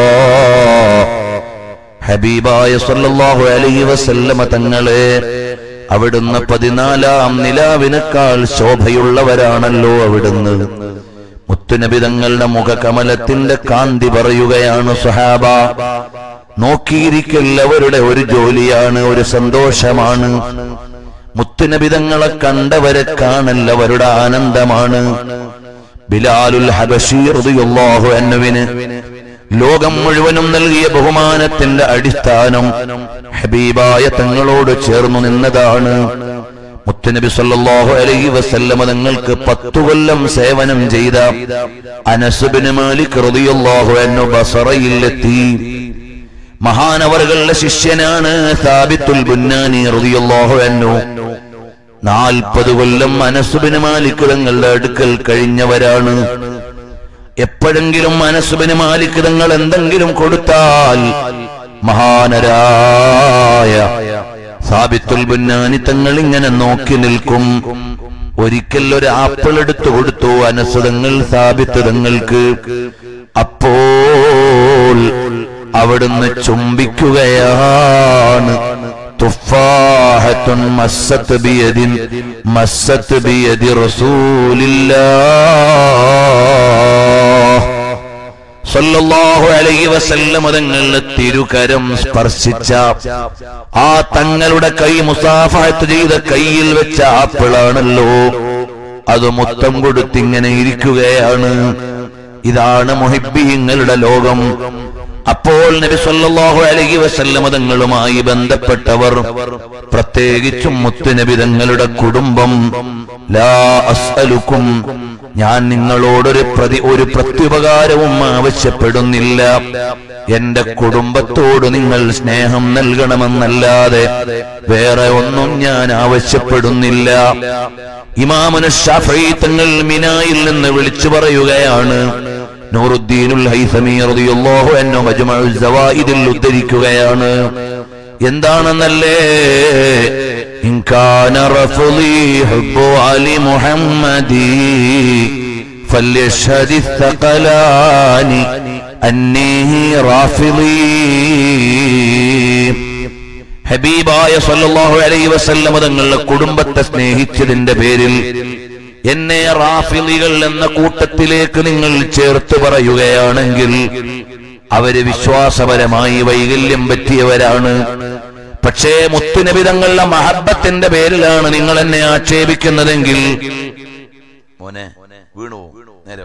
ഹബീബായ സല്ലല്ലാഹു അലൈഹി വസല്ലം തങ്ങളെ അവിടുന്ന് പതിനാലാം നിലാവിനേക്കാൾ ശോഭയുള്ളവരാണല്ലോ അവിടുന്ന്. മുത്തുനബി തങ്ങളുടെ മുഖകമലത്തിന്റെ കാന്തി പറയുകയാണ് സ്വഹാബ. നോക്കിയിരിക്കൽ അവരുടെ ഒരു ജോലിയാണ്, ഒരു സന്തോഷമാണ്. മുത്തുനബി തങ്ങളെ കണ്ടവരെ കാണൽ അവരുടെ ആനന്ദമാണ്. ബിലാലുൽ ഹബശി റളിയല്ലാഹു അൻഹുവിന് ലോകം മുഴുവനും നൽകിയ ബഹുമാനത്തിന്റെ അടിസ്ഥാനം ഹബീബായ തങ്ങളോട് ചേർന്നു നിന്നതാണ്. മുത്തുനബി സല്ലല്ലാഹു അലൈഹി വസല്ലം തങ്ങൾക്ക് പത്തു കൊല്ലം സേവനം ചെയ്ത അനസ് ഇബ്നു മാലിക് റളിയല്ലാഹു അൻഹു ബസറയിലെത്തി. മഹാനവറുകളുടെ ശിഷ്യനാണ് സാബിത്തുൽ ബുന്നാനി റളിയല്ലാഹു അൻഹു. നാൽപ്പത് കൊല്ലം അനസ് ഇബ്നു മാലിക് തങ്ങളുടെ അടുക്കൽ കഴിഞ്ഞവരാണ്. എപ്പോഴെങ്കിലും അനസ് ഇബ്നു മാലിക് തങ്ങൾ എന്തെങ്കിലും കൊടുത്താൽ മഹാനരായ സാബിത്തുൽ ബുന്നാനി തങ്ങൾ ഇങ്ങനെ നോക്കി നിൽക്കും. ഒരിക്കൽ ഒരു ആപ്പിൾ എടുത്തു കൊടുത്തു അനസ് തങ്ങൾ സാബിത്ത് തങ്ങൾക്ക്. അപ്പോൾ അവിടുന്ന് ചുംബിക്കുകയാണ്. തുഫാഹത്തുൻ കറാഹത്തുൻ മസ്സത് ബിയദിൻ മസ്സത് ബിയദി റസൂലില്ലാഹ് സല്ലല്ലാഹു അലൈഹി വസല്ലം തങ്ങളുടെ തിരുകരം സ്പർശിച്ച ആ തങ്ങളുടെ കൈ മുസാഫഹത്ത് ചെയ്ത കയ്യിൽ വെച്ച ആപ്പിളാണല്ലോ, അത് മുത്തം കൊടുത്തിങ്ങനെ ഇരിക്കുകയാണ്. ഇതാണ് മുഹിബ്ബീങ്ങളുടെ ലോകം. അപ്പോൾ നബി സല്ലല്ലാഹു അലൈഹി വസല്ലം തങ്ങളുമായി ബന്ധപ്പെട്ടവർ, പ്രത്യേകിച്ചും മുത്തുനബി തങ്ങളുടെ കുടുംബം, ലാ അസ്അലുക്കും, ഞാൻ നിങ്ങളോടൊരു പ്രതി ഒരു പ്രത്യുപകാരവും ആവശ്യപ്പെടുന്നില്ല, എന്റെ കുടുംബത്തോട് നിങ്ങൾ സ്നേഹം നൽകണമെന്നല്ലാതെ വേറെ ഒന്നും ഞാൻ ആവശ്യപ്പെടുന്നില്ല. ഇമാമുന ശാഫഈ തങ്ങൾ മിനായിൽ നിന്ന് വിളിച്ചു പറയുകയാണ്, നൂറുദ്ദീനുൽ ഹൈസമി റളിയല്ലാഹു അൻഹു മജ്മഉൽ സവായിദിൽ ഉദ്ധരിക്കുകയാണ്. എന്താണെന്നല്ലേ, ഇൻ കാന റഫളി ഹുബ്ബു അലി മുഹമ്മദി ഫല്യശ്ഹദി ثقلانി അന്നീ റാഫിളി. ഹബീബായ സല്ലല്ലാഹു അലൈഹി വസല്ലം തങ്ങളുടെ കുടുംബത്തെ സ്നേഹിച്ചതിന്റെ പേരിൽ എന്നെ റാഫിളികൾ എന്ന കൂട്ടത്തിലേക്ക് നിങ്ങൾ ചേർത്ത് പറയുകയാണെങ്കിൽ അവര് വിശ്വാസപരമായി വൈകല്യം പറ്റിയവരാണ്. പക്ഷേ മുത്തുനബി തങ്ങളുടെ മഹബ്ബത്തിന്റെ പേരിലാണ് നിങ്ങൾ എന്നെ ആക്ഷേപിക്കുന്നതെങ്കിൽ മോനെ വീണു നേരെ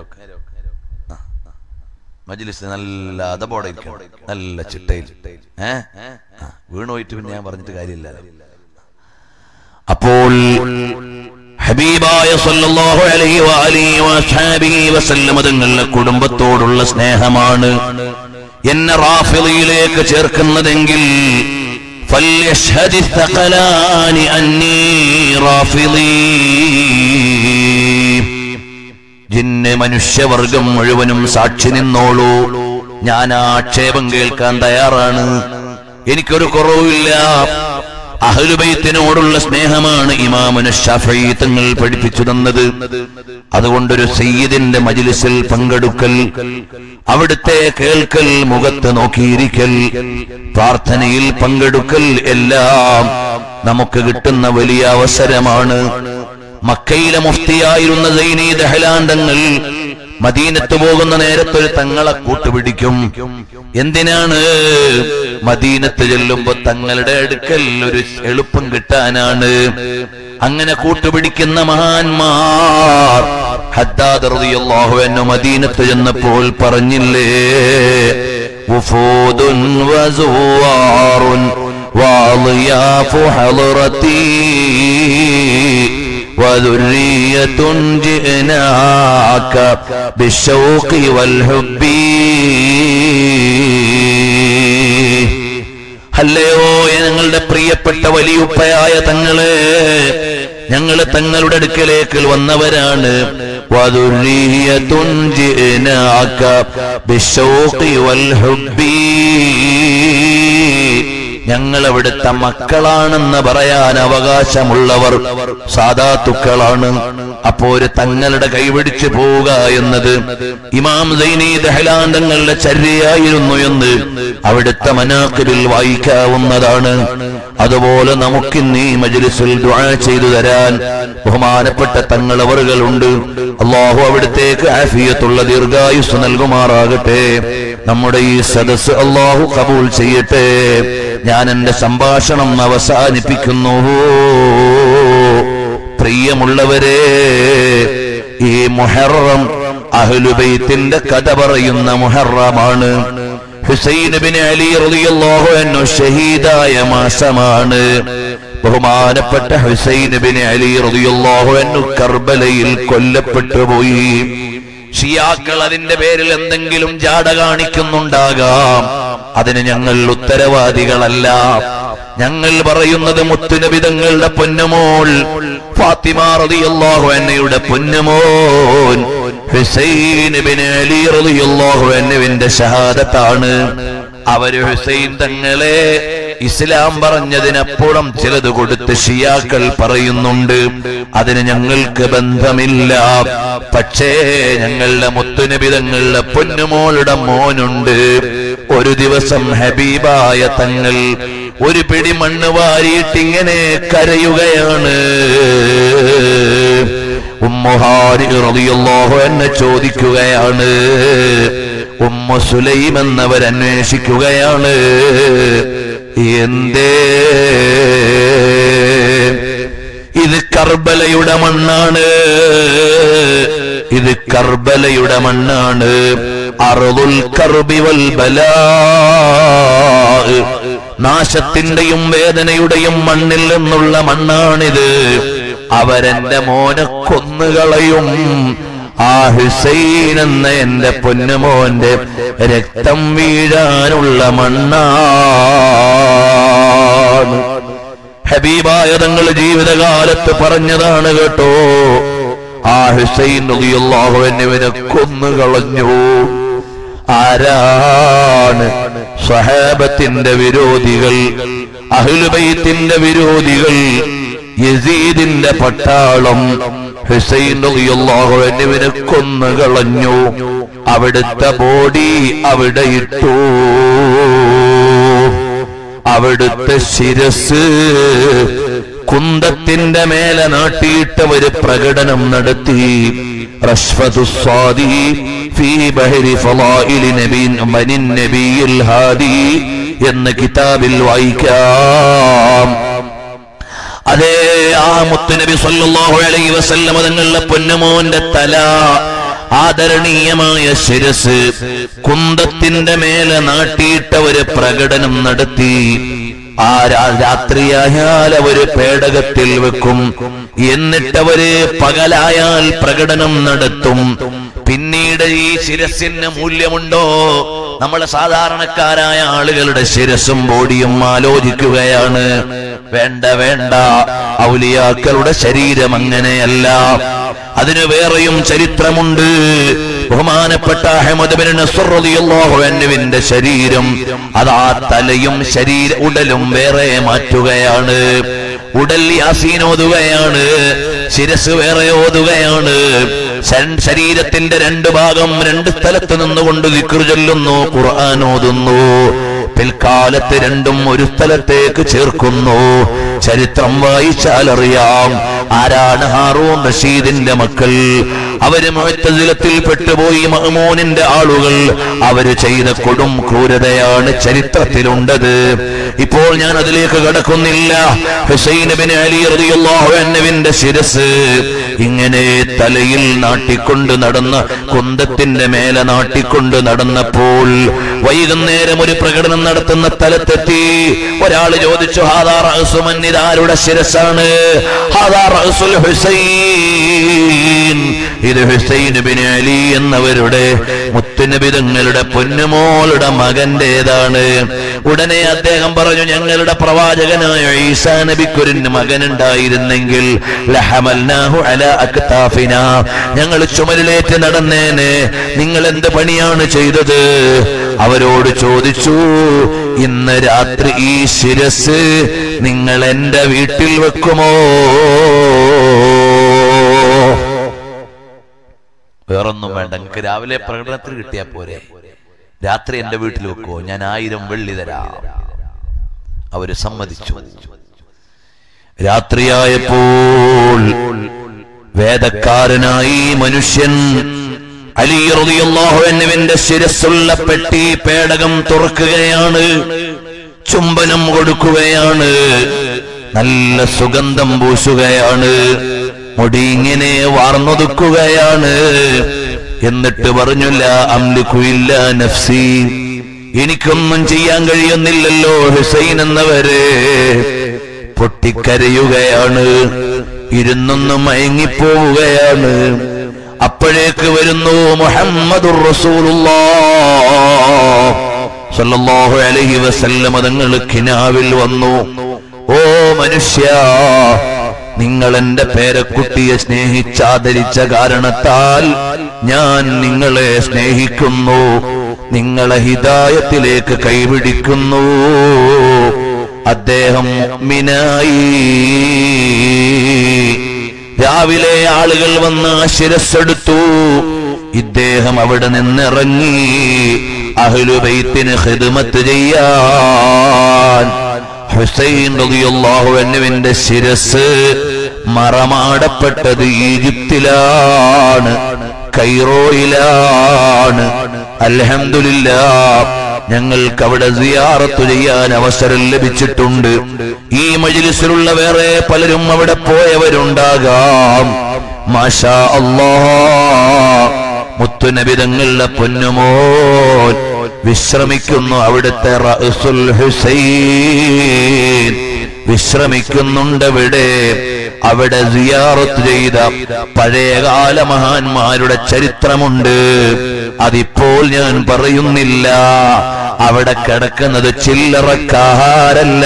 മജ്ലിസ് നല്ല അതപോടെ നല്ല ചിട്ടയിൽ ഏഹ് വീണുപോയിട്ട് പിന്നെ ഞാൻ പറഞ്ഞിട്ട് കാര്യമില്ല. അപ്പോൾ ഹബീബായ സല്ലല്ലാഹു അലൈഹി വഅലിഹി വസഹബിഹി വസല്ലം തങ്ങളുടെ കുടുംബത്തോടുള്ള സ്നേഹമാണ് എന്നെ റാഫിളിയിലേക്ക് ചേർക്കുന്നതെങ്കിൽ ഫല്യശ്ഹദി ثقلانി അന്നീ റാഫിളി. ജിന്ന് മനുഷ്യവർഗം മുഴുവനും സാക്ഷി നിന്നോളൂ, ഞാൻ ആക്ഷേപം കേൾക്കാൻ തയ്യാറാണ്, എനിക്കൊരു കുറവുമില്ല. അഹ്ലുബൈത്തിനോടുള്ള സ്നേഹമാണ് ഇമാമുന ശാഫഈ തങ്ങൾ പഠിപ്പിച്ചു തന്നത്. അതുകൊണ്ടൊരു സയ്യിദിന്റെ മജ്ലിസിൽ പങ്കെടുക്കൽ, അവിടുത്തെ കേൾക്കൽ, മുഖത്ത് നോക്കിയിരിക്കൽ, പ്രാർത്ഥനയിൽ പങ്കെടുക്കൽ എല്ലാം നമുക്ക് കിട്ടുന്ന വലിയ അവസരമാണ്. മക്കയിലെ മുഫ്തിയായിരുന്ന സൈനി ദഹ്ലാൻ തങ്ങൾ മദീനത്ത് പോകുന്ന നേരത്തൊരു തങ്ങളെ കൂട്ടുപിടിക്കും. എന്തിനാണ്? മദീനത്ത് ചെല്ലുമ്പോ തങ്ങളുടെ അടുക്കൽ ഒരു എളുപ്പം കിട്ടാനാണ്. അങ്ങനെ കൂട്ടുപിടിക്കുന്ന മഹാന്മാർ ഹദ്ദാദ് റളിയല്ലാഹു അൻഹു മദീനത്ത് ചെന്നപ്പോൾ പറഞ്ഞില്ലേ, വഫൂദുൻ വസുവാറുൻ വളിയാഫു ഹളറതി വദുരിയത്തുൻ ജിനാക ബിശൗഖി വൽഹുബ്ബി. അല്ലയോ ഞങ്ങളുടെ പ്രിയപ്പെട്ട വലിയുപ്പയായ തങ്ങളെ, ഞങ്ങള് തങ്ങളുടെ അടുക്കലേക്ക് വന്നവരാണ്. വദുരിയത്തുൻ ജിനാക ബിശൗഖി വൽഹുബ്ബി. ഞങ്ങൾ അവിടുത്തെ മക്കളാണെന്ന് പറയാൻ അവകാശമുള്ളവർ സാദാത്തുക്കളാണ്. അപ്പോ ഒരു തങ്ങളുടെ കൈപിടിച്ചു പോവുക എന്നത് ഇമാം സൈനി ദഹ്ലാൻ തങ്ങളുടെ ചര്യയായിരുന്നു എന്ന് അവിടുത്തെ മനാഖിബിൽ വായിക്കാവുന്നതാണ്. അതുപോലെ നമുക്കിന്ന് ഈ മജ്ലിസിൽ ദുആ ചെയ്തു തരാൻ ബഹുമാനപ്പെട്ട തങ്ങളവറുകളുണ്ട്. അല്ലാഹു അവിടുത്തേക്ക് ആഫിയത്തുള്ള ദീർഘായുസ് നൽകുമാറാകട്ടെ. നമ്മുടെ ഈ സദസ്സ് അല്ലാഹു ഖബൂൽ ചെയ്യട്ടെ. ഞാൻ എന്റെ സംഭാഷണം അവസാനിപ്പിക്കുന്നു. പ്രിയമുള്ളവരെ, ഈ മുഹറം അഹ്ലുബൈത്തിന്റെ കഥ പറയുന്ന മുഹറമാണ്. ഹുസൈൻ ഇബ്നു അലി റളിയല്ലാഹു അൻഹു ഷഹീദായ മാസമാണ്. ബഹുമാനപ്പെട്ട ഹുസൈൻ ഇബ്നു അലി റളിയല്ലാഹു അൻഹു കർബലയിൽ കൊല്ലപ്പെട്ടു പോയി. ഷിയാക്കൾ അതിന്റെ പേരിൽ എന്തെങ്കിലും ജാട കാണിക്കുന്നുണ്ടാകാം, അതിന് ഞങ്ങൾ ഉത്തരവാദികളല്ല. ഞങ്ങൾ പറയുന്നത് മുത്തുനബി തങ്ങളുടെ പൊന്നുമോൾ ഫാത്തിമ റളിയല്ലാഹു അൻഹയുടെ പൊന്നുമോൻ ഹുസൈൻ ഇബ്നു അലി റളിയല്ലാഹു അൻഹുവിന്റെ ഷഹാദത്താണ്. അവര് ഹുസൈൻ തങ്ങളെ ഇസ്ലാം പറഞ്ഞതിനപ്പുറം ചിലത് കൊടുത്ത് ഷിയാക്കൾ പറയുന്നുണ്ട്. അതിന് ഞങ്ങൾക്ക് ബന്ധമില്ല. പക്ഷേ ഞങ്ങളുടെ മുത്തുനബി തങ്ങളുടെ പൊന്നുമോളുടെ മോനുണ്ട്. ഒരു ദിവസം ഹബീബായ തങ്ങൾ ഒരു പിടി മണ്ണ് വാരിയിട്ടിങ്ങനെ കരയുകയാണ്. ഉമ്മു ഹാരി റളിയല്ലാഹു അൻഹ ചോദിക്കുകയാണ്, ഉമ്മു സുലൈം എന്നവർ അന്വേഷിക്കുകയാണ്, എന്തേ? ഇത് കർബലയുടെ മണ്ണാണ്, ഇത് കർബലയുടെ മണ്ണാണ്. അർദുൽ കർബി വൽ ബലാ, നാശത്തിന്റെയും വേദനയുടെയും മണ്ണിൽ നിന്നുള്ള മണ്ണാണിത്. അവരെന്റെ മോനെ കൊന്നുകളയും. ആ ഹുസൈൻ എന്ന എന്റെ പൊന്നുമോന്റെ രക്തം വീഴാനുള്ള മണ്ണാണ്. ഹബീബായ തങ്ങൾ ജീവിതകാലത്ത് പറഞ്ഞതാണ് കേട്ടോ. ആ ഹുസൈൻ റളിയല്ലാഹു അൻഹുവിനെ കൊന്നുകളഞ്ഞു. ആരാണ്? സ്വഹാബത്തിന്റെ വിരോധികൾ, അഹ്ലു ബൈത്തിന്റെ വിരോധികൾ, യസീദിന്റെ പട്ടാളം ഹുസൈൻ റളിയല്ലാഹു അൻഹുവിനെ കൊന്നുകളഞ്ഞു. അവിടുത്തെ ബോഡി അവിടെ ഇട്ടു. അവിടുത്തെ ശിരസ് കുന്തത്തിന്റെ മേലെ നാട്ടിയിട്ടവര് പ്രകടനം നടത്തി. റശ്ഫത്തുസ് സ്വാദി ഫീ ബഹരി ഫളാഇലി നബിൻ മനിൻ നബിയിൽ ഹാദി എന്ന കിതാബിൽ വായിക്കാം. അതേ ആ മുത്തുനബി സല്ലല്ലാഹു അലൈഹി വസല്ലം തങ്ങളുടെ പൊന്നുമോന്റെ തല, ആദരണീയമായ ശിരസ് കുന്തത്തിന്റെ മേലെ നാട്ടിയിട്ടവര് പ്രകടനം നടത്തി. ആ രാത്രിയായാൽ അവര് പേടകത്തിൽ വെക്കും, എന്നിട്ടവര് പകലായാൽ പ്രകടനം നടത്തും. പിന്നീട് ഈ ശിരസിന് മൂല്യമുണ്ടോ? നമ്മളെ സാധാരണക്കാരായ ആളുകളുടെ ശിരസും ബോഡിയും ആലോചിക്കുകയാണ്. വേണ്ട വേണ്ട, ഔലിയാക്കളുടെ ശരീരം അങ്ങനെയല്ല, അതിന് വേറെയും ചരിത്രമുണ്ട്. ബഹുമാനപ്പെട്ട അഹ്മദ് ബിൻ നസ്ർ റളിയല്ലാഹു അൻഹുവിന്റെ ശരീരം, അതാ തലയും ശരീര ഉടലും വേറെ മാറ്റുകയാണ്. ഉടൽ യാസീൻ ഓതുകയാണ്, ശിരസ് വേറെ ഓതുകയാണ്. ശരീരത്തിന്റെ രണ്ട് ഭാഗം രണ്ട് സ്ഥലത്ത് നിന്നുകൊണ്ട് ദിക്ർ ചൊല്ലുന്നു, ഖുർആൻ ഓതുന്നു. പിൽക്കാലത്ത് രണ്ടും ഒരു സ്ഥലത്തേക്ക് ചേർക്കുന്നു. ചരിത്രം വായിച്ചാൽ അറിയാം ആരാണ് ഹാറൂൻ റഷീദിന്റെ മക്കൾ. അവര് മുഅ്തസിലത്തിൽ പെട്ടുപോയി, മഅ്മൂനിന്റെ ആളുകൾ. അവര് ചെയ്ത കൊടും ക്രൂരതയാണ് ചരിത്രത്തിലുണ്ടത്. ഇപ്പോൾ ഞാൻ അതിലേക്ക് കടക്കുന്നില്ല. ഹുസൈൻ ഇബ്നു അലി റളിയല്ലാഹു അൻഹുവിന്റെ ശിരസ് ഇങ്ങനെ തലയിൽ നാട്ടിക്കൊണ്ട് നടന്ന, കുന്തത്തിന്റെ മേലെ നാട്ടിക്കൊണ്ട് നടന്നപ്പോൾ വൈകുന്നേരം ഒരു പ്രകടനം നടത്തുന്ന സ്ഥലത്തെത്തി. ഒരാൾ ചോദിച്ചു, ഹാദാ റഅ്സു മൻ, ഇതാരുടെ ശിരസാണ്? ഹാദാ റഅ്സുൽ ഹുസൈൻ, ഇത് ഹുസൈൻ ഇബ്നു അലി എന്നവരുടെ മുത്തുനബി തങ്ങളുടെ പൊന്നുമോളുടെ മകന്റേതാണ്. ഉടനെ അദ്ദേഹം പറഞ്ഞു, ഞങ്ങളുടെ പ്രവാചകനായ ഈസാ നബിക്കൊരു മകനുണ്ടായിരുന്നെങ്കിൽ ലഹമൽനാഹു അലാ അക്താഫിനാ, ഞങ്ങൾ ചുമലിലേറ്റ് നടന്നേനെ. നിങ്ങൾ എന്ത് പണിയാണ് ചെയ്തത്? അവരോട് ചോദിച്ചു, ഇന്ന് രാത്രി ഈ ശിരസ് നിങ്ങൾ എന്റെ വീട്ടിൽ വെക്കുമോ? വേറൊന്നും വേണ്ട, നിങ്ങൾക്ക് രാവിലെ പ്രകടനത്തിൽ കിട്ടിയാ പോരെ, രാത്രി എന്റെ വീട്ടിൽ വെക്കുമോ? ഞാൻ ആയിരം വെള്ളി തരാം. അവര് സമ്മതിച്ചു. രാത്രിയായപ്പോൾ വേദക്കാരനായി മനുഷ്യൻ അലി റളിയല്ലാഹു അൻഹുവിന്റെ ശിരസ്സുള്ള പെട്ടി പേടകം തുറക്കുകയാണ്, ചുംബനം കൊടുക്കുകയാണ്, നല്ല സുഗന്ധം പൂശുകയാണ്, മുടി ഇങ്ങനെ വാർന്നൊതുക്കുകയാണ്. എന്നിട്ട് പറഞ്ഞു, ലാ അംലികു ഇല്ലാ നഫ്സി, എനിക്കൊന്നും ചെയ്യാൻ കഴിയുന്നില്ലല്ലോ ഹുസൈൻ എന്നവരെ. പൊട്ടിക്കരയുകയാണ്, ഇരുന്നൊന്ന് മയങ്ങിപ്പോവുകയാണ്. അപ്പോഴേക്ക് വരുന്നു മുഹമ്മദുർ റസൂലുള്ളാഹ് സ്വല്ലല്ലാഹു അലൈഹി വസല്ലം തങ്ങൾ കിനാവിൽ വന്നു. ഓ മനുഷ്യ, നിങ്ങൾ എന്റെ പേരക്കുട്ടിയെ സ്നേഹിച്ചാദരിച്ച കാരണത്താൽ ഞാൻ നിങ്ങളെ സ്നേഹിക്കുന്നു, നിങ്ങളെ ഹിദായത്തിലേക്ക് കൈപിടിക്കുന്നു. അദ്ദേഹം മുഅ്മിനായി. രാവിലെ ആളുകൾ വന്ന് ശിരസ്സെടുത്തു. ഇദ്ദേഹം അവിടെ നിന്നിറങ്ങി അഹ്ലു ബൈത്തിന് ഖിദ്മത്ത് ചെയ്യാൻ. ഹുസൈൻ റളിയല്ലാഹു അൻഹുവിന്റെ ശിരസ് മറമാടപ്പെട്ടത് ഈജിപ്തിലാണ്, കൈറോയിലാണ്. അൽഹംദുലില്ലാഹ് ഞങ്ങൾക്ക് അവിടെ സിയാറത്ത് ചെയ്യാൻ അവസരം ലഭിച്ചിട്ടുണ്ട്. ഈ മജ്ലിസിലുള്ള വേറെ പലരും അവിടെ പോയവരുണ്ടാകാം. മാഷാ അല്ലാഹ് മുത്തുനബി തങ്ങളുടെ പൊന്നുമോൻ വിശ്രമിക്കുന്നു. അവിടുത്തെ റഅസുൽ ഹുസൈൻ വിശ്രമിക്കുന്നുണ്ട്. അവിടെ അവിടെ സിയാറത്ത് ചെയ്ത പഴയകാല മഹാന്മാരുടെ ചരിത്രമുണ്ട്. അതിപ്പോൾ ഞാൻ പറയുന്നില്ല. അവിടെ കിടക്കുന്നത് ചില്ലറക്കാരല്ല.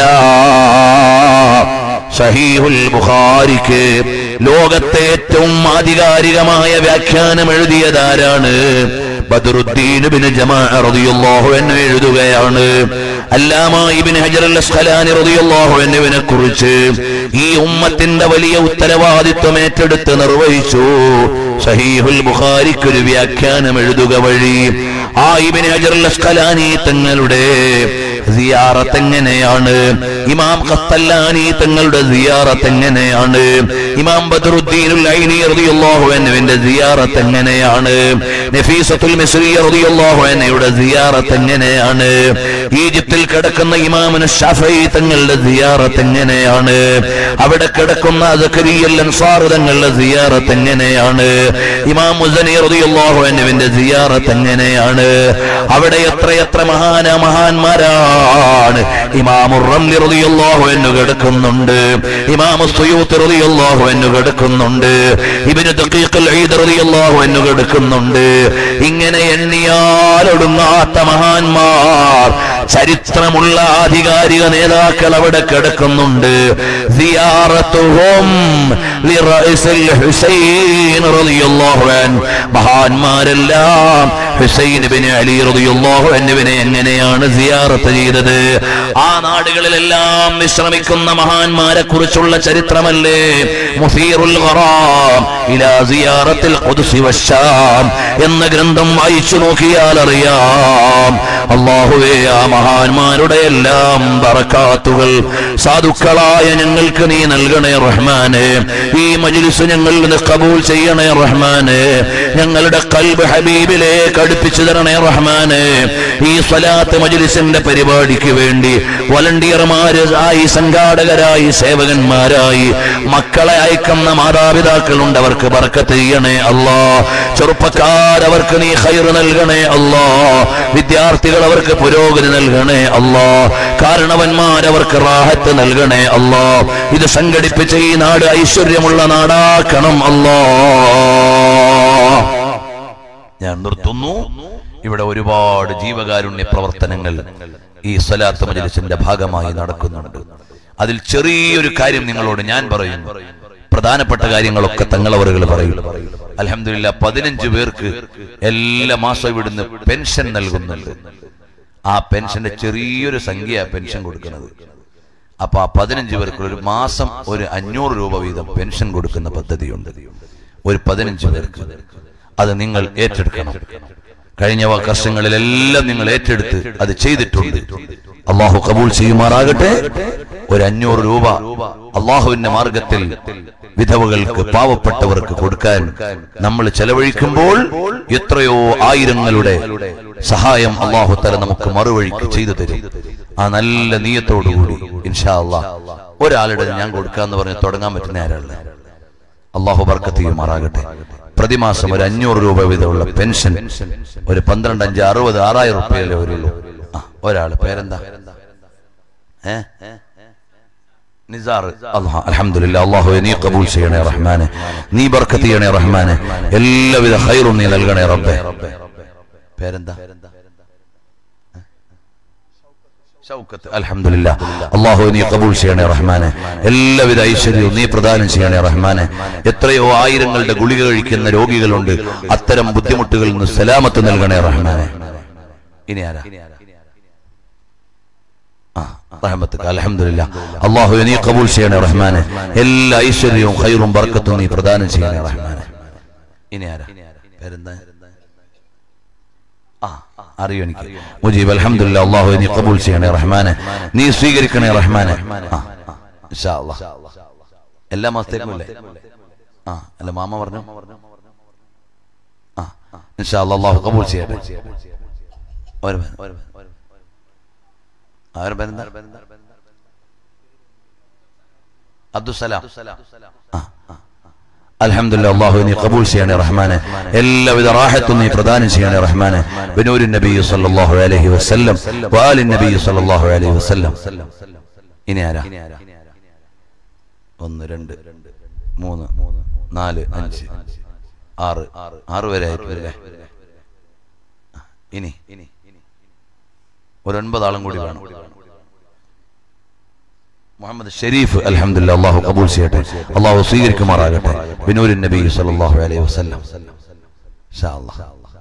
സഹീഹുൽ ബുഖാരിക്ക് ലോകത്തെ ഏറ്റവും ആധികാരികമായ വ്യാഖ്യാനം എഴുതിയതാരാണ്? ബദ്റുദ്ദീൻ ഇബ്നു ജമാഅ റളിയല്ലാഹു അൻഹു എഴുതുകയാണ്. അല്ലാമ ഇബ്നു ഹജർ അൽ അസ്ഖലാനി റളിയല്ലാഹു അൻഹുവിനെ കുറിച്ച് ഈ ഉമ്മത്തിന്റെ വലിയ ഉത്തരവാദിത്വം ഏറ്റെടുത്ത് നിർവഹിച്ചു സഹീഹുൽ ബുഖാരിക്ക് ഒരു വ്യാഖ്യാനം എഴുതുക വഴി ആ ഇബ്നു ഹജർ അൽ അസ്ഖലാനി തങ്ങളുടെ സിയാറത്ത് എങ്ങനെയാണ്, ഇമാം ഖത്തല്ലാനി തങ്ങളുടെ സിയാറത്ത് എങ്ങനെയാണ്, ഇമാം ബദ്റുദ്ദീനുൽ ഐനി റളിയല്ലാഹു അൻഹുവിന്റെ സിയാറത്ത് എങ്ങനെയാണ്, നഫീസത്തുൽ മിസ്രി റളിയല്ലാഹു അൻഹയുടെ സിയാറത്ത് എങ്ങനെയാണ്, ഈജിപ്തിൽ കിടക്കുന്ന ഇമാമുന ശഫഈ തങ്ങളുടെ സിയാറത്ത് എങ്ങനെയാണ്, അവിടെ കിടക്കുന്ന സക്കരിയ്യൽ അൻസാറി തങ്ങളുടെ സിയാറത്ത് എങ്ങനെയാണ്, ഇമാം മുസനി റളിയല്ലാഹു അൻഹുവിന്റെ സിയാറത്ത് എങ്ങനെയാണ്, അവിടെ എത്രയെത്ര മഹാന മഹാന്മാരാണ്. ഇമാം റംലി റളിയല്ലാഹു അൻഹു കിടക്കുന്നുണ്ട്, ഇമാം സുയൂത്തി റളിയല്ലാഹു അൻഹു കിടക്കുന്നുണ്ട്, ഇബ്നു ദഖീഖ് അൽ ഈദ് റളിയല്ലാഹു അൻഹു കിടക്കുന്നുണ്ട്. ഇങ്ങനെ എണ്ണിയാൽ ഒടുങ്ങാത്ത മഹാന്മാർ, ചരിത്രമുള്ള ആധികാരിക നേതാക്കൾ അവിടെ കിടക്കുന്നുണ്ട്. സിയാറത്തുഹും ലിറഅസിൽ ഹുസൈൻ റളിയല്ലാഹു അൻഹു. മഹാന്മാരെല്ലാം ഹുസൈൻ ഇബ്നു അലി റളിയല്ലാഹു അൻഹുവിനെ എങ്ങനെയാണ് സിയാറത്ത് ചെയ്തത്? ആ നാടുകളിലെല്ലാം വിശ്രമിക്കുന്ന മഹാന്മാരെ കുറിച്ചുള്ള ചരിത്രമല്ലേ മുസീറുൽ ഖറാം ഇലാ സിയാറത്തിൽ ഖുദ്സ് വശാം എന്ന ഗ്രന്ഥം വായിച്ചു നോക്കിയാൽ അറിയാം. അല്ലാഹുവേ, ആ മഹാന്മാരുടെ എല്ലാം ബറകാത്തുകൾ സാധുക്കളായ ഞങ്ങൾക്ക് നീ നൽകണേ റഹ്മാനേ. ഈ മജ്ലിസ് ഞങ്ങളിൽ ഖബൂൽ ചെയ്യണേ റഹ്മാനേ. ഞങ്ങളുടെ ഖൽബ് ഹബീബിലേക്ക് അടുപ്പിച്ചു തരണേ റഹ്മാനേ. ഈ സ്വലാത്ത് മജ്ലിസിന്റെ പരിപാടിക്ക് വേണ്ടി വോളണ്ടിയർമാര് ആയി, സംഘാടകരായി, സേവകന്മാരായി മക്കളെ അയക്കുന്ന മാതാപിതാക്കളുണ്ട്. അവർക്ക് ബർക്കത്ത് ചെയ്യണേ അല്ലാ. ചെറുപ്പക്കാരവർക്ക് നീ ഖൈർ നൽകണേ അല്ലാ. വിദ്യാർത്ഥികൾ അവർക്ക് പുരോഗതി നൽകണേ അല്ലാ. കാരണവന്മാരവർക്ക് റാഹത്ത് നൽകണേ അല്ലാ. ഇത് സംഘടിപ്പിച്ച ഈ നാട് ഐശ്വര്യമുള്ള നാടാക്കണം അല്ലാ. ഞാൻ നിർത്തുന്നു. ഇവിടെ ഒരുപാട് ജീവകാരുണ്യ പ്രവർത്തനങ്ങൾ ഈ സ്വലാത്ത് മജ്ലിസിന്റെ ഭാഗമായി നടക്കുന്നുണ്ട്. അതിൽ ചെറിയൊരു കാര്യം നിങ്ങളോട് ഞാൻ പറയുന്നു. പ്രധാനപ്പെട്ട കാര്യങ്ങളൊക്കെ തങ്ങളവറുകൾ പറയും. അൽഹംദുലില്ലാ, പതിനഞ്ച് പേർക്ക് എല്ലാ മാസവും ഇവിടുന്ന് പെൻഷൻ നൽകുന്നുണ്ട്. ആ പെൻഷന്റെ ചെറിയൊരു സംഖ്യ പെൻഷൻ കൊടുക്കുന്നത്. അപ്പൊ ആ പതിനഞ്ച് പേർക്ക് ഒരു മാസം ഒരു അഞ്ഞൂറ് രൂപ വീതം പെൻഷൻ കൊടുക്കുന്ന പദ്ധതിയുണ്ട്. ഒരു പതിനഞ്ച് പേർക്ക് അത് നിങ്ങൾ ഏറ്റെടുക്കണം. കഴിഞ്ഞ വർഷങ്ങളിലെല്ലാം നിങ്ങൾ ഏറ്റെടുത്ത് അത് ചെയ്തിട്ടുണ്ട്. അള്ളാഹു കബൂൽ ചെയ്യുമാറാകട്ടെ. ഒരു അഞ്ഞൂറ് രൂപ അള്ളാഹുവിന്റെ മാർഗത്തിൽ വിധവകൾക്ക്, പാവപ്പെട്ടവർക്ക് കൊടുക്കാൻ നമ്മൾ ചെലവഴിക്കുമ്പോൾ എത്രയോ ആയിരങ്ങളുടെ സഹായം അള്ളാഹു തആല നമുക്ക് മറുവഴിക്ക് ചെയ്തു തരും. ആ നല്ല നിയ്യത്തോടുകൂടി ഇൻഷാ അല്ലാഹ് ഒരാളുടെ ഞാൻ കൊടുക്കാന്ന് പറഞ്ഞ് തുടങ്ങാൻ പറ്റുന്ന ആരാളെ അള്ളാഹു ബർക്കത്ത് ചെയ്യുമാറാകട്ടെ. പ്രതിമാസം ഒരു അഞ്ഞൂറ് രൂപ വീതമുള്ള പെൻഷൻ ഒരു പന്ത്രണ്ട് അഞ്ച് അറുപത് ആറായിരം റുപ്യയിലെ വരുള്ളൂ. ആ ഒരാള് പേരെന്താ? ഏ നിസാർ. അല്ലാഹ് അൽഹംദുലില്ലാ. അല്ലാഹുവേ നീ ഖബൂൽ ചെയ്യണേ റഹ്മാനെ. നീ ബർക്കത്ത് ചെയ്യണേ റഹ്മാനെ. എല്ലാവിധ ഖൈറും നീ നൽകണേ റബ്ബേ. പേരെന്താ? ഷൗക്കത്ത്. അൽഹംദുലില്ലാ. അല്ലാഹുവേ നീ ഖബൂൽ ചെയ്യണേ റഹ്മാനെ. എല്ലാവിധ ഐശ്വര്യവും നീ പ്രദാനം ചെയ്യണേ റഹ്മാനെ. എത്രയോ ആയിരങ്ങളുടെ ഗുളിക കഴിക്കുന്ന രോഗികളുണ്ട്. അത്തരം ബുദ്ധിമുട്ടുകളിൽ നിന്ന് സലാമത്ത് നൽകണേ റഹ്മാനെ. ഇനി ആരാ? അൽഹംദുലില്ലാ. അല്ലാഹുവേ നീ ഖബൂൽ ചെയ്യണേ റഹ്മാനെ. എല്ലാ ഐശ്വര്യവും ഖൈറും ബർക്കത്തും നീ പ്രദാനം ചെയ്യണേ റഹ്മാനെ. ഇനി ആരാ? പേരെന്താ? ആ അറിയോ എനിക്ക് മുജീബ് അൽഹംദുലില്ലാ അല്ലാഹു നീ ഖബൂൽ ചെയ്യണേ റഹ്മാനെ നീ സ്വീകരിക്കണേ റഹ്മാനെ ആ ഇൻഷാ അല്ലാഹ് എല്ലാ മാസത്തേക്കും അല്ലേ ആ അല്ല മാമ പറഞ്ഞു ആ ഇൻഷാ അല്ലാഹ് അല്ലാഹു ഖബൂൽ ചെയ്യട്ടെ ഒരു ആര് ബന്ധ അബ്ദുസ്സലാം ആ അൽഹംദുലില്ലാ അല്ലാഹു നീ ഖബൂൽ ചെയ്യണേ റഹ്മാനെ എല്ലാവിധ റാഹത്തും നീ പ്രദാനം ചെയ്യണേ റഹ്മാനെ ബിനൂരിൻ നബി സല്ലല്ലാഹു അലൈഹി വസല്ലം വആലിൻ നബി സല്ലല്ലാഹു അലൈഹി വസല്ലം ഇനി ആരാ ഒന്ന് രണ്ട് മൂന്ന് നാല് അഞ്ച് ആറ് ആറ് വരെ ആയിട്ടില്ലേ ഇനി ഒരു ഒൻപത് ആളും കൂടി വേണം മുഹമ്മദ് ഷരീഫ് അൽഹംദുലില്ലാ അല്ലാഹു ഖബൂൽ ചെയ്യട്ടെ അല്ലാഹു സ്വീകരിക്കുമാറാകട്ടെ ബിനൂരിൻ നബി സല്ലല്ലാഹു അലൈഹി വസല്ലം ഇൻഷാ അല്ലാഹ്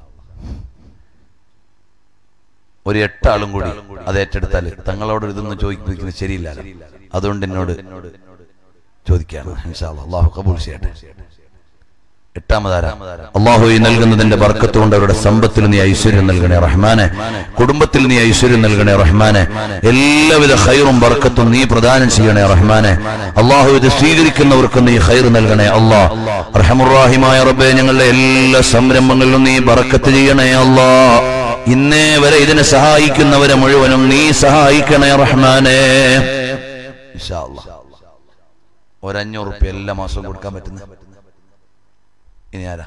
ഒരു എട്ട് ആളും കൂടി അത് ഏറ്റെടുത്താൽ തങ്ങളോട് ഇതൊന്നും ചോദിക്കുന്നത് ശരിയില്ല അതുകൊണ്ട് എന്നോട് ചോദിക്കാണ് ഇൻഷാ അല്ലാഹ് അല്ലാഹു ഖബൂൽ ചെയ്യട്ടെ എട്ടാമതാര അല്ലാഹു ഈ നൽകുന്നതിന്റെ ബർക്കത്ത് കൊണ്ട് അവരുടെ സമ്പത്തിൽ നീ ഐശ്വര്യം നൽകണേ റഹ്മാനെ കുടുംബത്തിൽ നീ ഐശ്വര്യം നൽകണേ റഹ്മാനെ എല്ലാവിധ ഖൈറും ബർക്കത്തും നീ പ്രദാനം ചെയ്യണേ റഹ്മാനെ അല്ലാഹു ഇത് സ്വീകരിക്കുന്നവർക്ക് നീ ഖൈർ നൽകണേ അല്ലാഹ് അർഹമുർ റഹീമായ റബ്ബേ ഞങ്ങളുടെ എല്ലാ സംരംഭങ്ങളിലും നീ ബർക്കത്ത് ചെയ്യണേ അല്ലാഹ് ഇന്നേ വരെ ഇതിനെ സഹായിക്കുന്നവരെ മുഴുവനും നീ സഹായിക്കണേ റഹ്മാനെ ഇൻഷാ അല്ലാഹ് ഒരു അഞ്ഞൂറ് റുപ്യ എല്ലാ മാസവും കൊടുക്കാൻ പറ്റുന്ന ഇനി ആരാ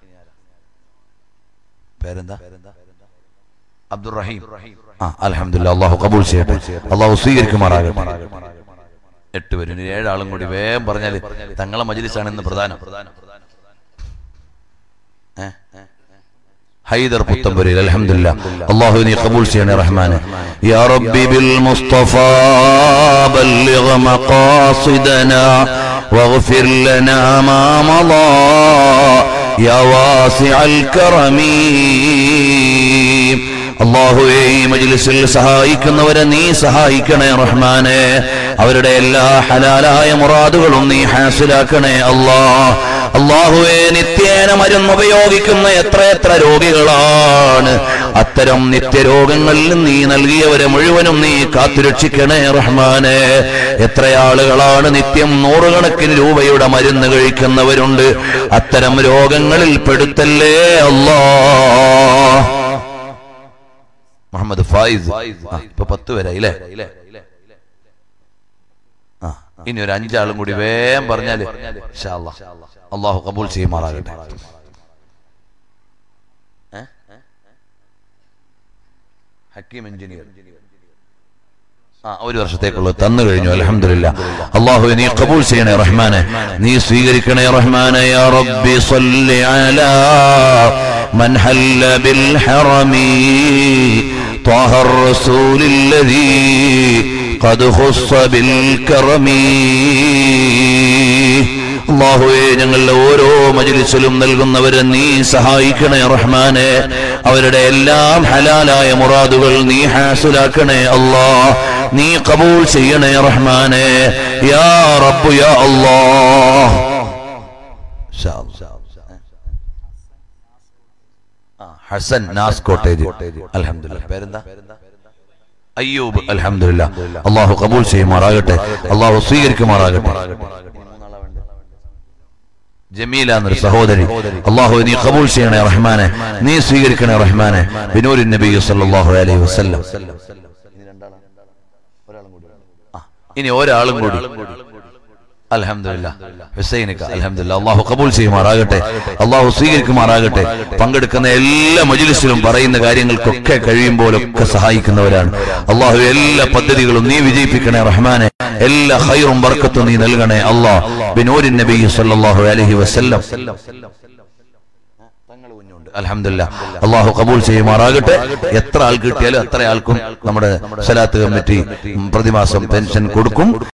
പേരെന്താ അബ്ദുർ റഹീം ആ അൽഹംദുലില്ലാ അല്ലാഹു ഖബൂൽ ചെയ്യട്ടെ അല്ലാഹു സ്വീകരിക്കുമാറാകട്ടെ എട്ട് പേര് ഇനി ഏഴാളും കൂടി വേഗം പറഞ്ഞാൽ തങ്ങളെ മജ്ലിസാണ് ഇന്ന് പ്രധാനം ഹൈദർ പുത്തമ്പുരയിൽ അൽഹംദുലില്ലാ അല്ലാഹു നീ ഖബൂൽ ചെയ്യണേ റഹ്മാനെ യാ റബ്ബി ബിൽ മുസ്തഫാ ബല്ലിഗ് മഖാസിദനാ واغفر لنا ما مضى يا واسع الكرم അല്ലാഹുവേ ഈ മജ്ലിസിൽ സഹായിക്കുന്നവരെ നീ സഹായിക്കണേ റഹ്മാനെ അവരുടെ എല്ലാ ഹലാലായ മുറാദുകളും നീ ഹാസിലാക്കണേ അല്ലാഹ് അല്ലാഹുവേ നിത്യേന മരുന്ന് ഉപയോഗിക്കുന്ന എത്രയെത്ര രോഗികളാണ് അത്തരം നിത്യരോഗങ്ങളിൽ നീ നൽകിയവരെ മുഴുവനും നീ കാത്തുരക്ഷിക്കണേ റഹ്മാനെ എത്ര ആളുകളാണ് നിത്യം നൂറുകണക്കിന് രൂപയുടെ മരുന്ന് കഴിക്കുന്നവരുണ്ട് അത്തരം രോഗങ്ങളിൽ പെടുത്തല്ലേ അല്ലാഹ് മുഹമ്മദ് ഫായിസ് ഇപ്പൊ പത്ത് പേരായില്ലേ ആ ഇനി ഒരു അഞ്ചാളും കൂടി വേഗം പറഞ്ഞാല് ഇൻഷാ അല്ലാഹ് അല്ലാഹു ഖബൂൽ ചെയ്യുമാറാകട്ടെ ഹക്കീം എഞ്ചിനീയർ ആ ഒരു വർഷത്തേക്കുള്ളത് തന്നു കഴിഞ്ഞു അൽഹംദുലില്ലാ അല്ലാഹു നീ ഖബൂൽ ചെയ്യണേ റഹ്മാനെ നീ സ്വീകരിക്കണേ റഹ്മാനെ യാ റബ്ബി സ്വല്ലി അലാ മൻ ഹല്ല ബിൽ ഹറമി طه الرسول الذي قد خص بالكرم അല്ലാഹുവേ ഞങ്ങളുടെ ഓരോ മജ്ലിസിലും നൽകുന്നവരെ നീ സഹായിക്കണേ റഹ്മാനെ അവരുടെ എല്ലാം ഹലാലായ മുറാദുകൾ നീ ഹാസിലാക്കണേ അല്ലാഹ് നീ ഖബൂൽ ചെയ്യണേ റഹ്മാനെ യാ റബ്ബ് യാ അല്ലാഹ് ഇൻഷാ അല്ലാഹ് ഹസൻ നാസ് കോട്ടേജ് അൽഹംദുലില്ലാ പേരെന്താ അയ്യൂബ് അൽഹംദുലില്ലാ അല്ലാഹു ഖബൂൽ ചെയ്യുമാറാകട്ടെ അല്ലാഹു സ്വീകരിക്കുമാറാകട്ടെ ജമീല എന്നൊരു സഹോദരി അല്ലാഹു നീ ഖബൂൽ ചെയ്യണേ റഹ്മാനെ നീ സ്വീകരിക്കണേ റഹ്മാനെ ബിനൂരിൻ നബി സല്ലല്ലാഹു അലൈഹി വസല്ലം ഇനി ഒരാളും കൂടി അൽഹംദുലില്ലാ ഹുസൈനിക അൽഹംദുലില്ലാ അല്ലാഹു ഖബൂൽ ചെയ്യുമാറാകട്ടെ അല്ലാഹു സ്വീകരിക്കുമാറാകട്ടെ പങ്കെടുക്കുന്ന എല്ലാ മജ്ലിസിലും പറയുന്ന കാര്യങ്ങൾക്കൊക്കെ കഴിയുമ്പോഴൊക്കെ സഹായിക്കുന്നവരാണ് അല്ലാഹു എല്ലാ പദ്ധതികളും നീ വിജയിപ്പിക്കണേ റഹ്മാനെ എല്ലാ ഖൈറും ബർക്കത്തും നീ നൽകണേ അല്ലാഹ് ബിനൂരിൻ നബി സല്ലല്ലാഹു അലൈഹി വസല്ലം അൽഹംദുലില്ലാ അല്ലാഹു ഖബൂൽ ചെയ്യുമാറാകട്ടെ എത്ര ആൾ കിട്ടിയാലും അത്ര ആൾക്കും നമ്മുടെ സ്വലാത്ത് കമ്മിറ്റി പ്രതിമാസം പെൻഷൻ കൊടുക്കും